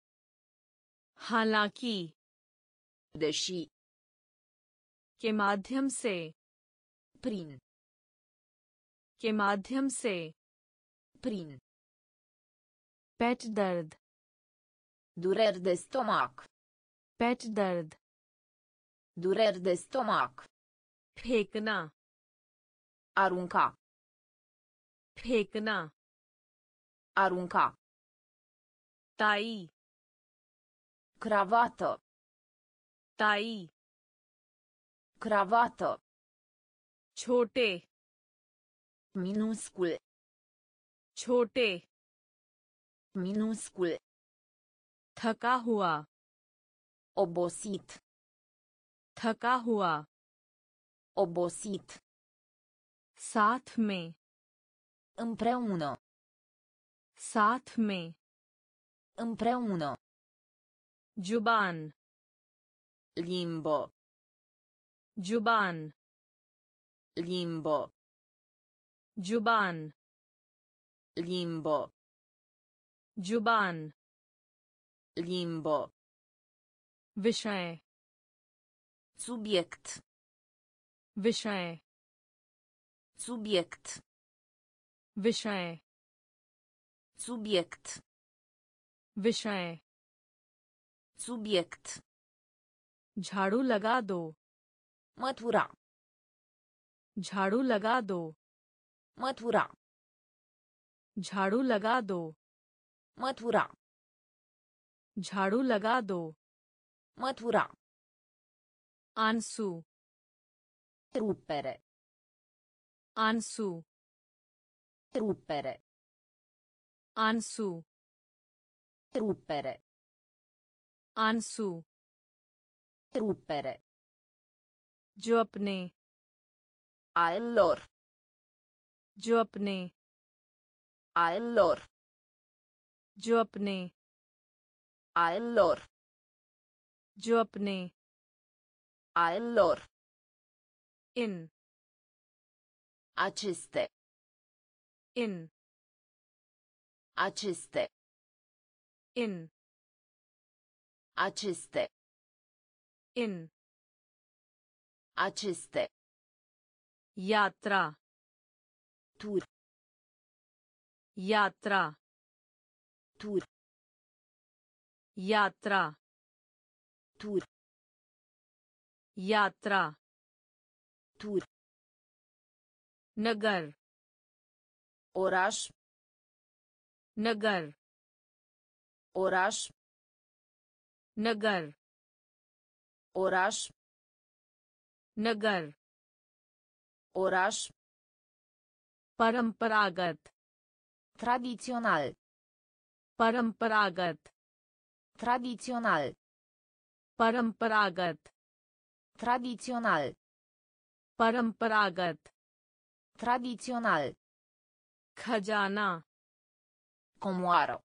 हालांकि deși, के माध्यम से prin, के माध्यम से prin, पेट दर्द dureri de stomac, पेट दर्द dureri de stomac, फेंकना arunca, फेंकना arunca, ताई cravată, ताई cravată, छोटे minuscul, छोटे minuscul, थका हुआ obosit, थका हुआ obosit, साथ में împreună, साथ में împreună, जुबान Limbo. जुबान Limbo. जुबान Limbo. जुबान Limbo. विषय Subiect. विषय Subiect. विषय Subiect. विषय Subiect. झाड़ू लगा दो Mătura. झाड़ू लगा दो Mătura. झाड़ू लगा दो Mătura. झाड़ू लगा दो Mătura. आंसू Rupere. आंसू Rupere. आंसू Rupere. आंसू Rupere. जो अपने A lor. जो अपने A lor. जो अपने A lor. जो अपने A lor. इन Aceste. इन Aceste. इन Aceste. इन Aceste. यात्रा Tur. यात्रा Tur. यात्रा Tur. यात्रा Tur. नगर Oraș. नगर Oraș. नगर Oraș. नगर Oraș. परंपरागत Tradițional. परंपरागत Tradițional. परंपरागत Tradițional. परंपरागत Tradițional. खजाना Comoară.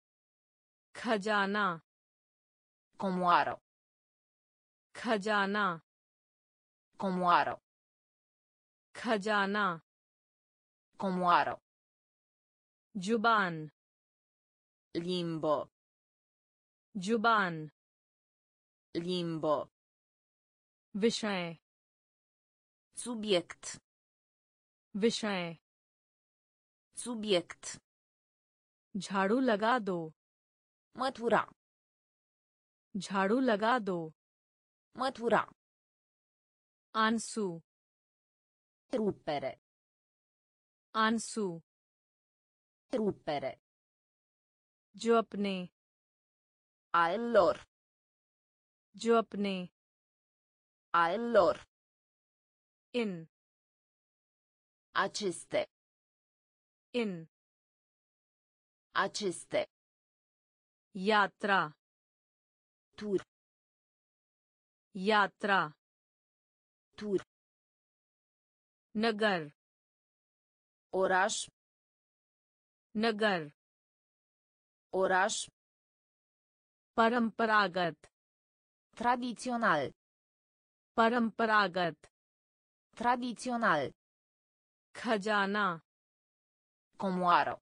खजाना Comoară. खजाना Comoară. खजाना Comoară. जुबान Limbo. जुबान Limbo. विषय Subiect. विषय Subiect. झाड़ू लगा दो Mătura. झाड़ू लगा दो Mătura. आंसू Rupere. आंसू Rupere. जो अपने A lor. जो अपने A lor. इन Aceste. इन Aceste. यात्रा Tur. यात्रा Tur. नगर Oraș. नगर Oraș. परंपरागत Tradițional. परंपरागत Tradițional. खजाना Comoară.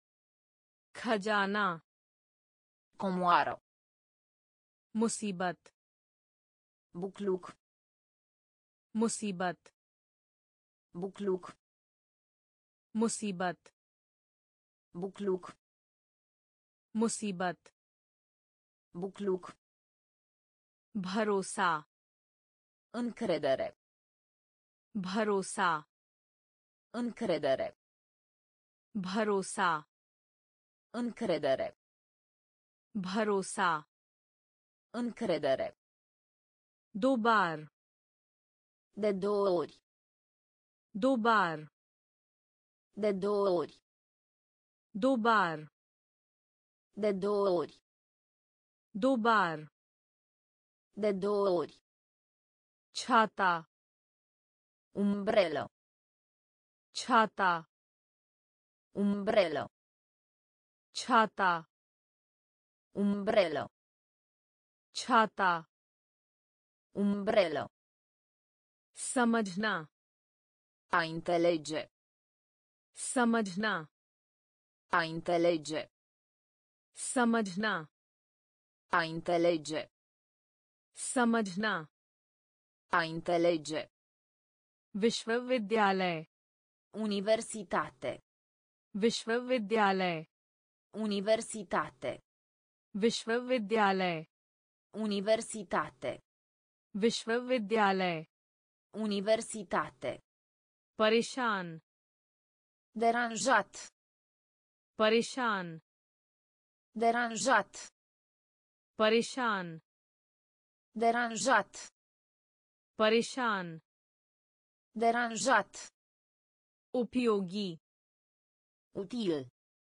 खजाना Comoară. मुसीबत Bucluc. मुसीबत Bucluc. मुसीबत Bucluc. मुसीबत Bucluc. भरोसा Încredere. भरोसा Încredere. भरोसा Încredere. भरोसा Încredere. दो बार De două ori. दो बार De două ori. दो बार De două ori. दो बार De două ori. छाता Umbrelă. छाता Umbrelă. छाता Umbrelă. छाता umbrelă, समझना a înțelege, समझना a înțelege, समझना a înțelege, समझना a înțelege, विश्वविद्यालय universitate, विश्वविद्यालय universitate, विश्वविद्यालय universitate, विश्वविद्यालय universitate, परेशान deranjat, परेशान deranjat, परेशान deranjat, परेशान deranjat, उपयोगी util,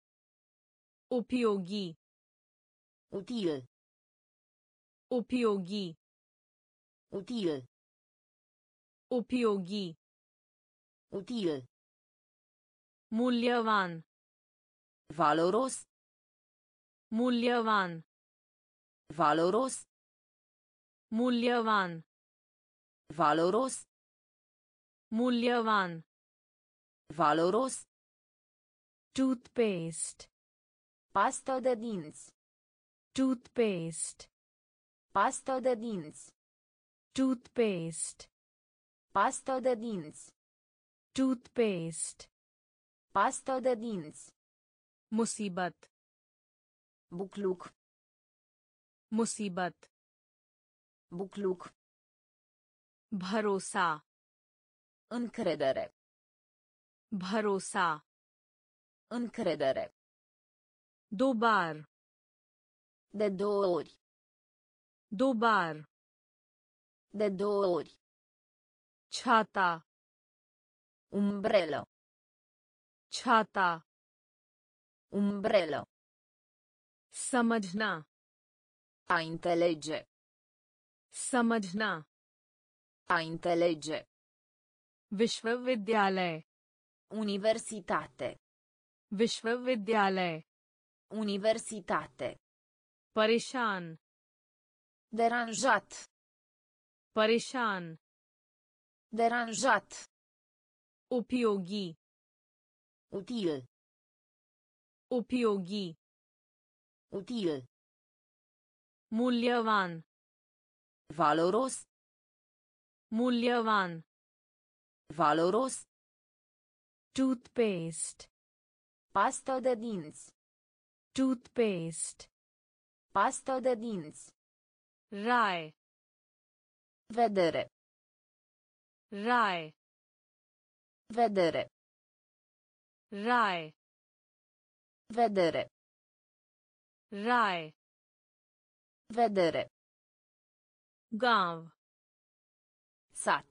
उपयोगी util, उपयोगी util, उपयोगी util, मूल्यवान valoros, मूल्यवान valoros, मूल्यवान valoros, मूल्यवान valoros, toothpaste pastă de dinți, toothpaste pastă de dinți, toothpaste pastă de dinți, toothpaste pastă de dinți, मुसीबत bucluc, मुसीबत bucluc, भरोसा încredere, भरोसा încredere, दो बार de două ori, दो बार de două ori, छाता umbrelă, छाता umbrelă, समझना a înțelege, समझना a înțelege, विश्वविद्यालय universitate, विश्वविद्यालय universitate, परेशान deranjat, परेशान deranjat, उपयोगी util, उपयोगी util, मूल्यवान valoros, मूल्यवान valoros, toothpaste pastă de dinți, toothpaste pastă de dinți, राय vedere, राय vedere, राय vedere, राय vedere, गांव sat,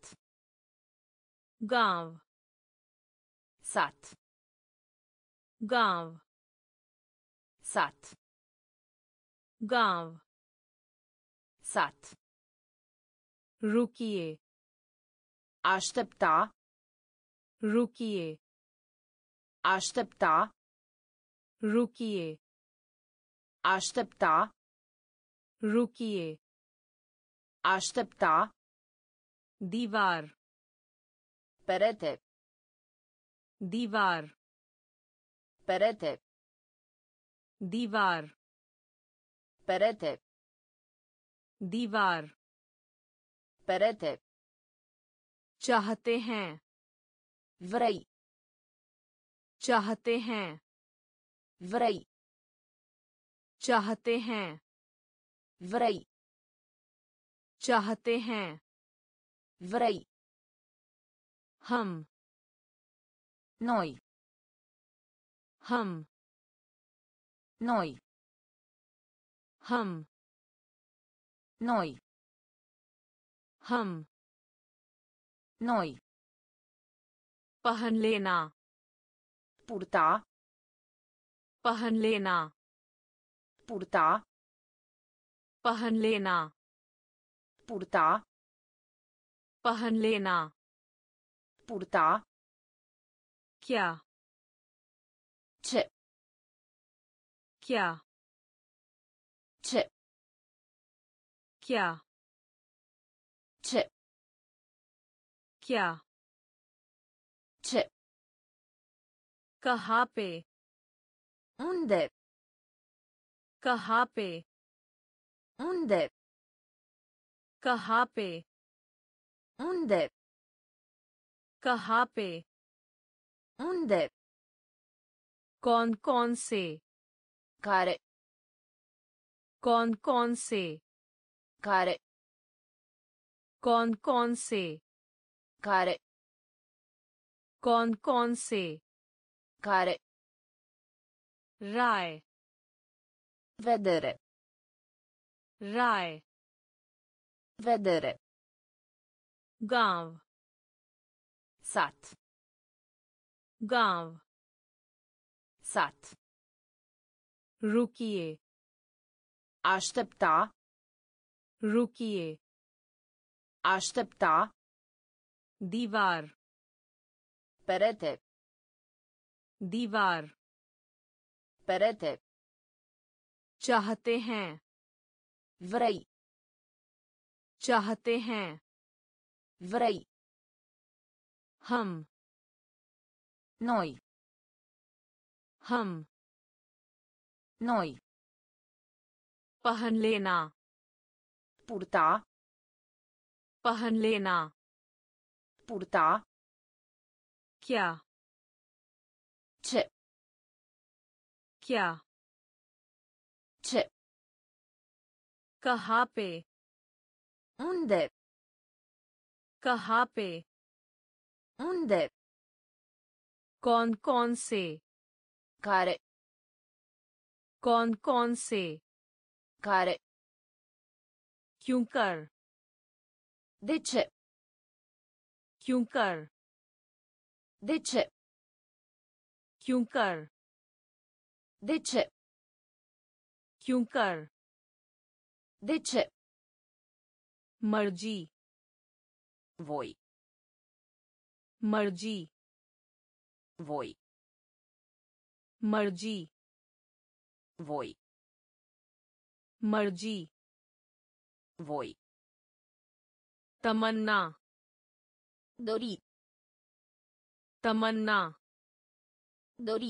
गांव sat, गांव sat, गांव sat, रुकिए aștepta, रुकिए aștepta, रुकिए aștepta, रुकिए aștepta, दीवार perete, दीवार perete, दीवार perete, दीवार perete, चाहते हैं vrei, चाहते हैं vrei, चाहते हैं vrei, चाहते हैं vrei, हम noi, हम noi, हम noi, हम noi, पहन लेना purta, पहन लेना purta, पहन लेना purta, पहन लेना purta, क्या ce, क्या ce, क्या Ce. क्या Ce. कहाँ पे Unde. कहाँ पे Unde. कहाँ पे Unde. कहाँ पे Unde. कौन कौन से Care. कौन कौन से Care. कौन कौन से Care. कौन कौन से Care. राय Vedere. राय Vedere. गांव Sat. गांव Sat. रुकिए Aștepta. रुकिए Aștepta. दीवार Perete. दीवार Perete. चाहते हैं Vrei. चाहते हैं Vrei. हम Noi. हम Noi. पहन लेना Purta. पहन लेना Purta. क्या Ce. क्या Ce. कहाँ पे Unde. कहाँ पे Unde. कौन कौन से Care. कौन कौन से Care. क्यों कर De ce. क्यों कर De ce. क्यों कर De ce. क्यों कर De ce. मर्जी Voi. मर्जी Voi. मर्जी Voi. मर्जी Voi. तमन्ना Dori. तमन्ना Dori.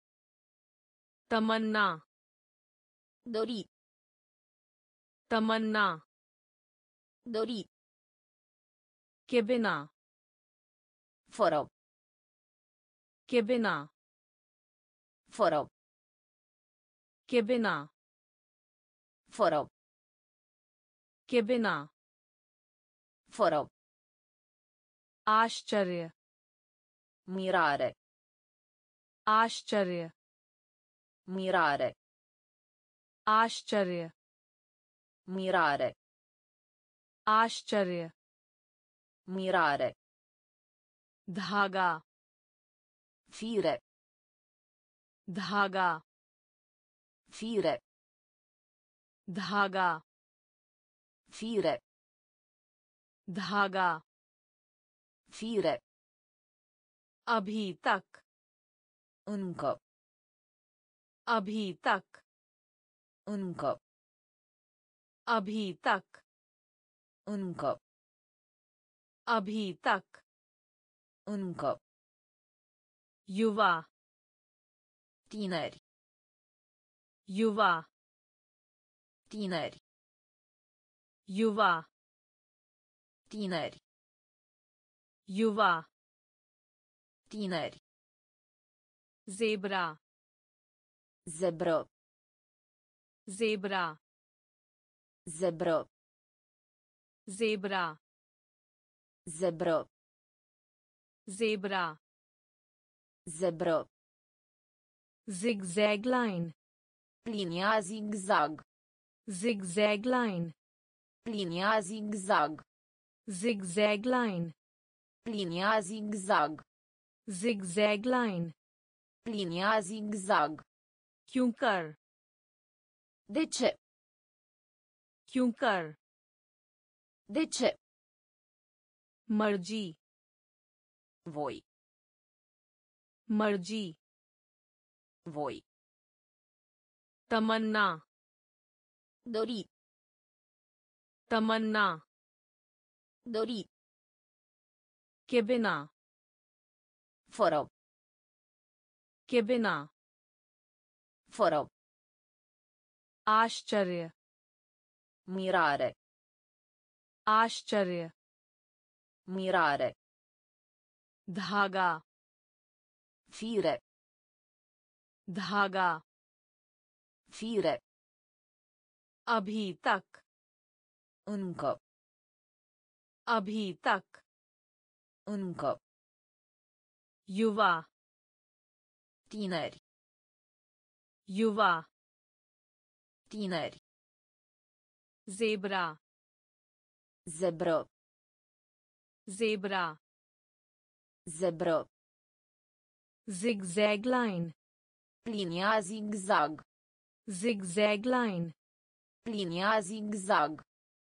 तमन्ना Dori. तमन्ना Dori. के बिना Fără. के बिना Fără. के बिना Fără. के बिना Fără. आश्चर्य Mirare. आश्चर्य Mirare. आश्चर्य Mirare. आश्चर्य Mirare. धागा Fire. धागा Fire. धागा Fire. धागा Fire. अभी तक Încă. अभी तक Încă. अभी तक Încă. अभी तक Încă. युवा Tineri. युवा Tineri. युवा Tineri. युवा Tineri. Zebra Zebră. Zebra Zebră. Zebra Zebră. Zebra Zebră. zigzag line Linia zigzag. zigzag line Linia zigzag. zigzag line Linia zigzag. zigzag line Linia zigzag. क्यों कर De ce. क्यों कर De ce. मर्जी Voi. मर्जी Voi. तमन्ना Dori. तमन्ना dori, के बिना fără, के बिना fără, आश्चर्य mirare, आश्चर्य mirare, धागा fire, धागा fire, अभी तक încă, अभी तक încă, युवा tineri, युवा tineri, zebra zebră, zebra zebră, zigzag line linia zigzag, zigzag line linia zigzag,